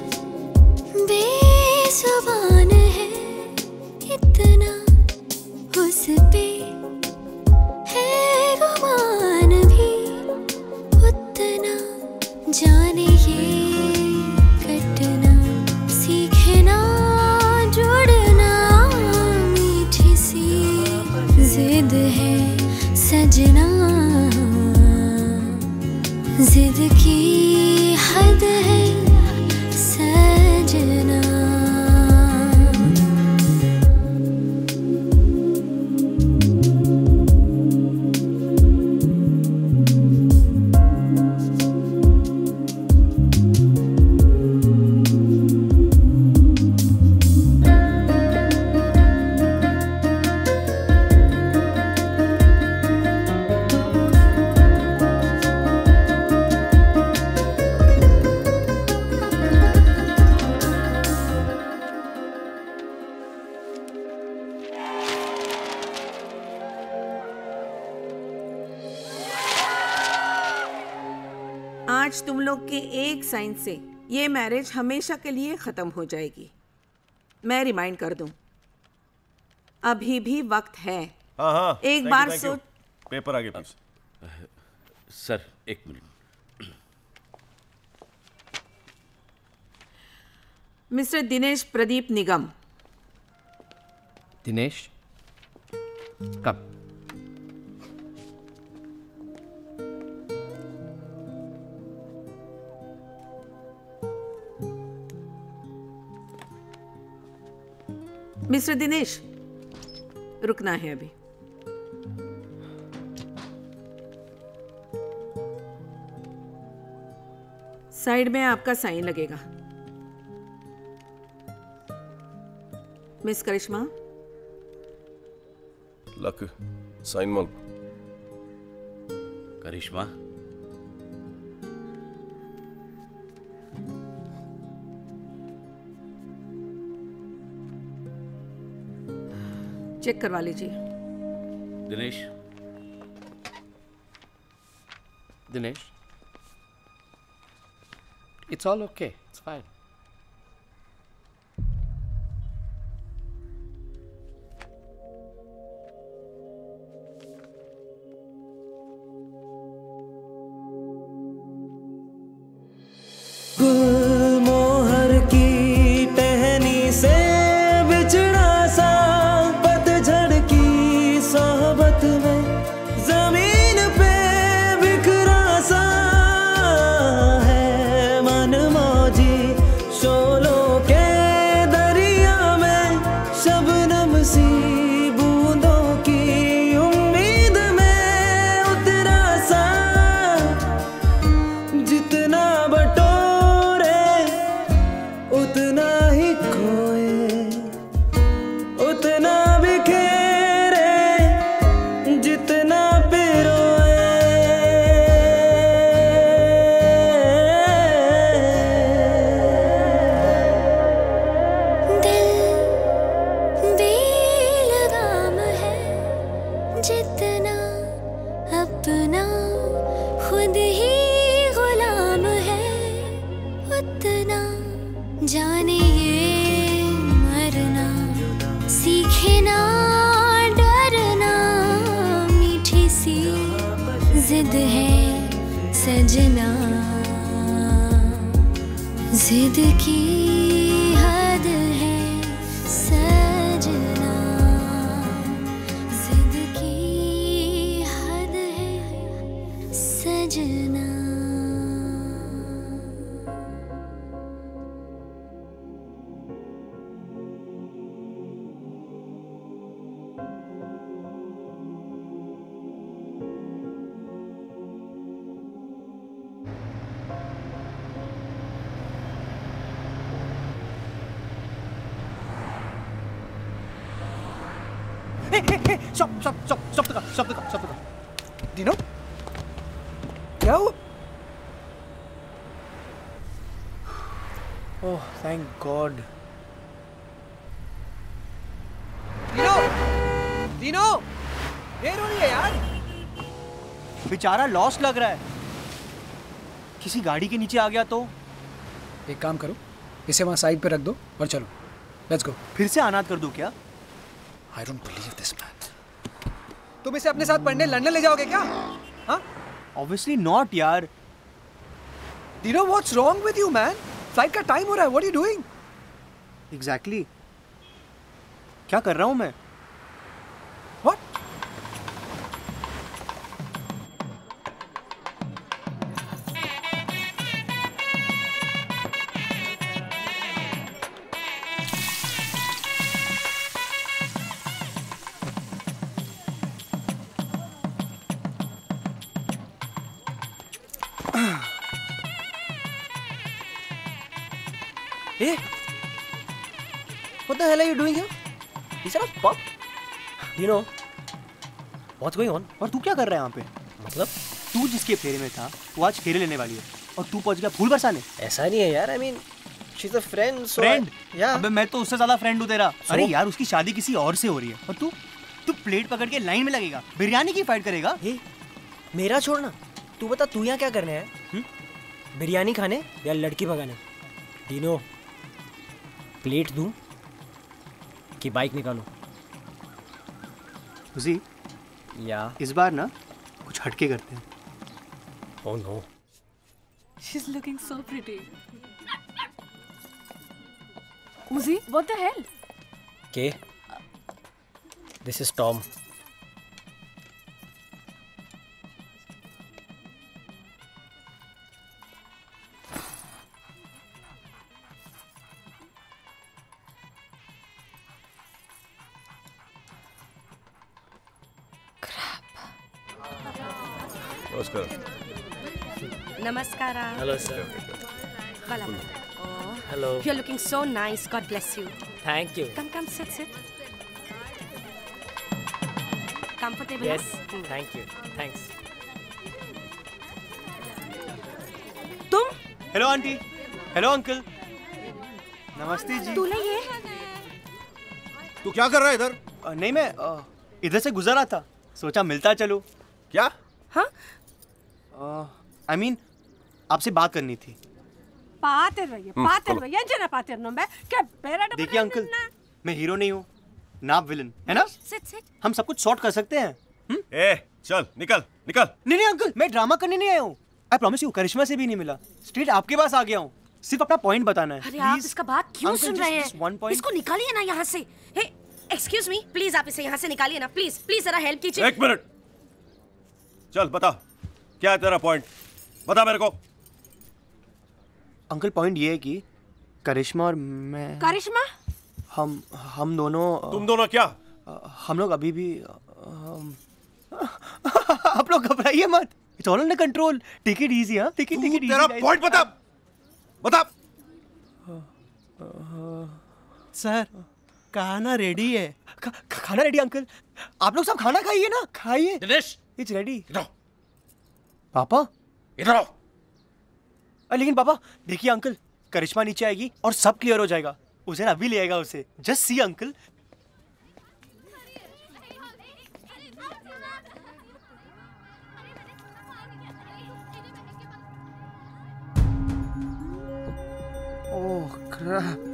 बेजुबान है इतना उस पे है गुमान भी उतना जाने ये कटना सीखे ना जुड़ना मीठी सी जिद है सजना जिद की हद है सजना आज तुम लोग के एक साइन से ये मैरिज हमेशा के लिए खत्म हो जाएगी। मैं रिमाइंड कर दूं, अभी भी वक्त है। हाँ हाँ एक thank बार you, thank you. सोच पेपर आगे प्लीज। सर एक मिनट। मिस्टर दिनेश प्रदीप निगम। दिनेश कब? मिस्टर दिनेश, रुकना है अभी। साइड में आपका साइन लगेगा। मिस करिश्मा, लक साइन मल। करिश्मा, चेक करवा लीजिए। Dinesh, Dinesh, it's all okay, it's fine. गुलमोहर की टहनी से बिछड़ा सा पतझड़ की सोहबत में जमीन पे बिखरा सा है मन मौजी शोलों के दरिया में शबनम सी बूंदों की उम्मीद में उतरा सा जितना बटोरे उतना ही खोए उतना बिखेरे जितना पिरोए दिल बेलगाम है जितना अपना खुद ही गुलाम है उतना जाने ये मरना सीखे ना डरना मीठी सी जिद है सजना जिद की हद है सजना जिद की हद है सजना Hey, hey, hey, stop, stop, stop, stop the car, stop the car, stop the car. Dino क्या हुआ? Oh thank God. Dino Dino देर हो रही है यार। बेचारा लॉस्ट लग रहा है, किसी गाड़ी के नीचे आ गया तो। एक काम करो, इसे वहां साइड पे रख दो और चलो, लेट्स गो। फिर से अनाथ कर दूं क्या? I don't believe this man. तुम इसे अपने साथ पढ़ने लंदन ले जाओगे क्या? हाँ? ऑब्वियसली नॉट यार। Dino what's wrong with you man? Flight का टाइम हो रहा है, what are you doing? Exactly exactly. क्या कर रहा हूं मैं? What? Hey, what the hell are you doing here? Is that a pub? You know, what's going on? और तू क्या कर रहा है यहाँ पे? मतलब? तू जिसके फेरे में था, वो आज फेरे लेने वाली है, और तू पहुँच गया फूल बरसाने? ऐसा नहीं है यार, I mean, she's a friend, so Friend? Yeah. अबे मैं तो उससे ज़्यादा फ्रेंड हूँ तेरा। So? अरे यार उसकी शादी किसी और से हो रही है, और तू तू प्लेट पकड़ के लाइन में लगेगा, बिरयानी की फाइट करेगा? हे, मेरा छोड़ना, तू बता तू यहाँ क्या करने है? हुँ? बिरयानी खाने या लड़की भगाने? डिनो, प्लेट दूं कि बाइक निकालूं? उसी या इस बार ना कुछ हटके करते हैं। Oh no. She's looking so pretty. Uzi, what the hell? Okay. This is Tom. नमस्कार। Namaskara. Hello, sir. Welcome. Oh. Hello. You're looking so nice. God bless you. Thank you. Come, come, sit, sit. Comfortable? Yes. huh? Hmm. Thank you. Thanks. तुम? Hello aunty, hello uncle, namaste जी। तूने ये? तू क्या कर रहा है इधर? अ, नहीं मैं अ, इधर से गुजर रहा था, सोचा मिलता चलो। क्या? हाँ? आई मीन आपसे बात करनी थी। पातिरवయ్య पातिरवయ్య ಎಂಜನ पातिरनोंबे के बेरा डबल। देखिए अंकल, मैं हीरो नहीं हूँ, ना आप विलन, है ना? Sit sit. हम सब कुछ सॉर्ट कर सकते हैं। हुँ? ए, चल निकल निकल। नहीं नहीं अंकल, मैं ड्रामा करने नहीं आया हूँ। आई प्रॉमिस यू, करिश्मा से भी नहीं मिला, स्ट्रेट आपके पास आ गया हूँ, सिर्फ अपना पॉइंट बताना है। अरे आप इसका बात क्यों Uncle, सुन just- रहे just one हैं? point. इसको निकालिए ना यहाँ से। हे, एक्सक्यूज मी, प्लीज आप इसे यहाँ से निकालिए ना, प्लीज प्लीज जरा हेल्प कीजिए। एक मिनट, चल बता क्या है तेरा पॉइंट, बता मेरे को। अंकल पॉइंट ये है कि करिश्मा और मैं, करिश्मा? हम हम दोनों तुम दोनों क्या? हम लोग अभी भी हम, आप लोग घबराइए मत, it's all under control, take it easy. हां take it take it easy. तेरा पॉइंट बता बता। सर खाना रेडी है। खा, खाना रेडी अंकल, आप लोग सब खाना खाइए ना, खाइए। Dinesh it's ready. पापा इधर आओ। लेकिन पापा देखिए अंकल, करिश्मा नीचे आएगी और सब क्लियर हो जाएगा, उसे अभी ले आएगा उसे। Just see uncle. Oh crap.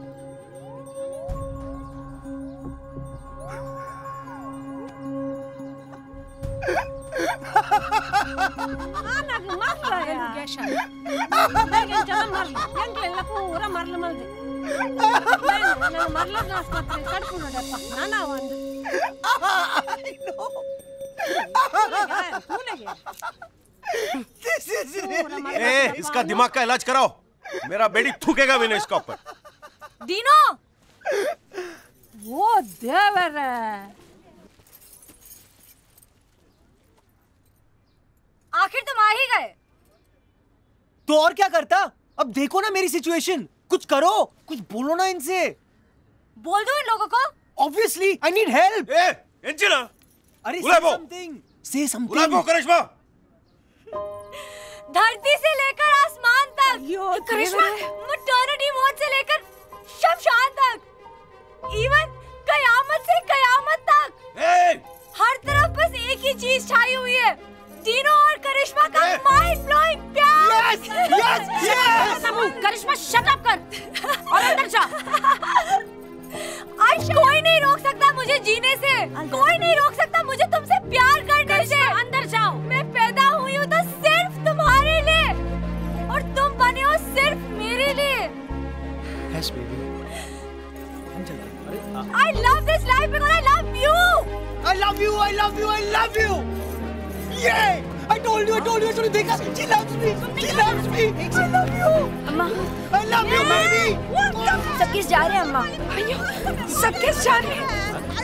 Anak marla ya. Bagian jalan marla. Yang kela pura marla malde. Nana marla naspatre kadpu nadappa. Nana wandu. तू लगे। ए, इसका दिमाग का इलाज कराओ, मेरा बेटी थूकेगा भी नहीं इसका ऊपर। डीनो, वो देवर आखिर तुम आ ही गए। तो और क्या करता? अब देखो ना मेरी सिचुएशन, कुछ करो, कुछ बोलो ना इनसे। बोल दो इन लोगों को। Obviously, I need help. ए, इंजिना, अरे बुला वो। something. Say something. बुला को करिश्मा। धरती से लेकर आसमान तक, करिश्मा, मैटरनिटी वार्ड से लेकर शमशान तक, इवन कयामत से कयामत तक, हर तरफ बस एक ही चीज छाई हुई है, डीनो और करिश्मा का माइंड ब्लोइंग प्यार। Yes yes yes. Karishma shut up कर और अंदर जा। आज कोई नहीं रोक सकता मुझे जीने से, कोई नहीं रोक सकता मुझे तुमसे प्यार करने से। अंदर जाओ। मैं पैदा हुई हूँ तो सिर्फ तुम्हारे लिए और तुम बने हो सिर्फ मेरे लिए। Yes, baby. I love this life because I love you. I love you. I love you. I love you. Yeah. I told you. I told you. I told you. देखा? She loves me. She loves me. I love you. अम्मा। I love you, baby. सब किस जा रहे हैं अम्मा? सब किस जा रहे हैं?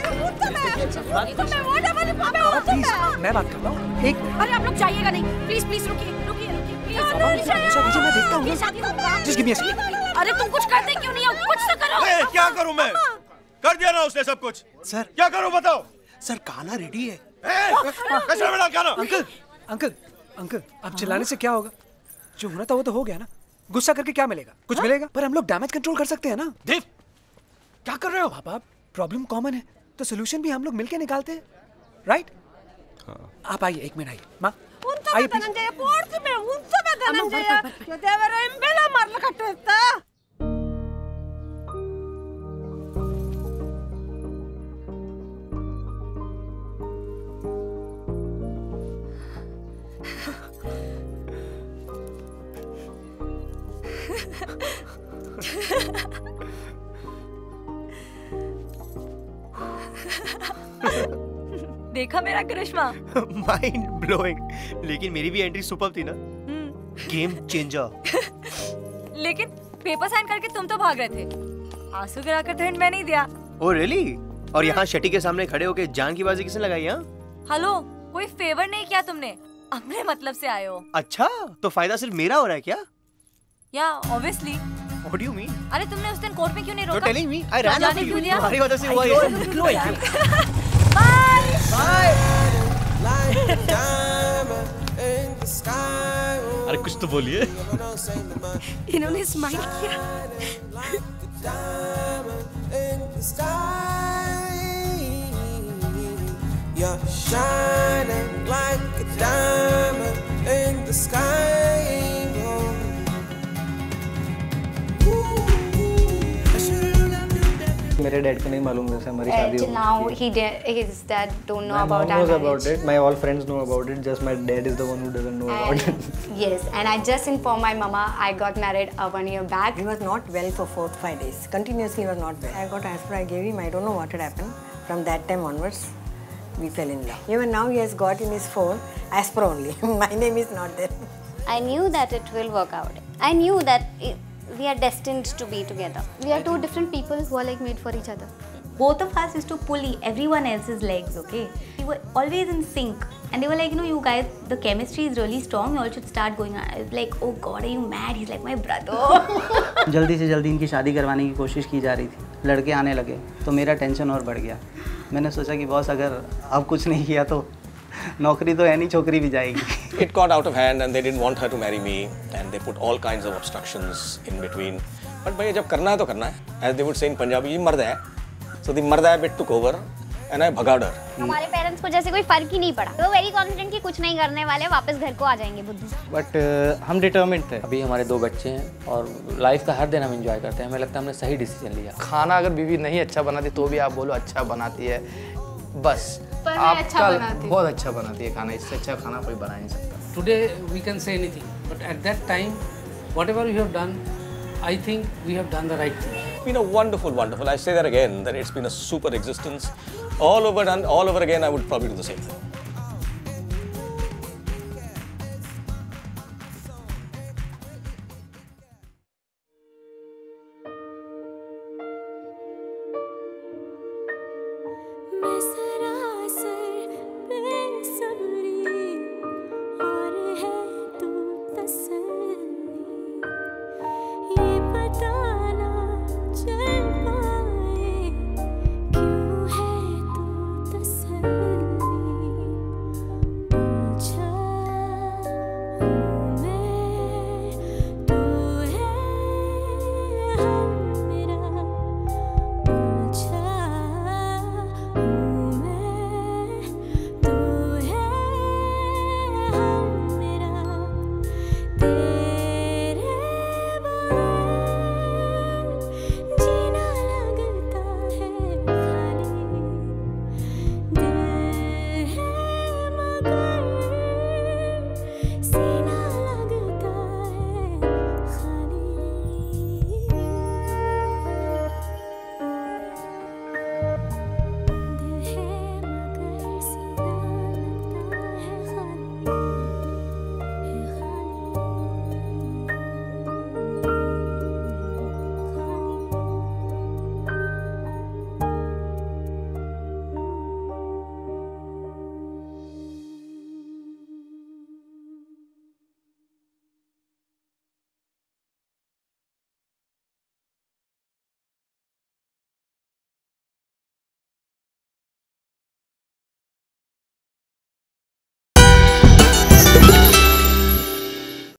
प्लीज मैं बात करता हूँ। एक अरे आप लोग जाइएगा नहीं, प्लीज प्लीज रुकिए रुकिए रुकिए प्लीज। मैं देखता हूँ। शादी होगा। Just give me a second. अरे तुम कुछ करते क्यों नहीं हो? कुछ तो करो। ए, क्या करूं मैं? कर दिया ना उसने सब कुछ। सर क्या करूं बताओ? सर गाना रेडी है। कैसे बना गाना? अंकल अंकल अंकल आप चिल्लाने से क्या होगा? जो होना था वो तो हो गया ना। गुस्सा करके क्या मिलेगा? कुछ मिलेगा? पर हम लोग डैमेज कंट्रोल कर सकते हैं ना। देव क्या कर रहे हो? पापा प्रॉब्लम कॉमन है तो सोल्यूशन भी हम लोग मिलके निकालते हैं, राइट? आप आइए, एक मिनट आइए। माँ आइए प्लीज। ಧನಂಜಯ ಪೋರ್ಚು ಮೇ ಉಂಚಮೆ ಧನಂಜಯ ದೇವರ ಎಂಬೆಲ ಮರ್ಲ ಕಟ್ಟುತ್ತಾ देखा मेरा करिश्मा? Mind blowing. लेकिन मेरी भी एंट्री सुपर थी ना। Game changer. लेकिन पेपर साइन करके तुम तो भाग रहे थे, आंसू गिराकर तो हिंट मैं नहीं दिया। Oh really? और यहाँ शटी के सामने खड़े होके जान की बाजी किसने लगाई? यहाँ हेलो, कोई फेवर नहीं किया तुमने, अपने मतलब से आए हो। अच्छा तो फायदा सिर्फ मेरा हो रहा है क्या? या obviously. What do you mean? अरे तुमने उस दिन कोर्ट में क्यों नहीं रोका? You're telling me? I ran after you. तुम्हारी वजह से हुआ ये सब। निकलो यार। अरे कुछ तो बोलिए। इन्होंने स्माइल किया। You're shining like a diamond in the sky. मेरे डैड को नहीं मालूम जैसे हमारी शादी Till now, he did, his dad don't know My about mom our knows marriage. about it. My all friends know about it. Just my dad is the one who doesn't know And about it. yes, and I just informed my mama I got married uh, one year back. He was not well for four to five days. Continuously he was not well. I got aspirin, I gave him. I don't know what had happened. From that time onwards, we fell in love. Even now he has got in his phone aspirin only. My name is not there. I knew that it will work out. I knew that it, we are destined to be together. We are two different people who are like made for each other. Both of us used to pull everyone else's legs, okay? We were always in sync. And they were like, you know, you guys, the chemistry is really strong. You all should start going on. I was like, oh God, are you mad? He's like my brother. जल्दी से जल्दी इनकी शादी करवाने की कोशिश की जा रही थी। लड़के आने लगे तो मेरा टेंशन और बढ़ गया। मैंने सोचा कि बॉस अगर अब कुछ नहीं किया तो नौकरी तो है नहीं, छोकरी भी जाएगी। It got out of hand and they didn't want her to marry me and they put all kinds of obstructions in between. But भैया जब करना है तो करना है. As they would say in Punjabi, ये मर्द है. So the मर्द है bit took over and I भगा डर. हमारे पेरेंट्स को जैसे कोई फर्क ही नहीं पड़ा। वो वेरी कॉन्फिडेंट कि कुछ नहीं करने वाले, वापस घर को आ जाएंगे बुद्धू। बट uh, हम डिटर्मिन्ड थे। अभी हमारे दो बच्चे हैं और लाइफ का हर दिन हम एंजॉय करते हैं। हमें लगता है हमने सही डिसीजन लिया। खाना अगर बीवी नहीं अच्छा बनाती तो भी आप बोलो अच्छा बनाती है, बस आप अच्छा बहुत अच्छा बनाती है खाना, इससे अच्छा खाना कोई बना नहीं सकता। Today we can say anything, but at that time, whatever we have done, I think we have done the right thing. It's been a wonderful, wonderful. I say that again, that it's been a super existence. All over and all over again, I would probably do the same thing. लगा